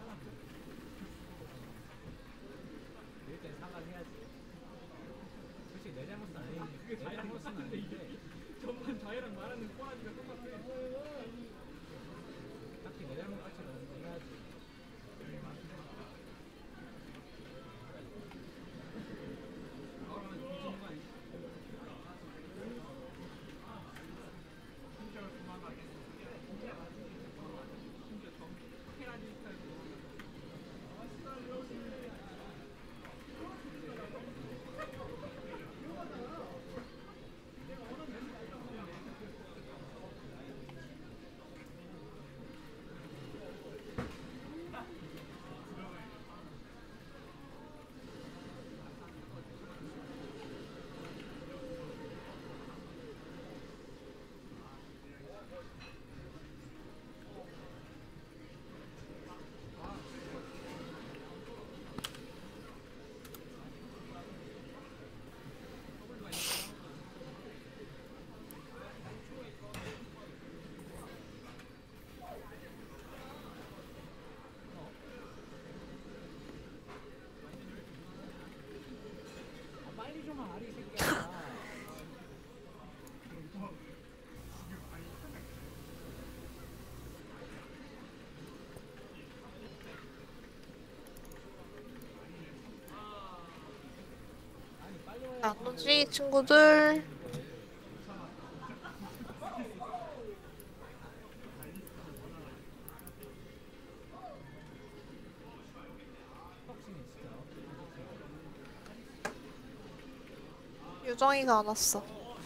전반 자해랑 말하는 꼬라지가 똑같아. 딱히 내 잘못 같지 않은데 해야지. 안 오지 친구들? 유정이가 안 왔어.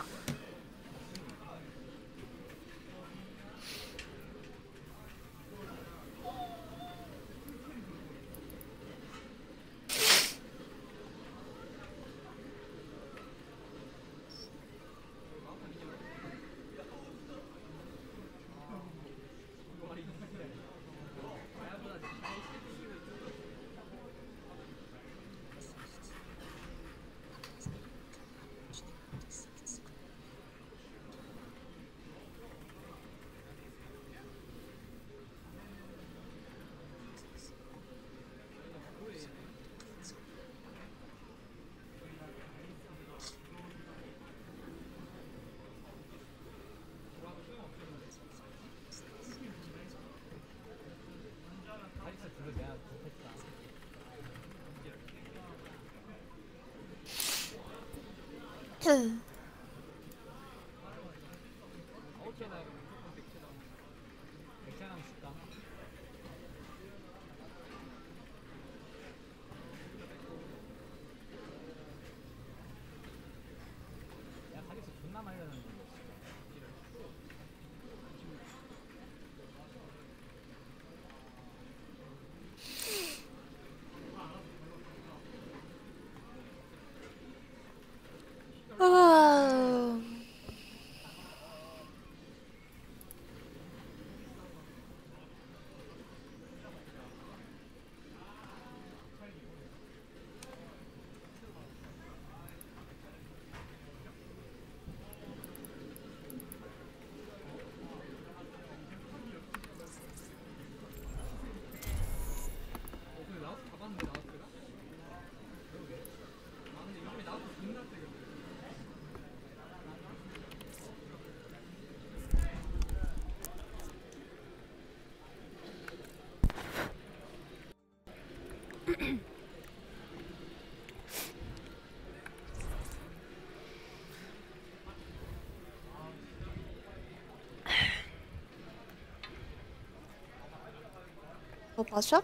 너 마셔?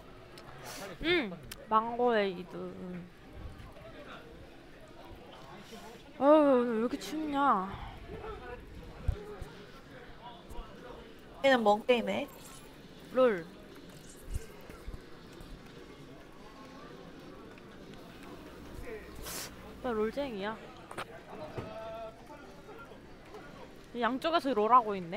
망고에이드. 왜 이렇게 춥냐? 얘는 뭔 게임해? 롤. 나 롤쟁이야. 양쪽에서 롤하고 있네.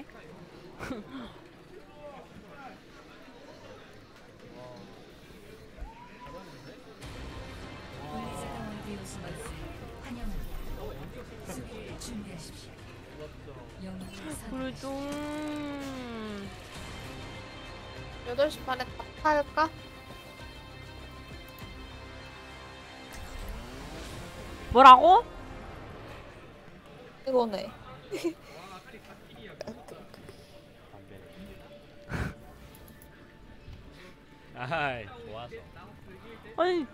우리 좀 8시 반에 할까? 뭐라고? 이거네. 아이 좋았어. 아니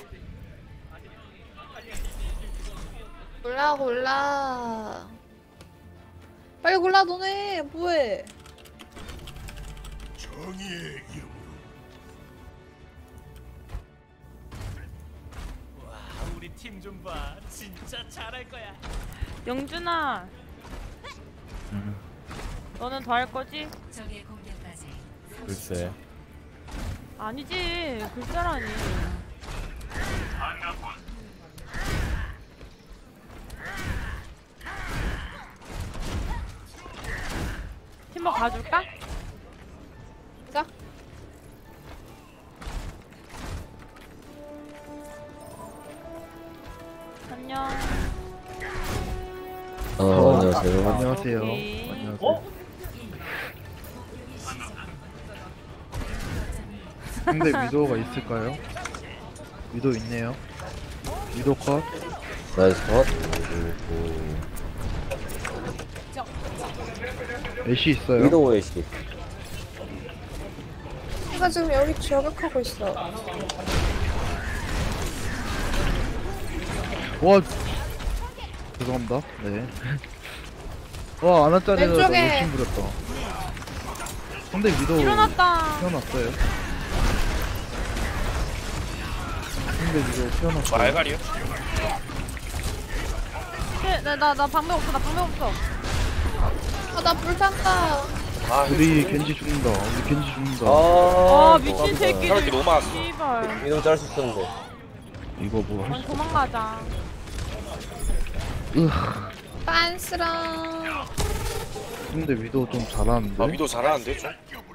골라. 빨리 골라 너네 뭐해? 정의의 이름으로. 와 우리 팀 좀 봐. 진짜 잘할 거야. 영준아. 너는 더 할 거지? 적의 공격까지 글쎄. 아니지. 글쎄라니. 팀버 가줄까? 가. 안녕. 안녕하세요. 안녕하세요. 오케이. 안녕하세요. 상대 위도우가 있을까요? 위도우 있네요. 위도우 컷. 나이스 컷. 애쉬 있어요. 위도우 애쉬. 내가 지금 여기 저격하고 있어. 와, 죄송합니다. 네. 와, 아나짜리가 너무 왼쪽에. 욕심 부렸다. 상대 위도 일어났다. 태어났어요. 상대 위도 태어났어요. 알갈이요? 나 방금 없어. 나 방금 없어. 나 불탔다. 우리 겐지 죽는다. 우리 겐지 죽는다. 아 미친 새끼들. 사람들이 너무 많았어. 씨발. 이놈 자를 수 있었는데. 이거 뭐 할 아니 도망가자. 빤스랑. 근데 위도 좀 잘하는데. 아 위도 잘하는데 좀.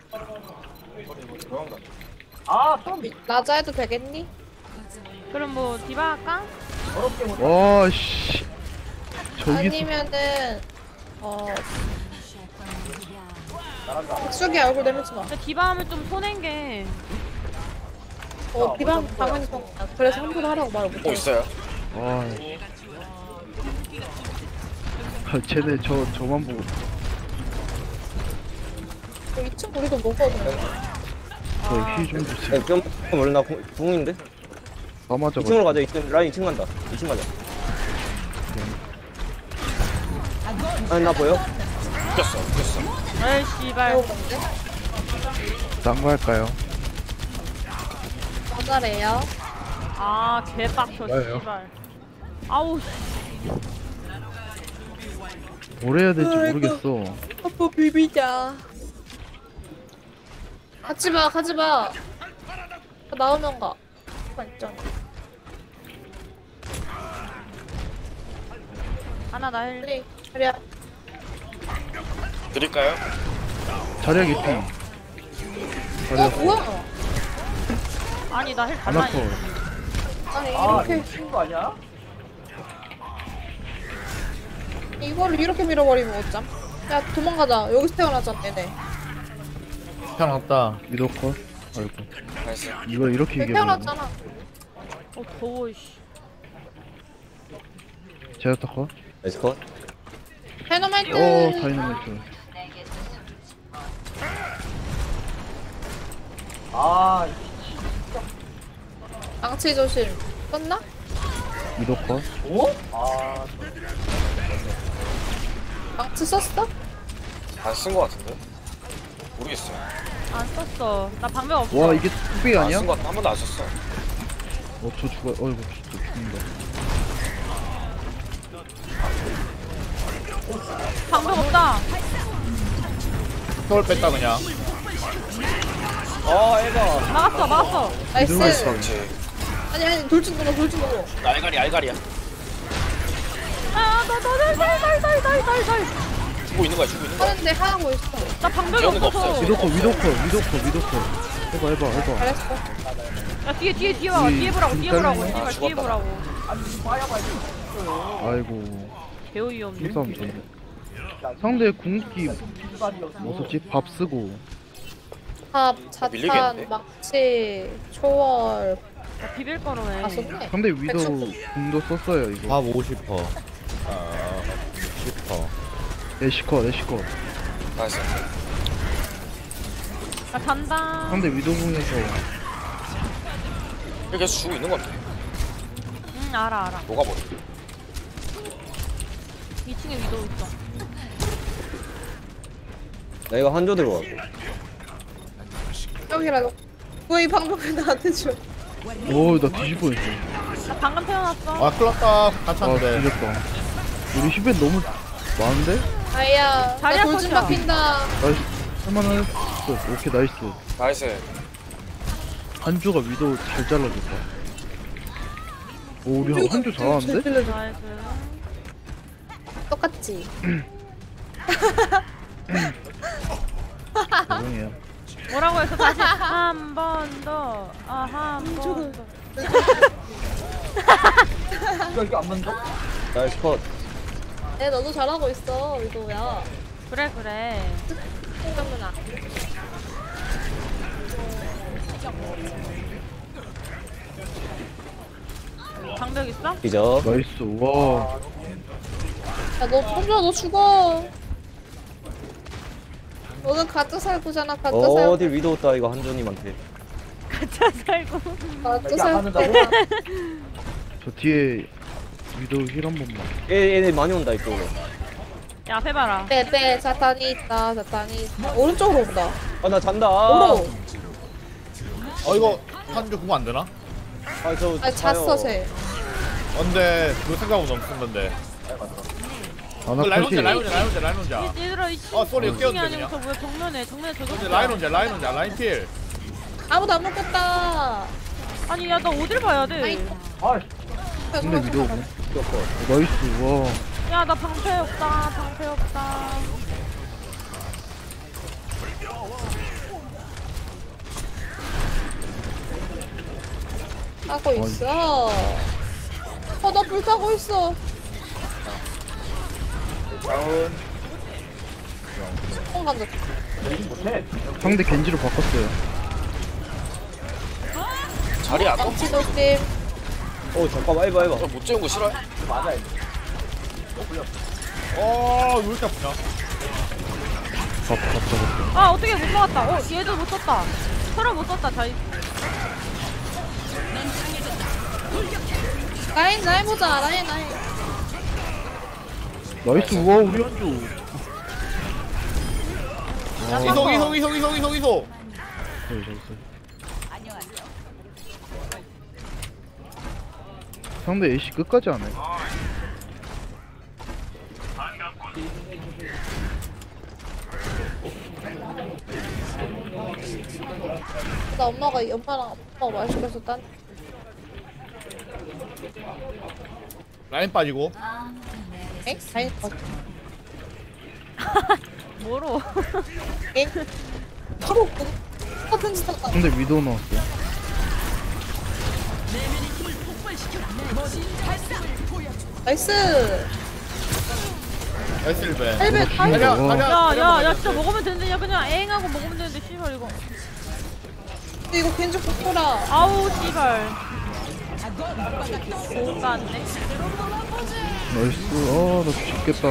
라자 해도 되겠니? 그럼 뭐 디바 할까? 와, 씨. 저기서 아니면은 백숙이 얼굴 내밀지 마. 근데 디바 하면 좀 손해인 게. 비방 방에서 좀. 그래서 한 번 하라고 말 못해. 있어요. 아, 쟤네 저만 보고. 2층 우리도 먹거든. 저힐좀 주세요. 좀 원래 나 궁인데? 다 맞아. 2층으로 가자. 2층 라인 2층 간다. 2층 가자. 아니 나 보여? 웃겼어. 에이 씨발. 딴거 할까요? 맞아래요. 아 개빡쳐 뭐예요? 씨발. 아우 씨. 뭘 해야 될지 모르겠어. 한번 비비자. 가지마. 나오면 가. 있잖아. 하나 나 헬리. 그래. 드릴까요? 자리야 개피. 자리야. 뭐야? 아니 나 헬 안 가만히. 아파. 아니 이렇게 친구 아니야? 이거를 이렇게 밀어버리면 어쩜? 야 도망가자. 여기서 태어나자 얘네. 태어났다. 위도 컷. 아이고. 나이스. 이걸 이렇게 이겨버리네. 태어났잖아. 더워 씨. 제아타 컷. 나이스 컷. 다이너마이트. 다이너마이트. 아, 망치 조심. 껐나? 위도 컷. 아, 망치 썼어? 안 쓴 거 같은데? 모르겠어요. 안 썼어. 나 방금 없어. 와, 이게 뚝배기 아니야? 안쓴거 같아. 한 번도 안 썼어. 저 죽어. 어이구, 저 죽는다. 방금 없다. 서울 뺐다 그냥. 에바. 막았어. 나이스. 그렇지. 아니 돌진 누르. 알갈이야. 날. 주고 있는 거야. 하는데 하고 있어. 나 방벽이 재우는 거 없어서. 없어요. 위도 컷. 해봐. 잘했어. 야 뒤에 와. 뒤에 보라고. 아, 뒤에 보라고. 아이고. 개우이 없네. 힘싸움 졌네. 상대 궁극기 뭐 썼지? 밥 쓰고. 밥, 밀리겠는데? 자탄, 막치, 초월. 비빌 거로네. 다 썼네. 상대 위도 궁도 썼어요 이거. 밥 50%. 10%. 애쉬컷. 나이스. 나 잔다. 상대 위도 궁에서 이렇게 계속 주고 있는 건데. 알아. 녹아버려. 2층에 위도 있어. 나 이거 한조 들어가. 여기라도. 왜 이 방법을 나한테 줘? 나 뒤질 뻔했어. 나 방금 태어났어. 아 클났다. 아, 갇혔는데. 뒤졌다. 우리 힐벤 너무 많은데? 아야, 자리야, 나 돌진 컷이야. 박힌다. 나이스. 할만한. 오케이, 나이스. 나이스. 한조가 위도 잘 잘라줬다. 오, 우리 한조 잘하는데? 나이스. 똑같지. 죄송해요. 뭐라고 해서 다시 한 번 더. 한 번 더. 이거 안 만져? 나이스 컷. 애 너도 잘하고 있어, 위도야. 그래. 생각나. 방벽 있어? 기적. 나이스. 와. 야, 너 혼자 너 죽어. 너는 가짜 살구잖아, 가짜 살구. 어딜 위도 없다 이거 한조님한테. 가짜 살고. 가짜 이게 안 살구잖아. 저 뒤에 위도 힐 한 번만. 얘네 많이 온다 이쪽으로. 야 앞에 봐라. 빼빼 자탄이 있다 자탄이 있다. 오른쪽으로 온다. 아 나 잔다. 오로. 이거 한줄 구면 안 되나? 아저 아 잤어 쟤. 근데 그 생각은 없는 건데. 라인 혼자. 얘들아 이 쏘리 층이 깨웠네 아니고 그냥. 저 뭐야 정면에 저기. 라인 혼자 라인 필. 아무도 안 먹겠다. 아니 야 나 어딜 봐야 돼? 근데 위도 오고. 나이스 와. 야 나 방패 없다. 방패 없다. 하고 있어. 나 불 타고 있어. 간다. 상대 겐지로 바꿨어요. 자리 안 망치 꺾고. 조심. 잠깐만 해봐. 못 재운 거 싫어해? 맞아. 왜 이렇게 아프냐? 아 어떻게 못 막았다. 얘도 못 썼다. 서로 못 썼다. 자 라인 보자. 라인. 나이스 와 우리 한조. 이소. 상대 애쉬 끝까지 안 해. 나 엄마랑 아빠가 말 시켜서 딴. 라인 빠지고. 엥? 라인 빠져. 뭐로? 엥? 바로 같은 짓 한다. 상대 위도 나왔어. 나이스. 나이스 1배. 헬멧 야야야 진짜 먹으면 되는데 야 그냥 엥 하고 먹으면 되는데 씨발 이거. 근데 이거 겐지 복구라. 아우 씨발. 뭔가 안 돼. 나이스. 나 죽겠다.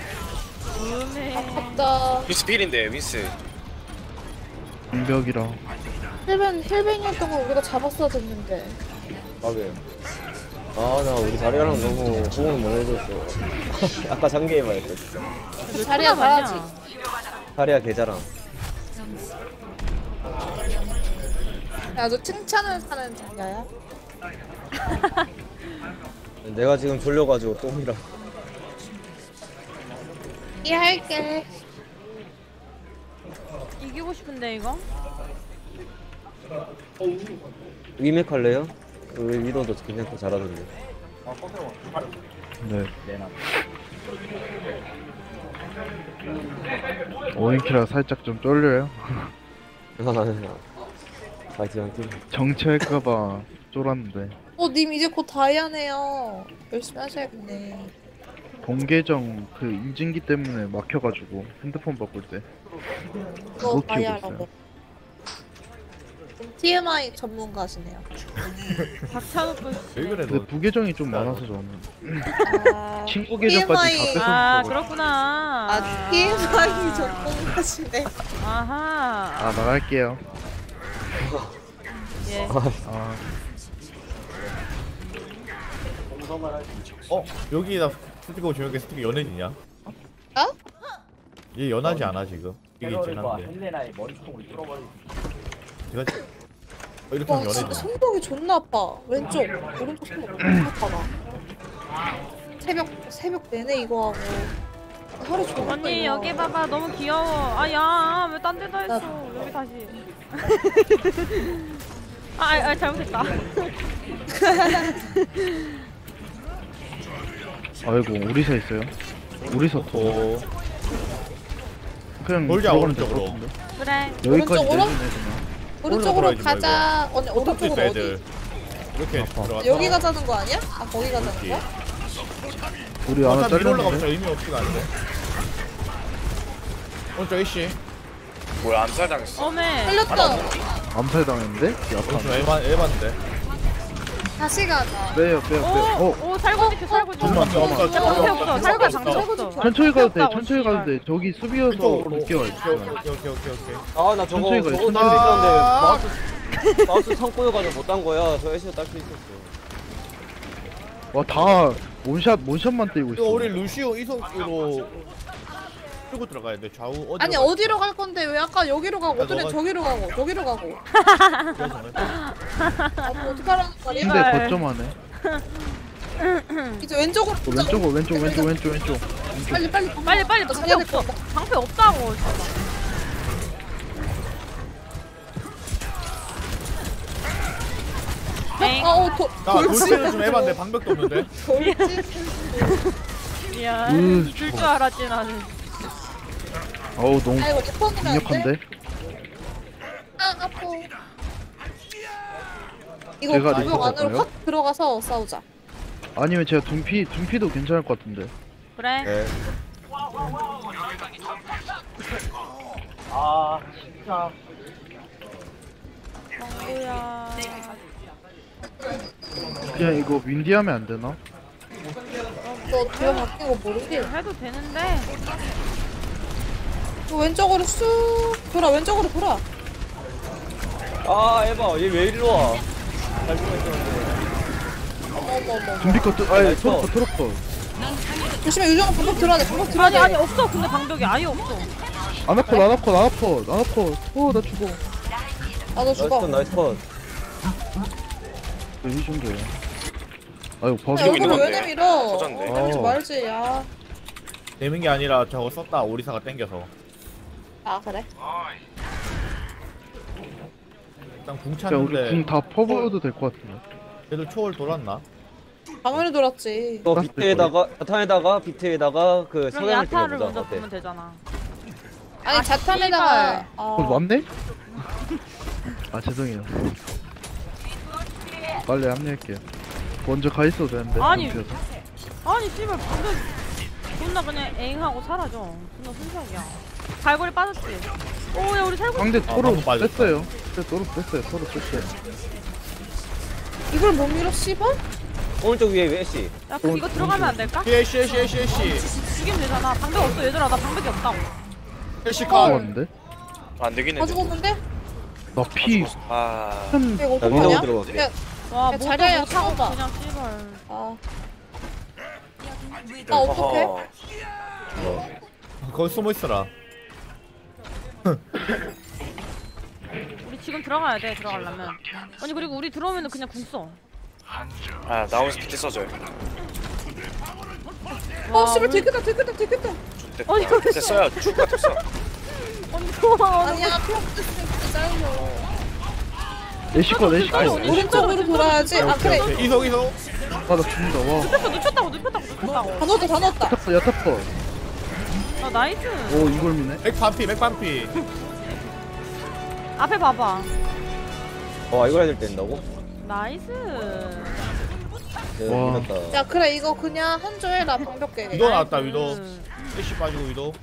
아깝다. 윈스 필인데 윈스. 공벽이라. 힐벤이었던 거 우리가 잡았어야 됐는데. 맞아요. 나 우리 자리랑 너무 호응을 못 해줬어. 아까 장기에 말했어. 자리야 가야지. 자리야 계좌랑. 야, 너 칭찬을 사는 자리야? 내가 지금 졸려가지고 똥이라. 이해할게. 이기고 싶은데 이거? 위맥 할래요? 우리 위도도 괜찮고 잘하던데. 네. 오인키라 살짝 좀 쫄려요. 파이팅. 정치할까봐 쫄았는데. 님 이제 곧 다이아네요. 열심히 하셔야겠네. 본계정 그 인증기 때문에 막혀가지고 핸드폰 바꿀 때. 또 그거 키우고 다이아라고. 있어요. TMI 전문가시네요. 박찬욱도 왜 그래 근데 부계정이 좀 많아서 저는. 친구 계정까지 다 뺏어. 아 그렇구나. TMI 전문가시네. 아하. 나갈게요. 예. 여기다 솔직히 조용하게 스틱이 연예인이냐? 얘 연하지 않아 지금. 이게 있긴 한데. 제가 이렇게 와 하면 진짜 연예인. 손목이 존나 아파. 왼쪽 오른쪽 손목 너무 아파가. 새벽 내내 이거 하고 허리 존나 언니 이거. 여기 봐봐 너무 귀여워. 아야 왜 딴 데다 했어. 여기 다시. 잘못했다. 아이고 우리사 있어요. 우리사 또. 그냥 돌자, 들어가면 될것 오른쪽으로. 같은데. 그래. 여기까지 오른쪽으로? 내주네 그냥. 오른쪽으로 가자. 언니 오른쪽도 있어 오른쪽으로 애들. 어디? 이렇게 들어가서. 여기 가자는 거 아니야? 거기 가자는 거야? 우리 하나 어차피 위로 올라가면 잘렸는데. 의미 없지가 않은데. 오른쪽 A씨. 뭐야 암살당했어. 어메. 살렸다. 암살 당했는데? 오른쪽 에반데. 다시 가자. 빼요. 오 살고 지켜 살고 지켜. 잠깐만, 방패 잠깐만. 없어. 살고 방패 없어. 천천히 가도 돼. 없다고, 천천히 가도 씨발. 돼. 저기 수비여서 늦게 와 있어. 나 저거 천천히 가요, 저거 천천히. 딸수 있었는데 마우스 성 꼬여가지고 못 딴 거야. 저 애쉬가 딸 수 있었어. 와 다 몬샷만 때리고 이거 있어. 우리 루시오 이속으로 끌고 들어가야 돼. 좌우 어디로 아니 갈까? 어디로 갈 건데 왜 아까 여기로 가고 야, 어쩌네 너가- 저기로 가고 저기로 가고. 뭐 어떡하라는 거야? 근데 거점하네. 이제 왼쪽으로 보자. 왼쪽. 빨리 빨리 방패 자리야 없어. 방패 없다고. 엥. 나 돌진을 좀 해봤는데 방벽도 없는데. 미안. 줄 줄 알았지 나는. 어우 너무 아이고 리퍼는 안 돼? 강력한데. 아 아파. 이거 제가 방벽 리퍼 안으로 갈까요? 확 들어가서 싸우자. 아니면 제가 둠피도 괜찮을 것 같은데. 그래. 네. 아 진짜. 정구야. 그냥 이거 윈디하면 안 되나? 너 뒤에 바뀐 거 모르지? 해도 되는데. 너 왼쪽으로 쑥 돌아. 왼쪽으로 돌아. 아 에바 얘 왜 이리로 와? 잘 죽었었는데. 어머. 둠피 컷 아니 토르커. 조심해 유정아 방벽 들어야 돼. 방벽 들어야 돼. 아니 없어. 근데 방벽이 아예 없어. 아나컷. 나 죽어. 나도 죽어. 나이스 컷. 이 정도야. 아유 야, 버기. 얼굴을 왜 내밀어? 터졌네. 내밀지 말지. 야. 내민 게 아니라 저거 썼다 오리사가 땡겨서. 아 그래? 일단 궁 야 우리 찼는데. 궁 다 퍼버려도 될 것 같은데. 얘들 초월 돌았나? 당연히 돌았지. 또 비트에다가 비트에다가 그 그럼 석양을 야타를 띄워보자. 먼저 어때? 보면 되잖아. 아니 자탄에다가 씨발. 왔네? 아 죄송해요. 빨리 합류할게요. 먼저 가 있어도 되는데. 아니. 둠피여서. 아니 씨발 방벽 존나 그냥 엥하고 사라져. 존나 순삭이야. 갈고리 빠졌지. 오야 우리 살고 상대 있어. 토로 방금 빠졌다. 뺐어요. 토로 뺐어요. 이걸 못 밀어 씨발? 오른쪽 위에 애쉬. 야 그럼 이거 들어가면 안 될까? 애쉬. 죽이면 되잖아. 방벽 없어 얘들아. 나 방벽이 없다고. 애쉬 아 컷. 왔는데? 안 되겠네. 다 죽었는데? 나 피. 아. 이거 나 위로 어떡하냐? 들어갈게. 야, 와 야, 뭐도 자리야, 못하고 싸워봐. 그냥 씨발. 아. 나 어떡해? 어허. 거기 숨어 있어라. 우리 지금 들어가야 돼. 들어가려면. 아니 그리고 우리 들어오면은 그냥 궁 써. 아 나오면서 비트 써줘요. 씨발 들켰다. 아니 비트 써야 죽을 것 같았어. 아니 좋아. 아니야 필요 없으면 진짜 잘려. 애쉬컷. 오른쪽으로 돌아야지. 아 그래. 이속. 아나 죽는다. 와. 놓쳤다고. 다 넣었다. 야타컷. 아 나이스. 오 이걸 미네. 맥반피. 앞에 봐봐. 와 이걸 해줄 때 된다고? 나이스. 와. 밀었다. 야 그래 이거 그냥 한조 해라 방벽 깨게. 위도 나왔다 위도. 애쉬 빠지고 위도.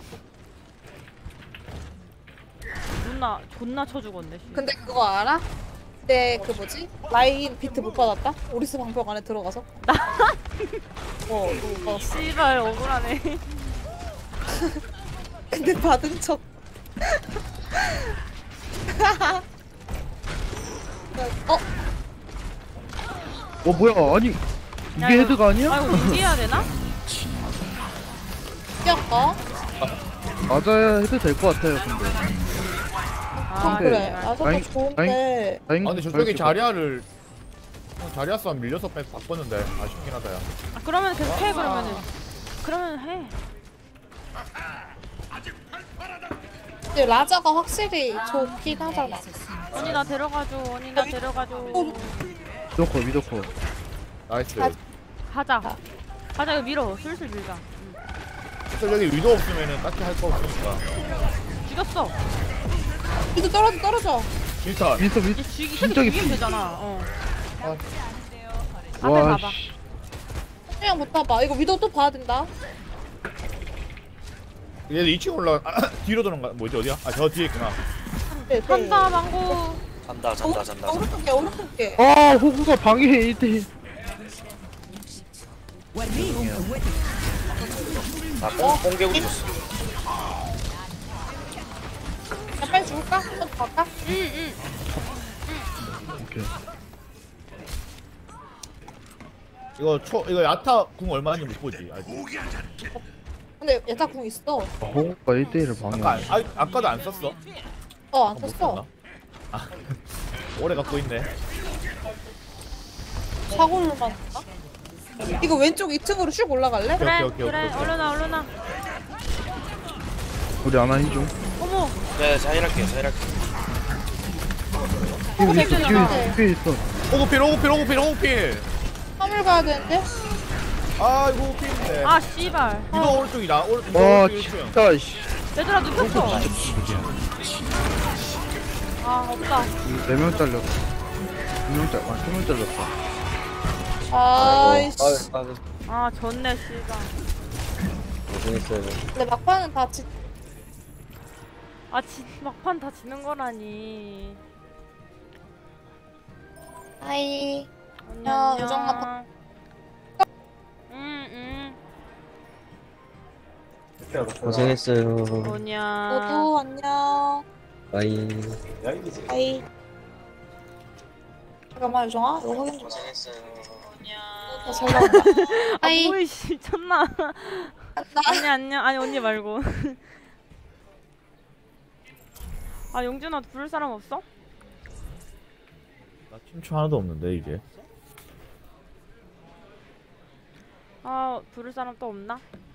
존나 쳐 죽었네. 씨. 근데 그거 알아? 그때 그 뭐지? 라인 비트 못 받았다? 오리스 방벽 안에 들어가서? 못 받았어. 씨발 억울하네. 근데 받은 척. 뭐야 아니 이게 헤드가 아니야? 아 이거 이겨야 되나? 뛰었어? 맞아야 해도 될 것 같아요 근데. 아 그래. 아 저거 좋은데. 아 근데 저쪽에 자리아를 자리아 싸움 밀려서 바꿨는데 아쉽긴 하다 야. 아, 그러면 계속 해 그러면은. 그러면 해. 근데 라자가 확실히 좋긴 하잖아. 언니 나 데려가줘. 언니 나 데려가줘. 위도커. 나이스. 하자. 이거 밀어. 슬슬 밀자. 그래서 여기 위도 없으면은 딱히 할 거 없으니까. 죽였어. 이도 떨어져. 일단 윈스터 이제 계속 진짜 죽이면 깊이. 되잖아. 앞에 와 봐봐. 씨. 그냥 못 봐봐. 이거 위도 또 봐야 된다. 얘들 2층 올라 뒤로 도는 거 뭐지 어디야? 아 저 뒤에 있구나. 한다 망고. 잔다. 오른쪽에. 아 호구가 방해 1대1. 뽕개고 줬어. 야 빨리 죽을까? 한번 더 갈까? 오케이. 이거 야타 궁 얼마인지 못 보지 아직. 근데 야타 궁 있어. 호구가 1대1을 방해. 아까도 안 썼어? 안 못 썼어. 썼나? 오래 갖고 있네. 사고를만 했나? 이거 왼쪽 2층으로 슉 올라갈래? 그래 오케이, 그래 오케이. 얼른아. 우리 아나 힘 좀. 어머. 네, 자일할게. 뒤에 있어. 오구필. 화물 가야 되는데? 아 이거 호필인데. 아 씨발. 이거 오른쪽이다. 오른쪽. 와 진짜 씨. 얘들아 눕혔어. 아 없다. 4명 잘렸어. 2명 잘렸어. 아이씨. 아 졌네 씨발. 고생했어요. 근데 막판은 다 막판 다 지는 거라니. 하이. 안녕. 요정아. 고생했어요. 뭐냐. 너도 안녕. 바이. 하이. 잠깐만 요정아 이거 확인 좀. 잘 나온다. 하이. 뭐이 씨 미쳤나. 안녕. 아니 언니 말고. 아 용준아 부를 사람 없어? 나 팀초 하나도 없는데 이제. 아 부를 사람 또 없나?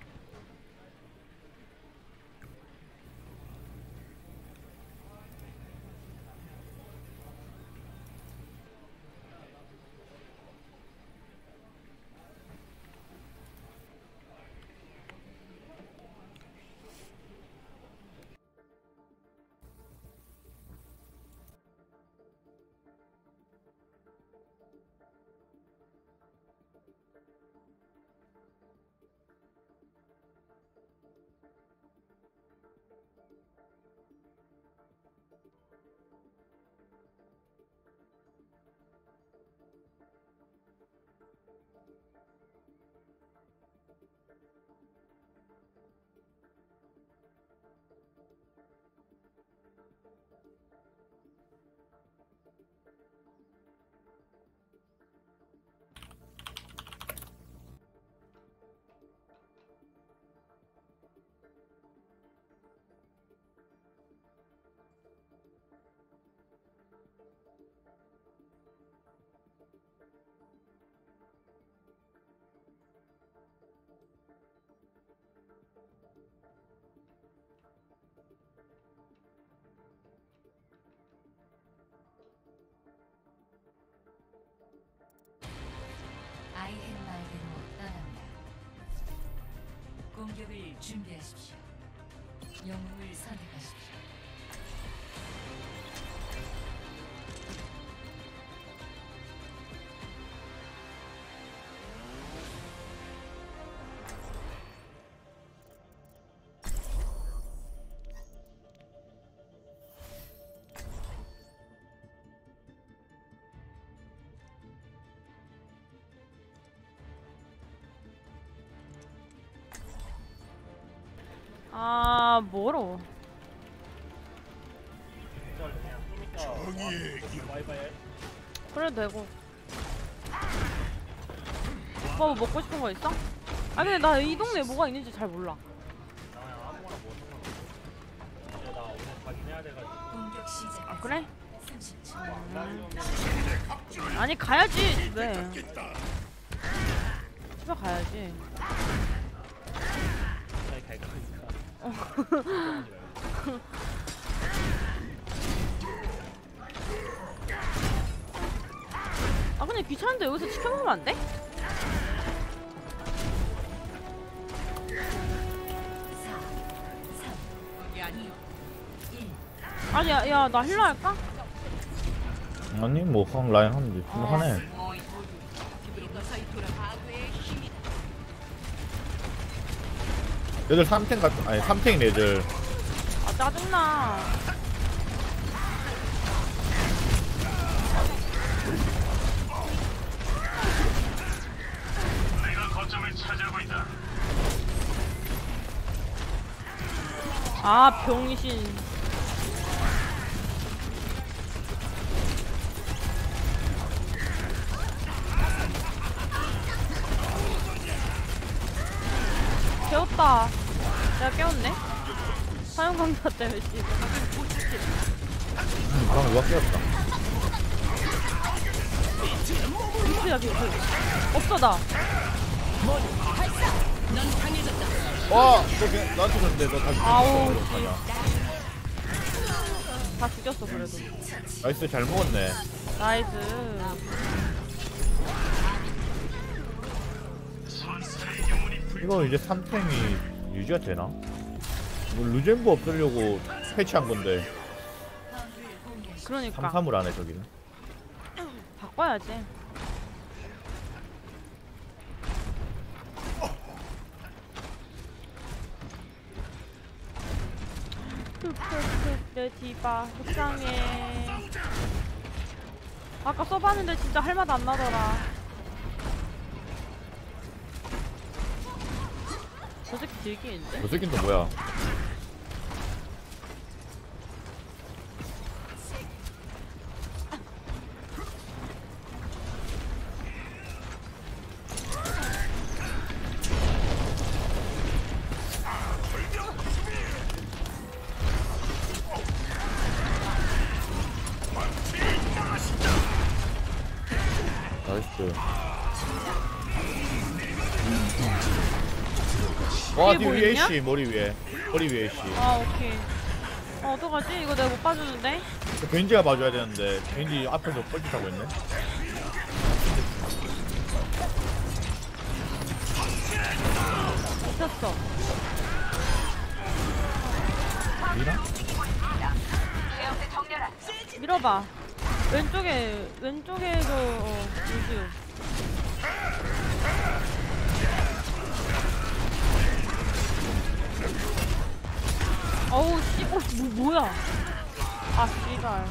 아이헨마을로 떠납니다. 공격을 준비하십시오. 영웅을 선택하십시오. 아 뭐로? 그래도 되고. 오빠 뭐 먹고 싶은 거 있어? 아 근데 나 이 동네에 뭐가 있는지 잘 몰라. 아 그래? 아니 가야지 집에. 집에 가야지. 아 근데 귀찮은데 여기서 치킨 먹으면 안 돼? 아니 야 나 힐러 할까? 아니 뭐 그냥 라인 하면 돼. 하네. 얘들 3탱 같은 아니 3탱이네 얘들. 아 짜증나. 내가 거점을 차지하고 있다. 아 병신. 와 내가 깨웠네? 사용강사 때문에 씨 방금 누가 깨웠다. 비트야 비트 없어 나 와! 너 나한테 줬는데 너 다시 아우 어떡하냐. 다 죽였어 그래도 나이스 잘 먹었네. 나이스 이거 이제 3탱이 유지가 되나? 이거 루젠부 없애려고 패치한 건데 그러니까 3-3을 안 해 저기는. 바꿔야지 내 디바 속상해 아까 써봤는데 진짜 할맛 안 나더라 저 새끼 딜기인데? 저 새끼는 또 뭐야? 나이스. 와, 뒤 위에 보이냐? 씨 머리 위에 씨. 아 오케이 어떡하지? 이거 내가 못 봐주는데? 겐지가 봐줘야 되는데 겐지 앞에서 뻘짓하고 있네. 미쳤어 미나? 밀어봐 왼쪽에서 우주 어우 씨 뭐야 아 씨발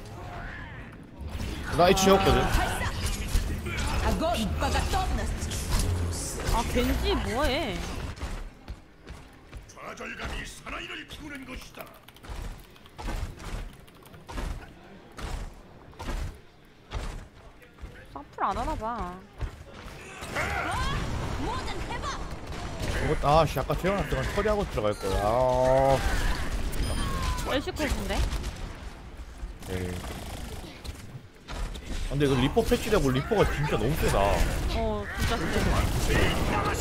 나 이 지웠거든. 아 겐지 뭐해 좌절감이 사나이를 키우는 것이다. 사플 안 하나봐 이거 아씨 아까 재워놨더만 처리하고 들어갈 거야. 아. 엘시컷인데? 에이. 근데 이거 리퍼 패치되고 리퍼가 진짜 너무 세다. 진짜 세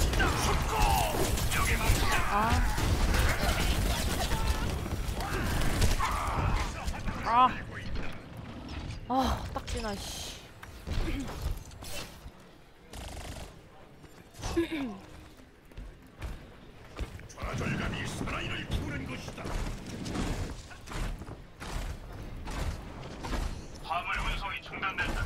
딱지나 씨 좌절감이 사나이를 키우는 것이다. 화물 운송이 중단된다.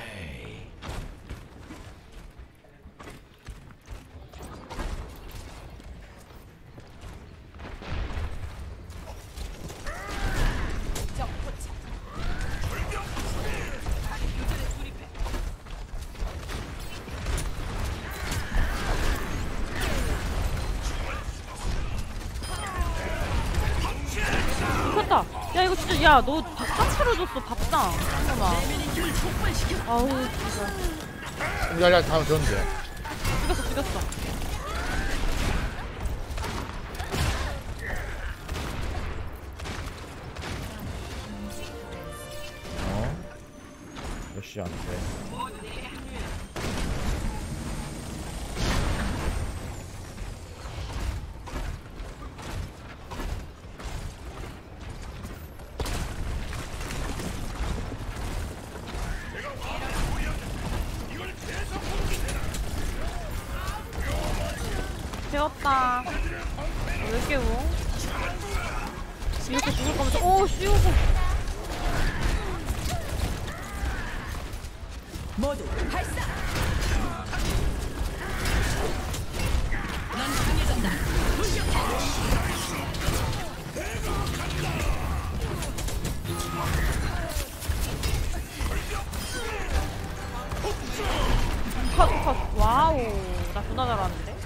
미쳤다 야 이거 진짜 야 너 밥상 차려줬어 밥상 잠깐만 아우 진짜 야야 다음 줬는데. 죽였어 역시 안 돼. 배웠다 왜 깨워 이렇게 죽을 거면서 오 씌우고 모두 발사. 넌 강해졌다. 컷 와우 나 존나 잘하는데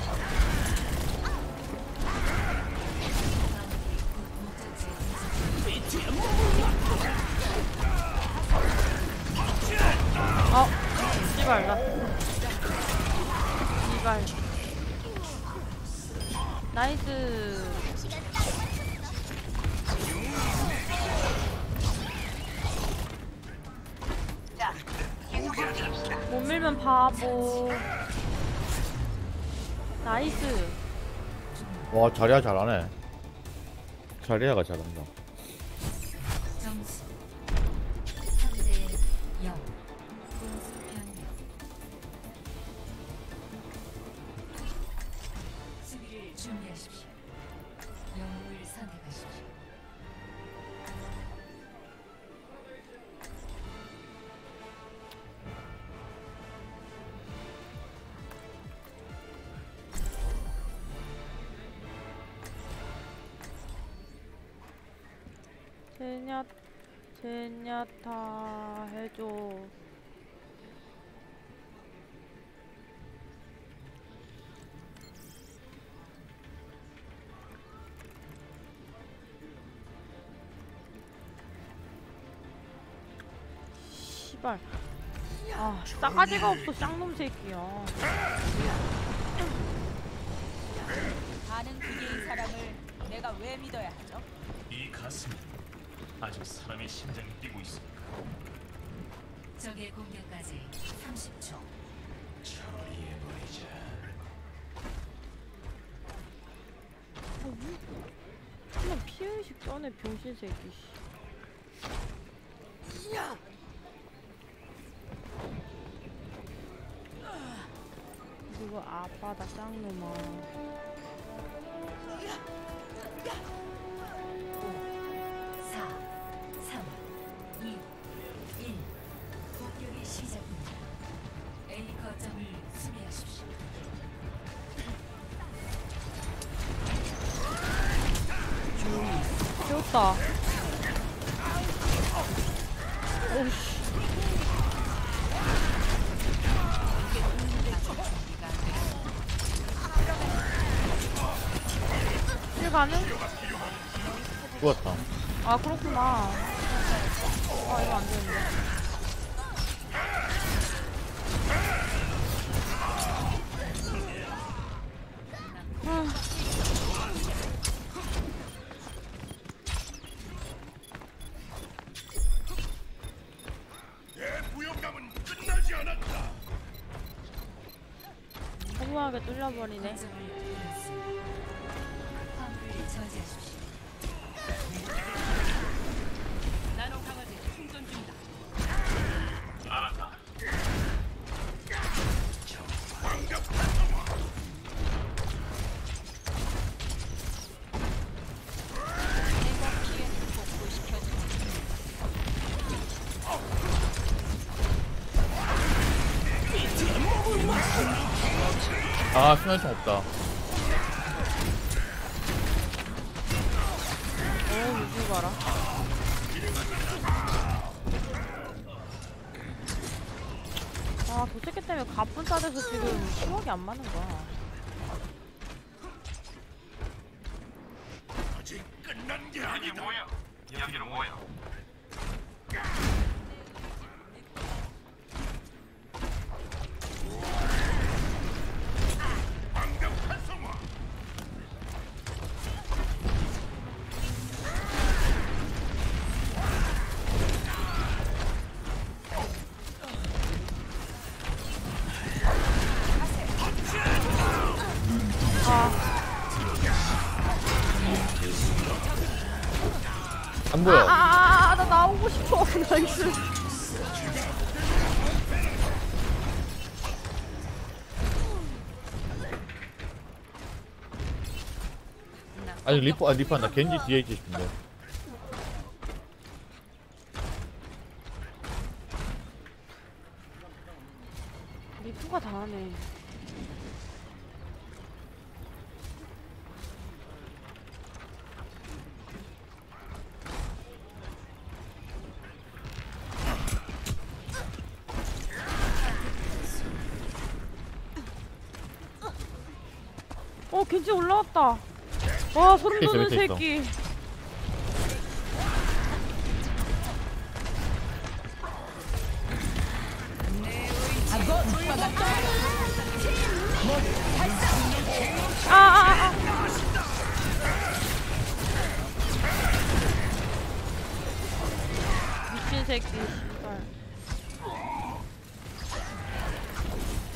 씨발 나 바보. 나이스. 와 자리야 잘하네. 자리야가 잘한다. 점수 3대 0. 공수 변경. 수비를 준비하십시오. 영웅을 선택하십시오. 제냐타 해줘. 씨발. 아, 싸가지가 없어, 쌍놈 새끼야. 가는 기계인 사람을 내가 왜 믿어야 하죠? 이 가슴은 아직 사람의 심장이 뛰고 있습니까? 적의 공격까지 30초. 처리해버리자. 그냥 피해의식 전에 병신 새끼. 이거 아빠다 쌍놈아. 4, 3, 2, 1. 공격이 시작됩니다. A 거점을 수비하십시오. 귀엽다. 오씨. 일 가능? 죽었다. 아 그렇구나. 아 이거 안 되는데. 내 부역감은 끝나지 않았다. 허무하게 뚫려버리네. 화물을 저지하십시오. 나노 강화제 충전 중이다. 알았다. 내가 기회를 복구시켜주지. 아 수면총 없다. 유지 봐라. 아 도체켓 때문에 가쁜 싸돼서 지금 추억이 안 맞는 거야. 아직 끝난 게 아니다. 여기는 뭐야? 방벽 활성화. 안 보여. 나 나오고 싶어. 나이스. 아니 리퍼 나 겐지 뒤에 있지 싶은데. 리프가 다 하네. 겐지 올라왔다. 와 소름 돋는 새끼. 미친 새끼. 씨발.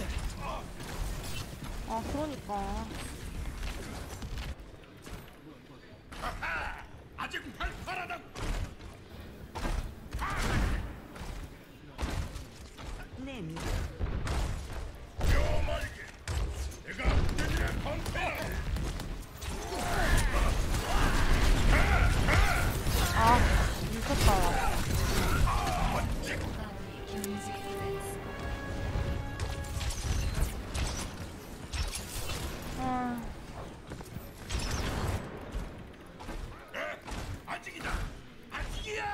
아, 미쳤다. 아직이다. 아직이야.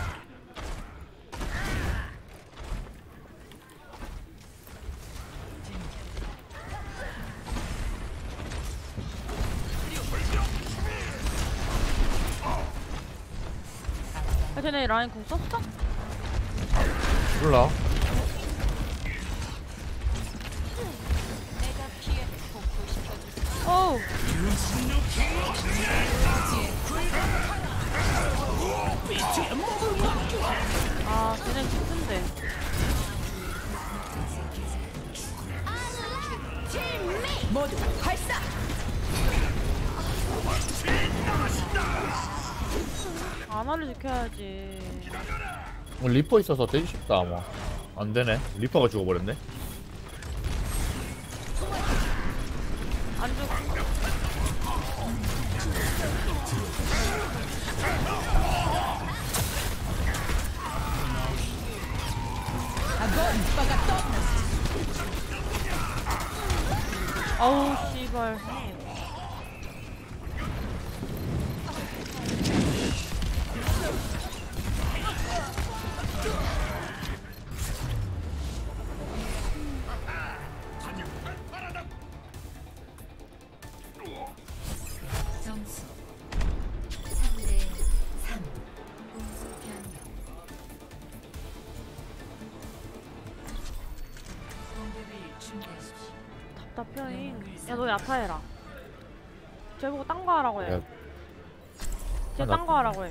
아, 쟤네 라인 공 썼어? 몰라. 내가 피해 복구시켜줄 어우. 아, 쟤네 깊은데. 모두 발사. 아나를 지켜야지. 리퍼 있어서 되기 쉽다 아마. 안 되네. 리퍼가 죽어버렸네. 안 죽. 어우 씨발. 점수 3대 3. 공수 변경. 공격을 준비하십시오. 답답해잉. 야, 너 야타해라. 쟤 보고 딴 거 하라고 해. 야. 쟤 딴 거 하라고 해.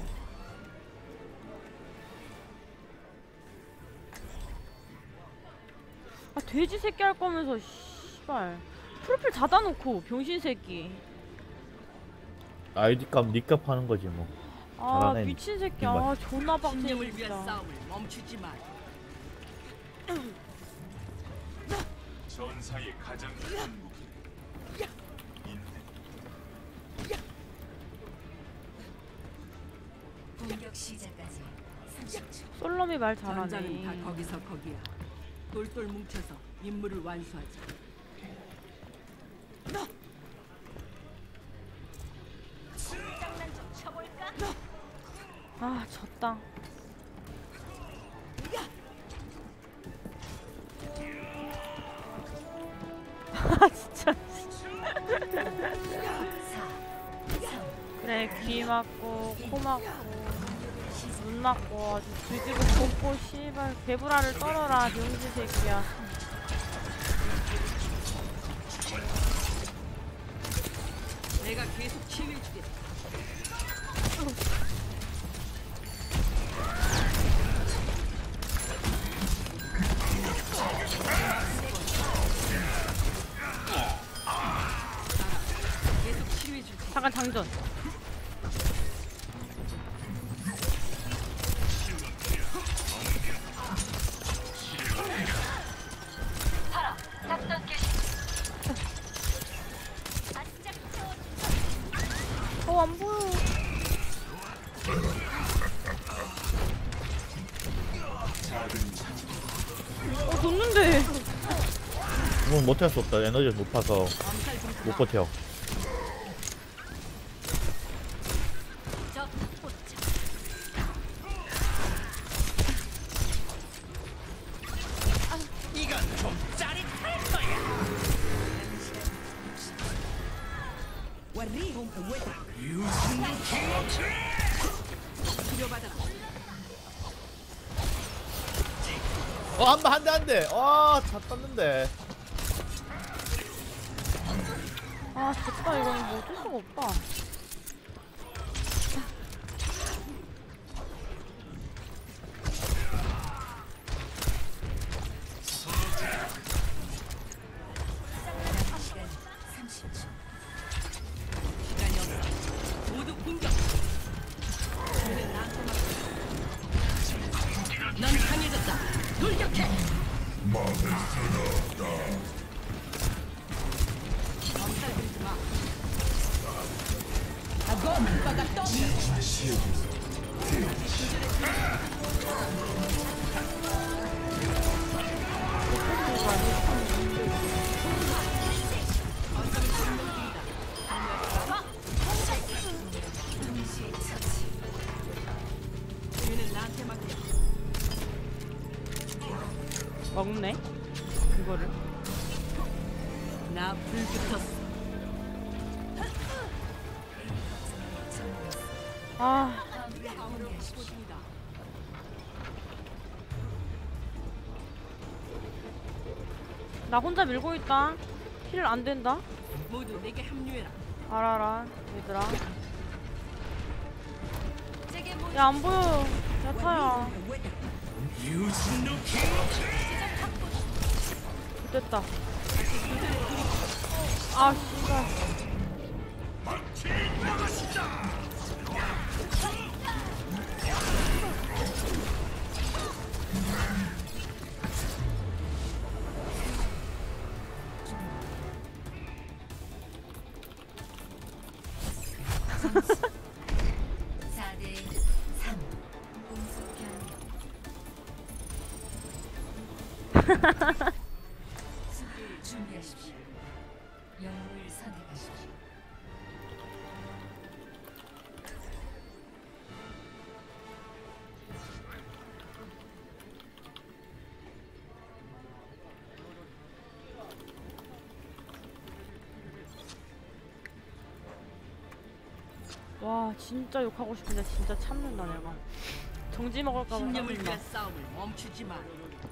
아, 돼지 새끼 할 거면서 씨발 프로필 닫아놓고 병신 새끼. 아이디 값 니값 하는 거지 뭐. 아, 잘하네, 미친 새끼. 정말. 아, 존나 빡치네 신념을 위한 진짜. 싸움을 멈추지 마. 전사의 가장 큰 무기. 공격 시작까지 30초. 솔롬이 말 전자는 잘하네. 다 거기서 거기야. 똘똘 뭉쳐서 임무를 완수하자. 장난 좀 쳐볼까? 아, 졌다. 아, 진짜. 그래, 귀 맞고, 코 맞고, 눈 맞고, 아주 뒤지고 볶고, 씨발, 개불알을 떨어라, 병신 새끼야. 내가 계속 치유해주겠다. 계속 치유해줄게. 잠깐 장전. 파라, 작전 개시. 안 보여. 줬는데. 이건 못할 수 없다. 에너지 높아서 못 버텨. 이건 좀 짜릿할 거야. 치료받아라. 한 대. 다 땄는데. 아, 됐다. 이건 뭐 어쩔 수가 없다. 시간이 없어. 모두 공격. 넌 강해졌다. 돌격해. 먹네? 그거를? 나 불 붙었어. 아. 나 혼자 밀고 있다. 힐 안 된다. 모두 내게 합류해라. 알아라, 얘들아. 야, 안 보여. 야타야. 됐다. 아, 씨발. 수비를 준비하십시오. 영웅을 선택하십시오. 와, 진짜 욕하고 싶은데 진짜 참는다 내가. 정지 먹을까 봐. 신념을 위한 싸움을 멈추지 마.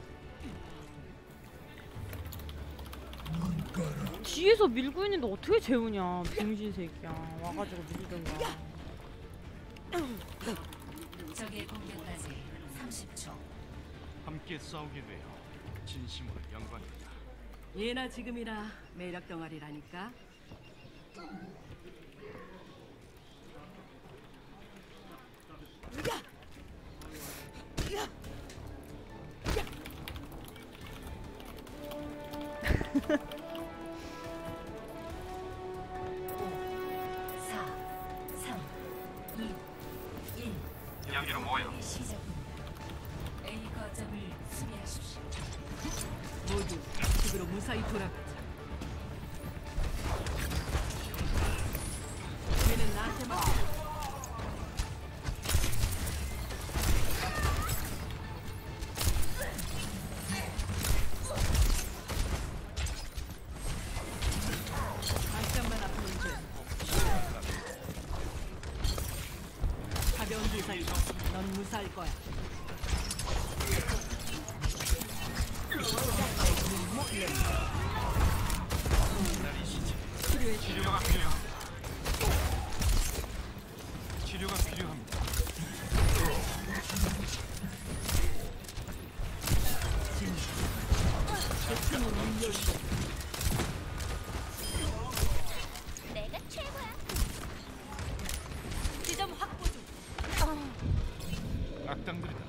뒤에서 밀고 있는데 어떻게 재우냐, 병신 새끼야. 와가지고 밀던가. 적의 공격까지 30초. 함께 싸우게 되어 진심으로 영광입니다. 예나 지금이나 매력 덩어리라니까. 여기로 모여. A 거점을 수비하십시오. 모두 집으로 무사히 돌아가자. 얘는 나한테 맡겨. 잠깐만 아픈 문제. 가벼운 부상이 넌 무사할 거야. 치료가 필요합니다. 치료가 필요합니다. 내가 최고야. 지점 확보 중. 악당들이다.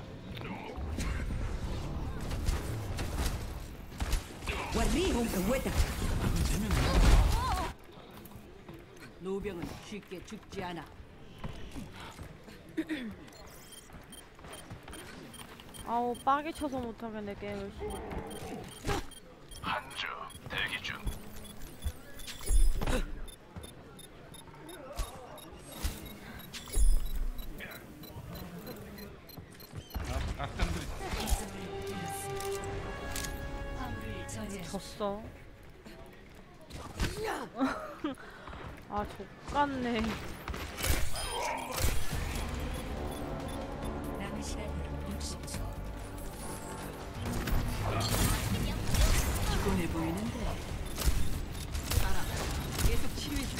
노병은 쉽게 죽지 않아. 아우, 빠개 쳐서 못하겠네 게임을. 한주 대기 중. 악당들이다. 졌어. 아, 족같네. 남은 시간 60초. 피곤해 보이는데. 알아. 계속 치료해줘.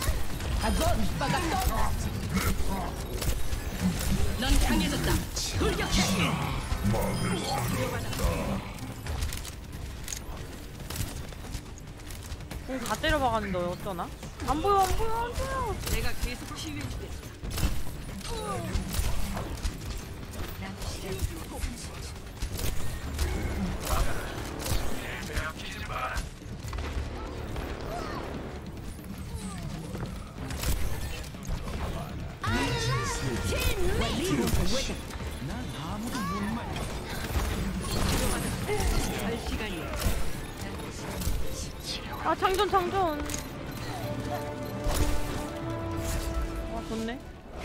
넌 강해졌다. 돌격해. 다 때려박았는데 어쩌나? 안 보여, 안 보여, 안 보여. 내가 계속 치유해주겠어. 아 장전. 아 좋네.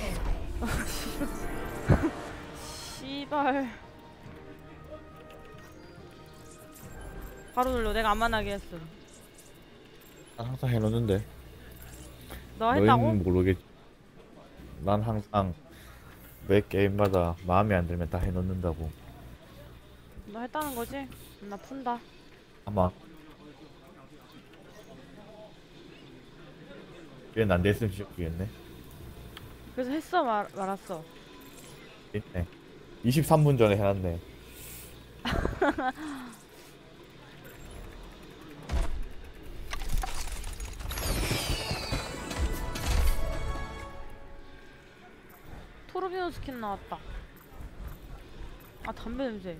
씨발. 바로 눌러. 내가 안 만나게 했어. 난 항상 해놓는데. 너 했다고? 너희는 모르겠지. 난 항상 매 게임마다 마음에 안 들면 다 해놓는다고. 너 했다는 거지? 나 푼다. 아마. 얘는 안 됐으면 좋겠네. 그래서 했어 말았어. 있네. 23분 전에 해놨네. 토르비온 스킨 나왔다. 아 담배 냄새.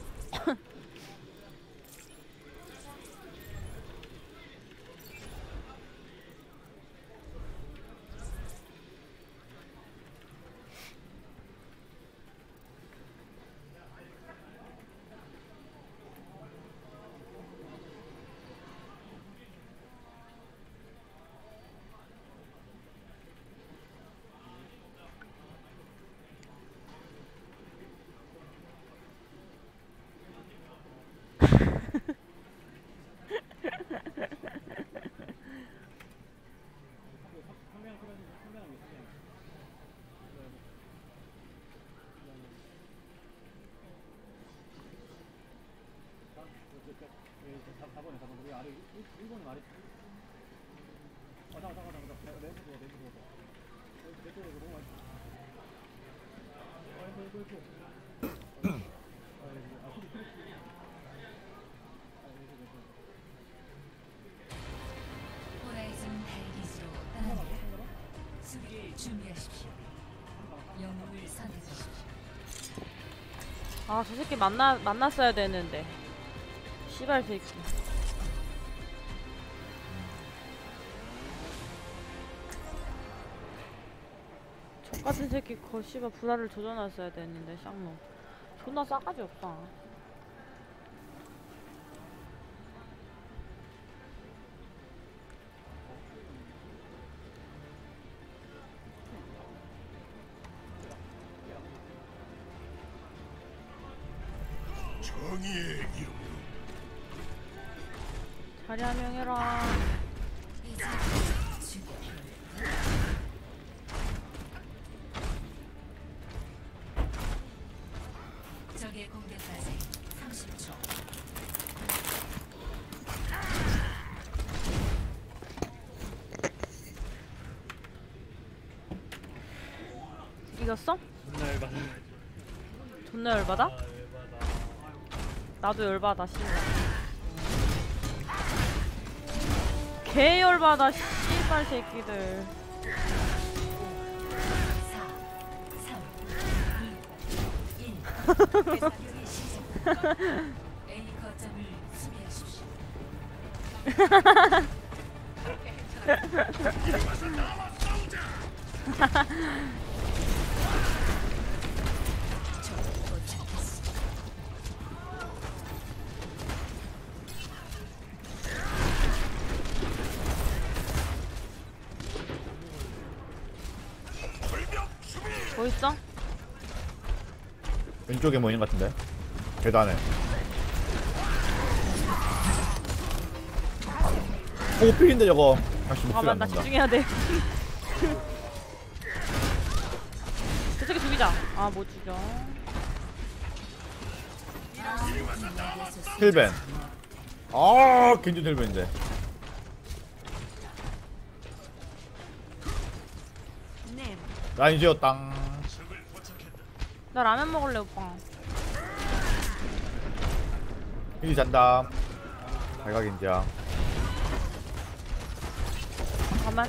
호라이즌 헬기지로 떠납니다. 수비를 준비하십시오. 영웅을 선택하십시오. 아 저 새끼 만났어야 되는데. 씨발 새끼. 저 같은 새끼 거 씨발 불화를 조져놨어야 되는데 쌍놈. 존나 싸가지 없다. 정의의 이름으로 자리 한 명 해라. 적의 공격까지 30초. 이겼어? 존나 열받아. 존나 열받아? 나도 열받아 씨발. 개 열받아 씨발 새끼들. 4, 3, 2, 1. A 거점을 수비하십시오. 뭐 있어? 왼쪽에 뭐 있는 것 같은데? 계단에. 오 필인데 저거. 다시 목소리 잠깐만 안 나 난다. 집중해야 돼. 저 새끼 죽이자. 아 못 죽여. 힐벤. 아 겐지 힐벤인데. 라인 지었당. 나 라면 먹을래 오빠. 힐이 잔다. 발가 겐지야. 잠깐만.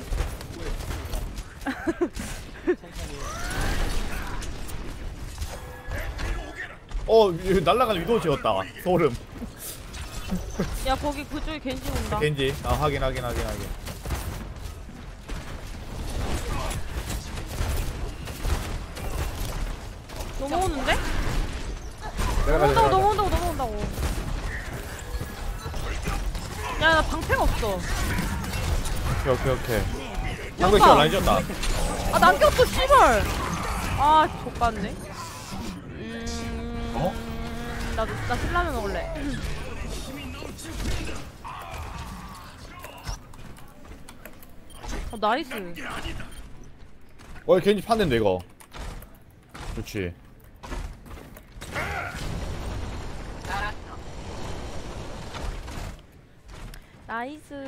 날라가는 위도 지었다. 소름. 야 거기 그쪽에 겐지 온다. 겐지. 아 확인. 넘어오는데? 내려가자. 넘어온다고. 야, 나 방패가 없어. 오케이. 방금 시간 라인 졌다. 아, 난 꼈어, 씨발. 아, 족같네. 나 신라면 먹을래. 나이스. 겐지 판된데 이거. 그렇지. 나이스.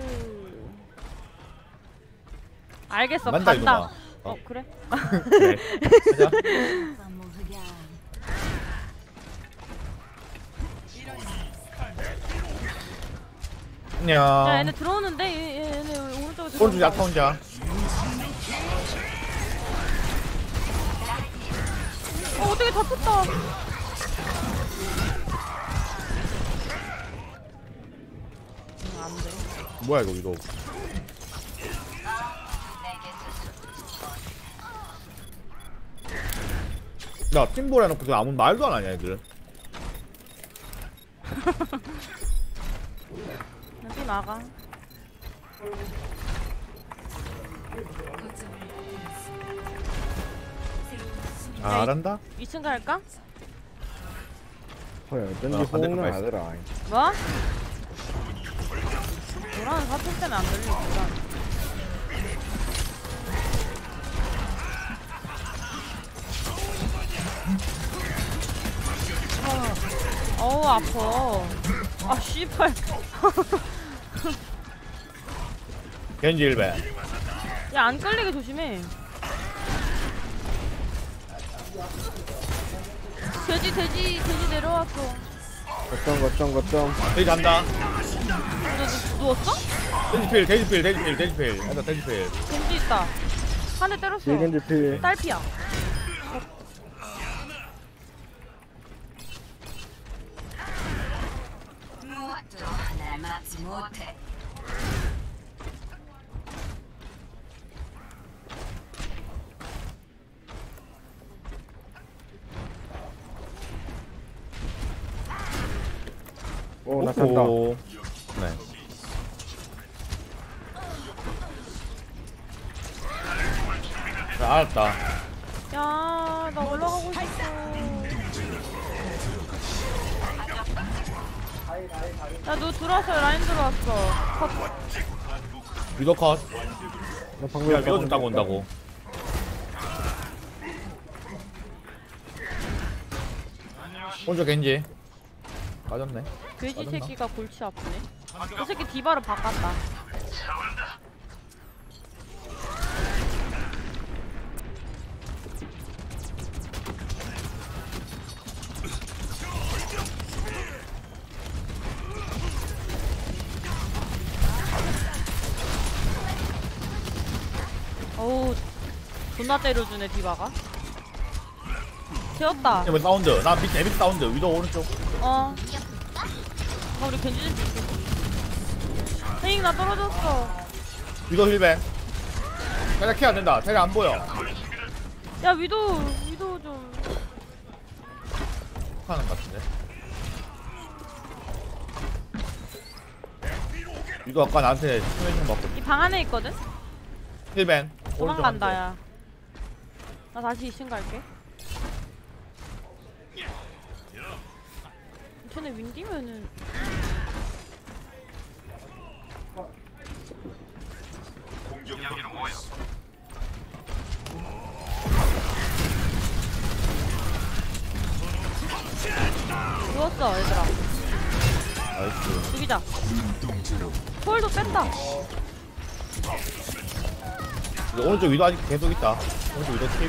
알겠어, 간다, 간다. 이놈아. 그래? 그래. 가자. 안녕. 야, 얘네 들어오는데? 얘네 오른쪽에 오른쪽 야타 혼자. 어떻게 다 쳤다. 안 돼. 뭐야 이거 위도. 야 팀볼 해놓고 아무 말도 안 하냐 애들. 여기 나가. 잘한다. 2층 갈까? 어쩐지 호응은 하더라. 뭐? 너랑 사투리 때문에 안 들리니까. 어우 아파. 아 씨발. 겐지 1배. 야 안 끌리게 조심해. 돼지 내려왔어. 거점. 돼지 간다. 너 누웠어? 돼지필. 맞아 돼지필. 겐지 있다. 한 대 때렸어. 겐지 필. 딸피야. 날 막지 못해. 오, 나 간다. 네. 알았다. 야, 나 올라가고 싶어. 야, 너 들어왔어. 라인 들어왔어. 컷. 위도 컷. 나 방금 야 위도 좀 따고 온다고. 오른쪽 겐지. 빠졌네. 돼지 빠졌나? 새끼가 골치 아프네. 저 새끼 디바로 바꿨다. 어우, 존나 때려주네 디바가. 되었다. 뭐 사운드. 나 밑에 사운드. 위도 오른쪽. 우리 겐지 좀 줄게. 헤잉 나 떨어졌어. 위도 힐벤. 자리 키안 된다. 자리 안 보여. 야 위도 좀. 하는 것 같은데. 위도 아까 나한테 스매싱 맞고. 이 방 안에 있거든. 힐벤. 도망간다 야. 나 다시 2층 갈게. 쟤네 윈디면은 누웠어 얘들아. 나이스. 죽이자. 초월도 뺀다. 오른쪽 위도 아직 계속 있다. 오른쪽 위도 팁.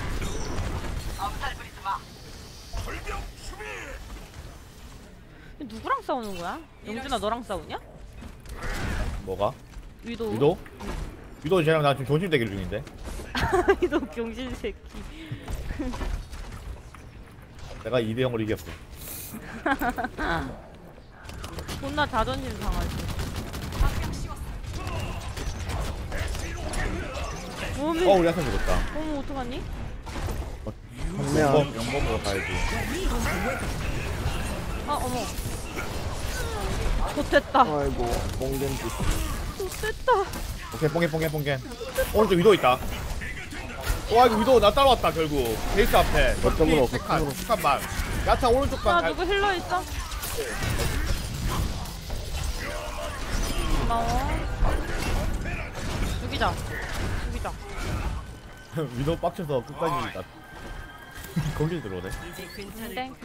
누구랑 싸우는 거야? 영준아 너랑 싸우냐? 뭐가? 위도. 위도? 위도 쟤랑 나 지금 존심 대결 중인데. 위도 병신 새끼. 내가 2대 0으로 이겼어. 존나 자존심 상하지. 우리 한참 죽었다. 어머 어떡하니? 영범으로 가야지. 어머. 좋됐다. 아이고 뽕겐지. 좋됐다. 오케이 뽕겐. 오른쪽 위도 있다. 와 이거 위도 나 따라왔다 결국. 베이스 앞에. 거점으로. 잠깐만. 야타 오른쪽 방. 누구 힐러 있어? 고마워. 죽이자. 위도 빡쳐서 끝까지 나. 거기 들어오네. 땡큐.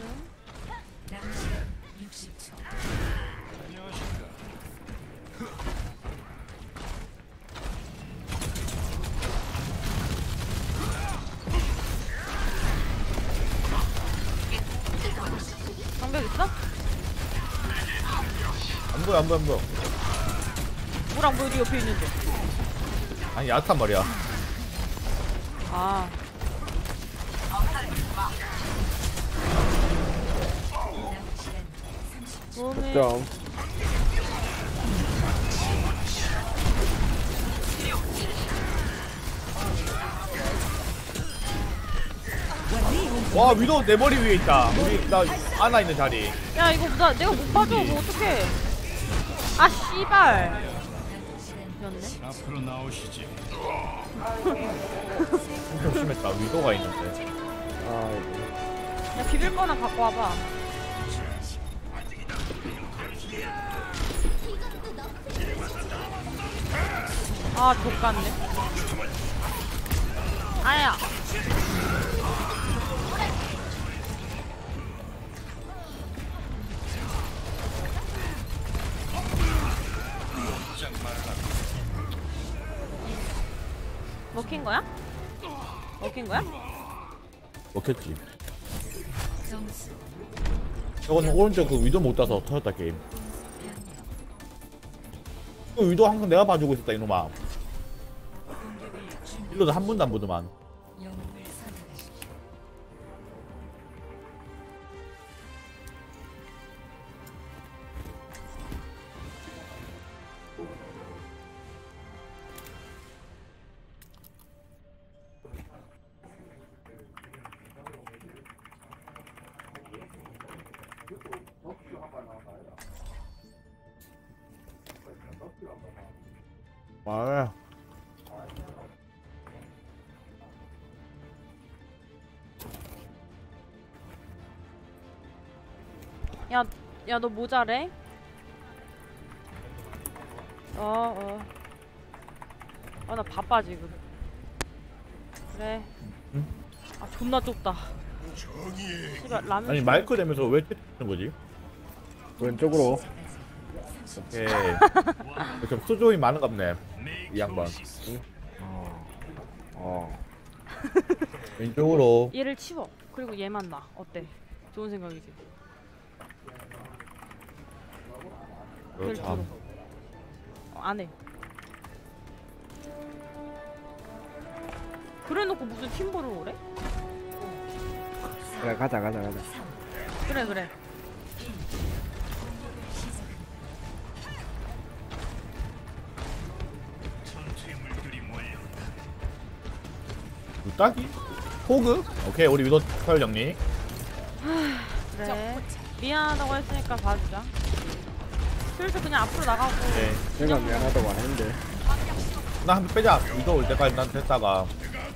방벽 있어? 안 보여. 뭐랑 뭐 어디 옆에 있는데? 아니 야탄 말이야. 아. 몸에 점. 와 위도 내 머리 위에 있다. 우리 나 안아 있는 자리. 야 이거 내가 못 봐줘. 뭐 어떡해? 아 씨발. 미안네. 앞으로 나오시지. 좀 심했다. 위도가 있는데. 아이고. 야 비빌 거나 갖고 와봐. 아 족같네. 아야. 먹힌 거야? 먹힌 거야? 먹혔지. 저거는 오른쪽 그 위도 못 따서 터졌다 게임. 그 위도 항상 내가 봐주고 있었다 이놈아. 일로도 한 번도 안 보더만. 말해. 야 너 모자래? 아 나 바빠 지금. 그래. 아 존나 좁다. 씨발 라면. 아니 마이크 되면서 왜 찍는 거지? 왼쪽으로. 오케이. 이렇게 수조이 많은갑네 이 양반. 왼쪽으로. 얘를 치워. 그리고 얘만 놔. 어때? 좋은 생각이지. 참. 안 해. 그래놓고 무슨 팀보를 오래? 그래 가자. 그래. 딱이? 호그? 오케이 우리 위도 서열 정리. 그래. 미안하다고 했으니까 봐주자. 슬슬 그냥 앞으로 나가고. 네. 내가 미안하다고 안 했는데. 나 한 번 빼자. 위도 올 때까지 난 됐다가.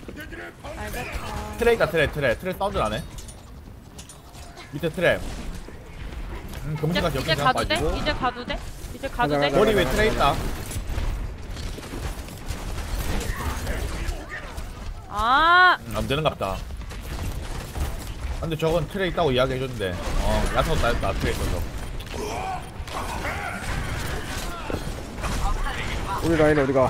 알겠어. 트레 있다 트레 사운드 나네. 밑에 트레. 검신까지 이제 가도 돼? 이제 가도 돼? 이제 가도 돼? 머리 위에 트레 있다. 안 되는갑다. 근데 저건 트레 있다고 이야기해줬는데 야타도 나 트레 있어서. 우리 라인 어디가?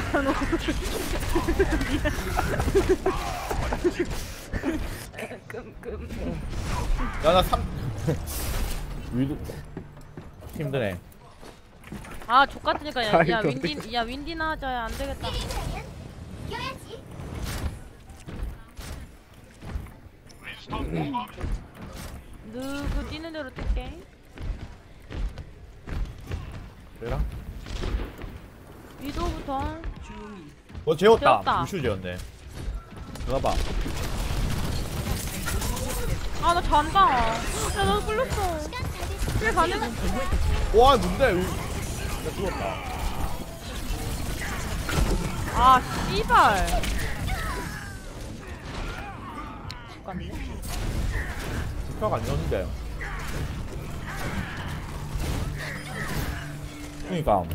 야나 3 위도 힘드네. 아 족같으니까 야 윈디나 하자. 야 안되겠다. 누구 뛰는 대로 뛸게. 그래라? 위도부터. 재웠다. 무슈 재웠네. 들어가봐. 아 나 잔다. 야 나도 끌렸어. 그래 가능? 와 뭔데? 나 죽었다. 아 씨발. 죽겠네. 부탁 아니었는데. 그러니까.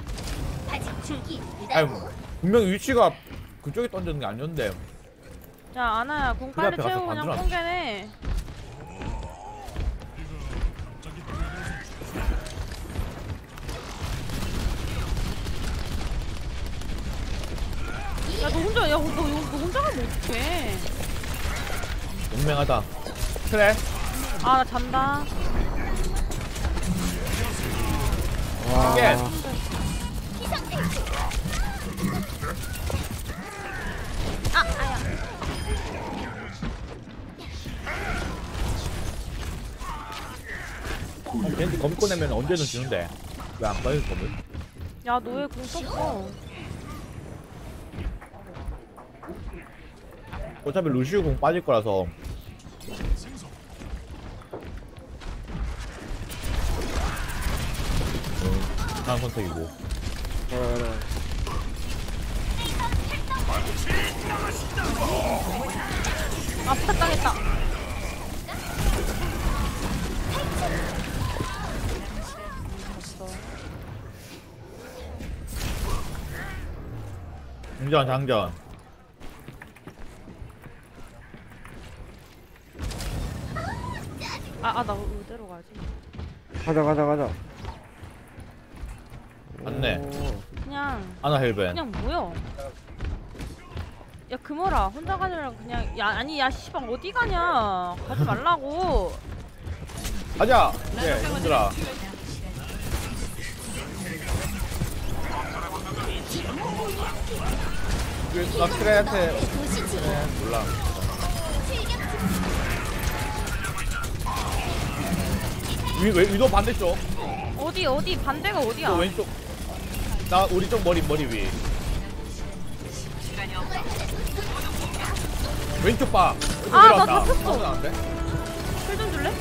아니 분명히 위치가 그쪽에 던지는 게 아니었는데. 야 아나야 공 빨리 앞에 가서 채우고 그냥 반주라. 뽕개네. 야 너 혼자 너 혼자 가면 어떡해. 용맹하다. 그래. 아 나 잔다. 와. 게. 아 아야. 겐지 검 꺼내면 언제든 주는데 왜 안 빠질 검을? 야 너의 공 썼어. 어차피 루시우 공 빠질 거라서. 다음 선택이고. 아 부탁당했다. 장전 장전. 나 의대로 가야지. 가자. 맞네. 그냥 아나 헬벤. 그냥 뭐야? 야 금어라 혼자 가느라 그냥 야 아니 야 씨발 어디 가냐? 가지 말라고. 가자. 예, 힘들아. 나 트레한테 몰라. 위도 반대쪽. 어디 반대가 어디야? 또 왼쪽. 나 우리 쪽 머리 위. 왼쪽 봐. 나 잡혔어. 안 돼? 술 좀 줄래?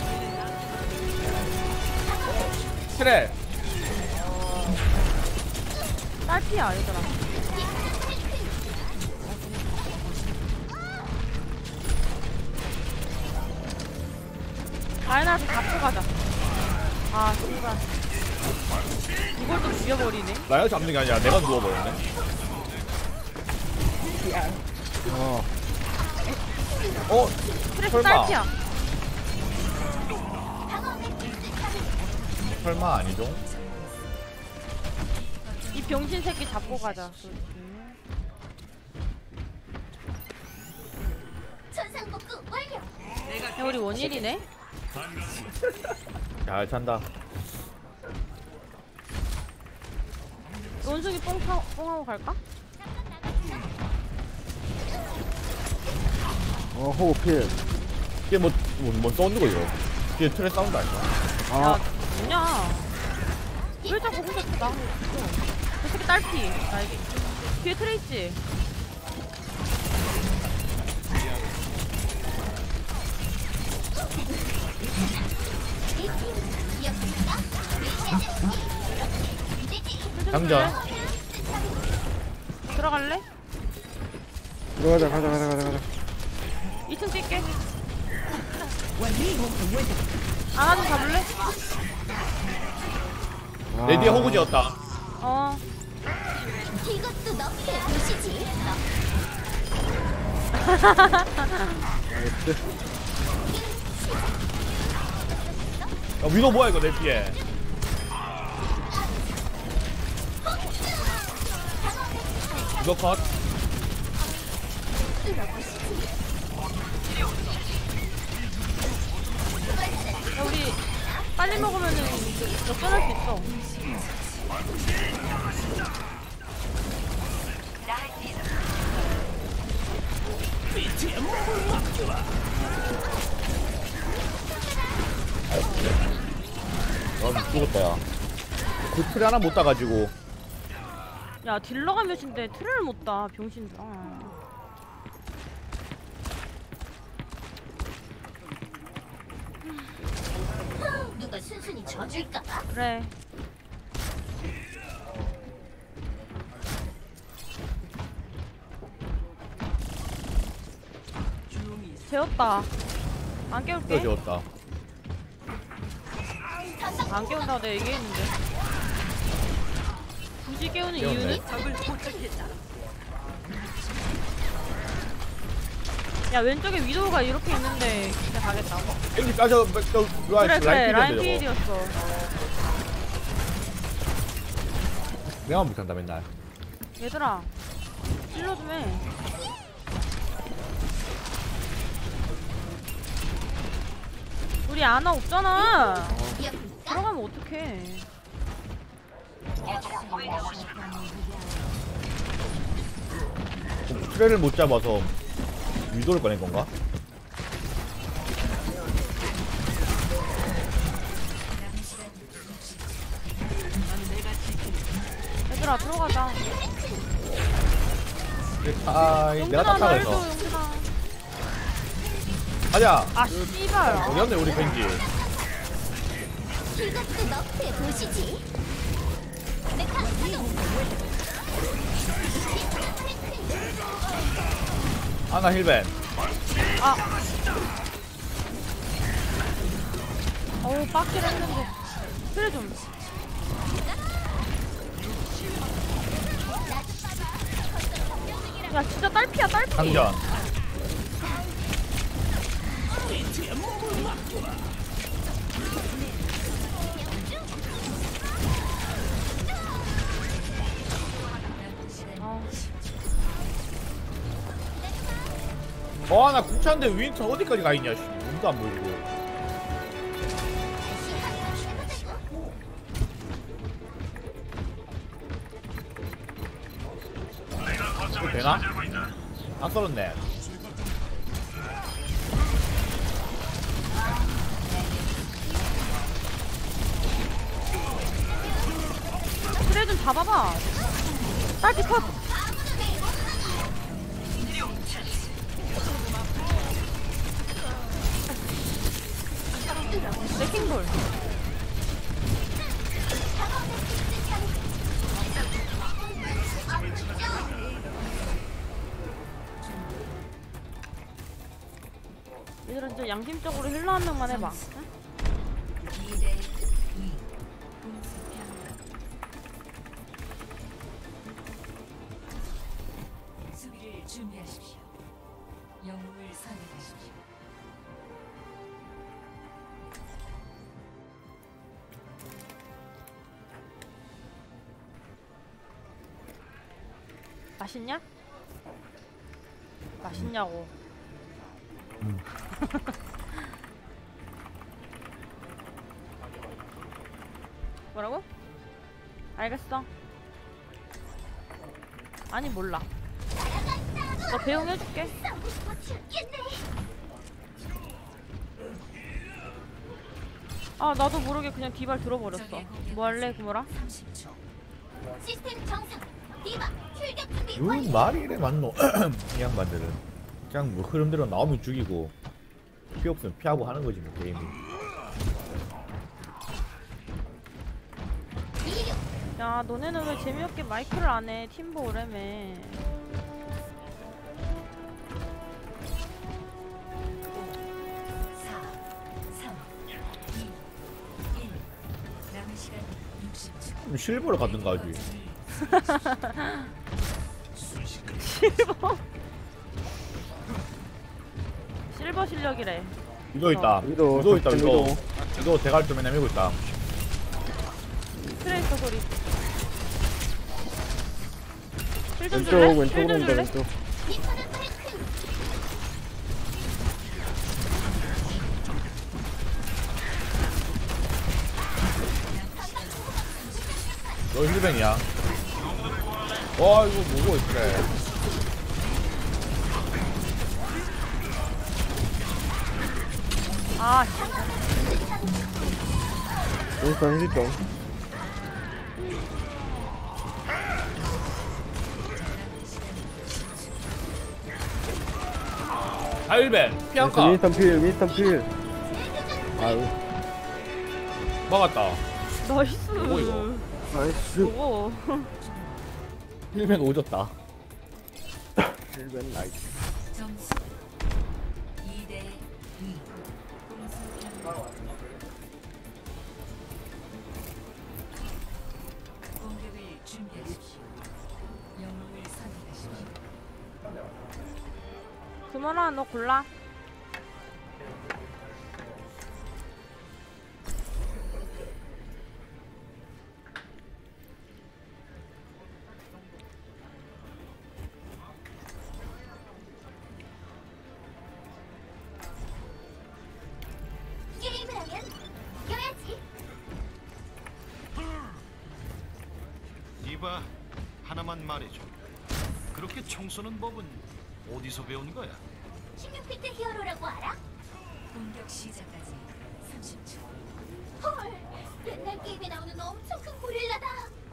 트레. 딸피야 얘들아. 라인하트 잡고 가자. 아 씨발. 이걸 또 죽여버리네. 나야 잡는 게 아니라 내가 누워버렸네. 트레스 설마. 딸피야. 설마 아니죠? 이 병신 새끼 잡고 가자. 천상복구 완료. 야 우리 원일이네. 잘 찬다. 원숭이 뽕하고 갈까? 호흡 필. 이게 뭐 쏘는 거 이거? 뒤에 트레 사운드 아니야? 야 뭐냐? 왜 자꾸 혼자 나가고 있어? 저 새끼 딸피. 나에게. 뒤에 트레 있지? 장전. 들어갈래? 가자. 2층 뛸게. 아나 좀 잡을래? 내 뒤에 호구지였다. 이것도 너프의 도시지. 야, 위도 뭐야 이거 내 뒤에. 이거 컷. 야 우리 빨리 먹으면은 역전할 수 있어. 죽었다 야. 그 트레 하나 못 따가지고. 야 딜러가 몇인데 트레를 못 따. 병신들아. 져줄까 봐. 그래. 재웠다. 안 깨울게. 또 재웠다. 안 깨운다고 내가 얘기했는데. 굳이 깨우는 이유는? 야 왼쪽에 위도우가 이렇게 있는데 진짜 가겠다. 겐지 까져 그래 라인 필이었어. 내가 못한다 맨날. 얘들아 찔러 좀 해. 우리 아나 없잖아. 들어가면 어떡해. 트레를 못 잡아서 위도를 꺼낸 건가? 얘들아 들어가자. 내가 땄다 그래서. 가자. 아 씨발. 어디였네 우리 겐지. 이것도 너프의 도시지. 아나 힐벤. 아. 어우 빡길 했는데. 그래 좀. 야 진짜 딸피야 딸피. 장전. 나 궁차인데 윈터 어디까지 가 있냐? 눈도 안 보이고. 이거 되나? 안 썰었네. 그래 좀 잡아봐. 딸피 컷. 레킹볼. 얘들아 진짜 양심적으로 힐러 한 명만 해봐. 응? 수비를 준비하십시오. 영웅을 선택하십시오. 맛있냐? 맛있냐고. 뭐라고? 알겠어. 아니 몰라. 너 배웅해줄게. 아 나도 모르게 그냥 디발 들어버렸어. 뭐 할래 구모라? 시스템 정상. 디바 출격 준비 요 완료. 말이 이래 맞노? 이 양반들은 그냥 뭐 흐름대로 나오면 죽이고 피 없으면 피하고 하는 거지 뭐 게임이. 야 너네는 왜 재미없게 마이크를 안 해? 팀보 오래매. 실버로 가든가 하지. 실버? 실버 실력이래. 위도 있다. 위도 있다. 위도 대갈 좀 내밀고 있다. 트레이서 소리. 힐좀 줄래? 왼쪽으로 온다 왼쪽. 너 힐벤이야. 와 이거 뭐고 그래. 아 일단 힐병. 힐벤 피한가. 윈스턴 필. 아유. 막았다. 나이스. 이거. 나이스. 요거. 힐맨 오졌다. 힐맨 나이스. 점수 2대 2. 공수 변경. 공격을 준비하십시오. 영웅을 선택하십시오. 금원아 너 골라. 게임을 하면 이겨야지. 이봐, 하나만 말해줘. 그렇게 총 쏘는 법은 어디서 배운 거야? 16비트 히어로라고 알아? 공격 시작까지 30초. 헐, 옛날 게임에 나오는 엄청 큰 고릴라다.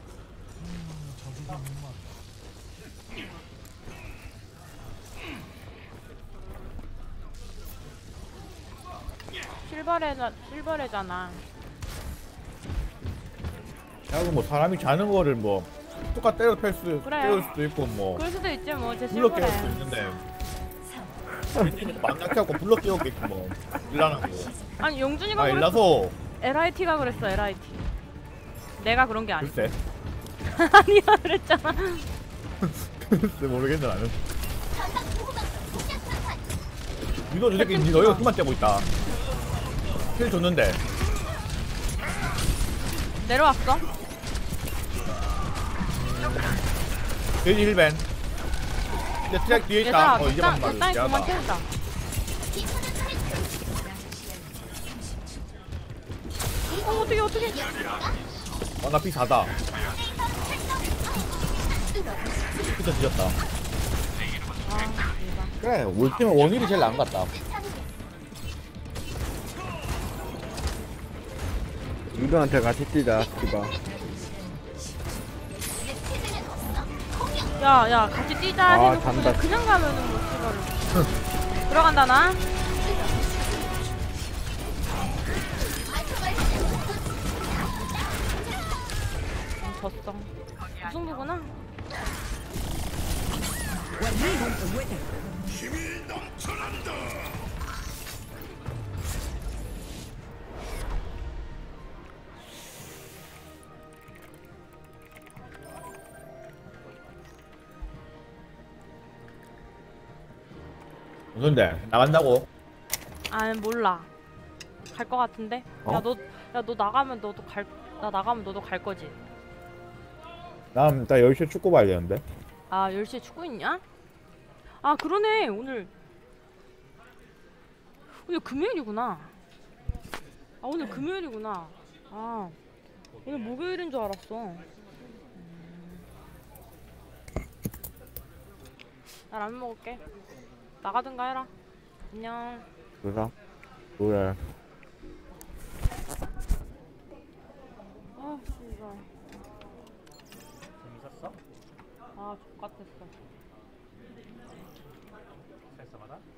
실버래잖아. 야구 뭐 사람이 자는 거를 뭐 똑같 때려 팰 수, 그래. 때울 수도 있고 뭐 그럴 수도 있지 뭐. 제 불러 깨울 실버래. 수도 있는데 망약해갖고 불러 깨우겠지 뭐 일라나고. 아니 용준이가 아 그랬어. 일라서 LIT가 그랬어. LIT. 내가 그런 게 아니야. 글쎄. 아니야 그랬잖아. 글쎄 모르겠네 나는. 이거 저 새끼 니 너희가 그만 떼고 있다. 힐 줬는데 내려왔어. 돼지 힐벤. 이제 트랙 뒤에 있다. 얘들아 이제 막 적당히 그만 말이야. 태우자. 어떻게 나 피 4다. 진짜 뒤졌다. 그래 올 때면 원일이 제일 나은 것 같다. 유도한테 같이 뛰자, 디바. 야야 같이 뛰자 아, 해놓고 잔다. 그냥 가면은 못 찍어를. 들어간다 나. 졌어. 이 정도구나. 힘이 넘쳐난다. 무슨데 나간다고? 아니 몰라. 갈 거 같은데. 어? 야 너 나가면 너도 갈. 나 나가면 너도 갈 거지. 난 이따 10시에 축구 봐야 되는데. 아 10시에 축구 있냐? 아 그러네 오늘 금요일이구나. 아 오늘 금요일이구나. 아 오늘 목요일인 줄 알았어. 나 라면 먹을게. 나가든가 해라. 안녕. 그래서 뭐야? 아 진짜. 재밌었어? 아 족같았어.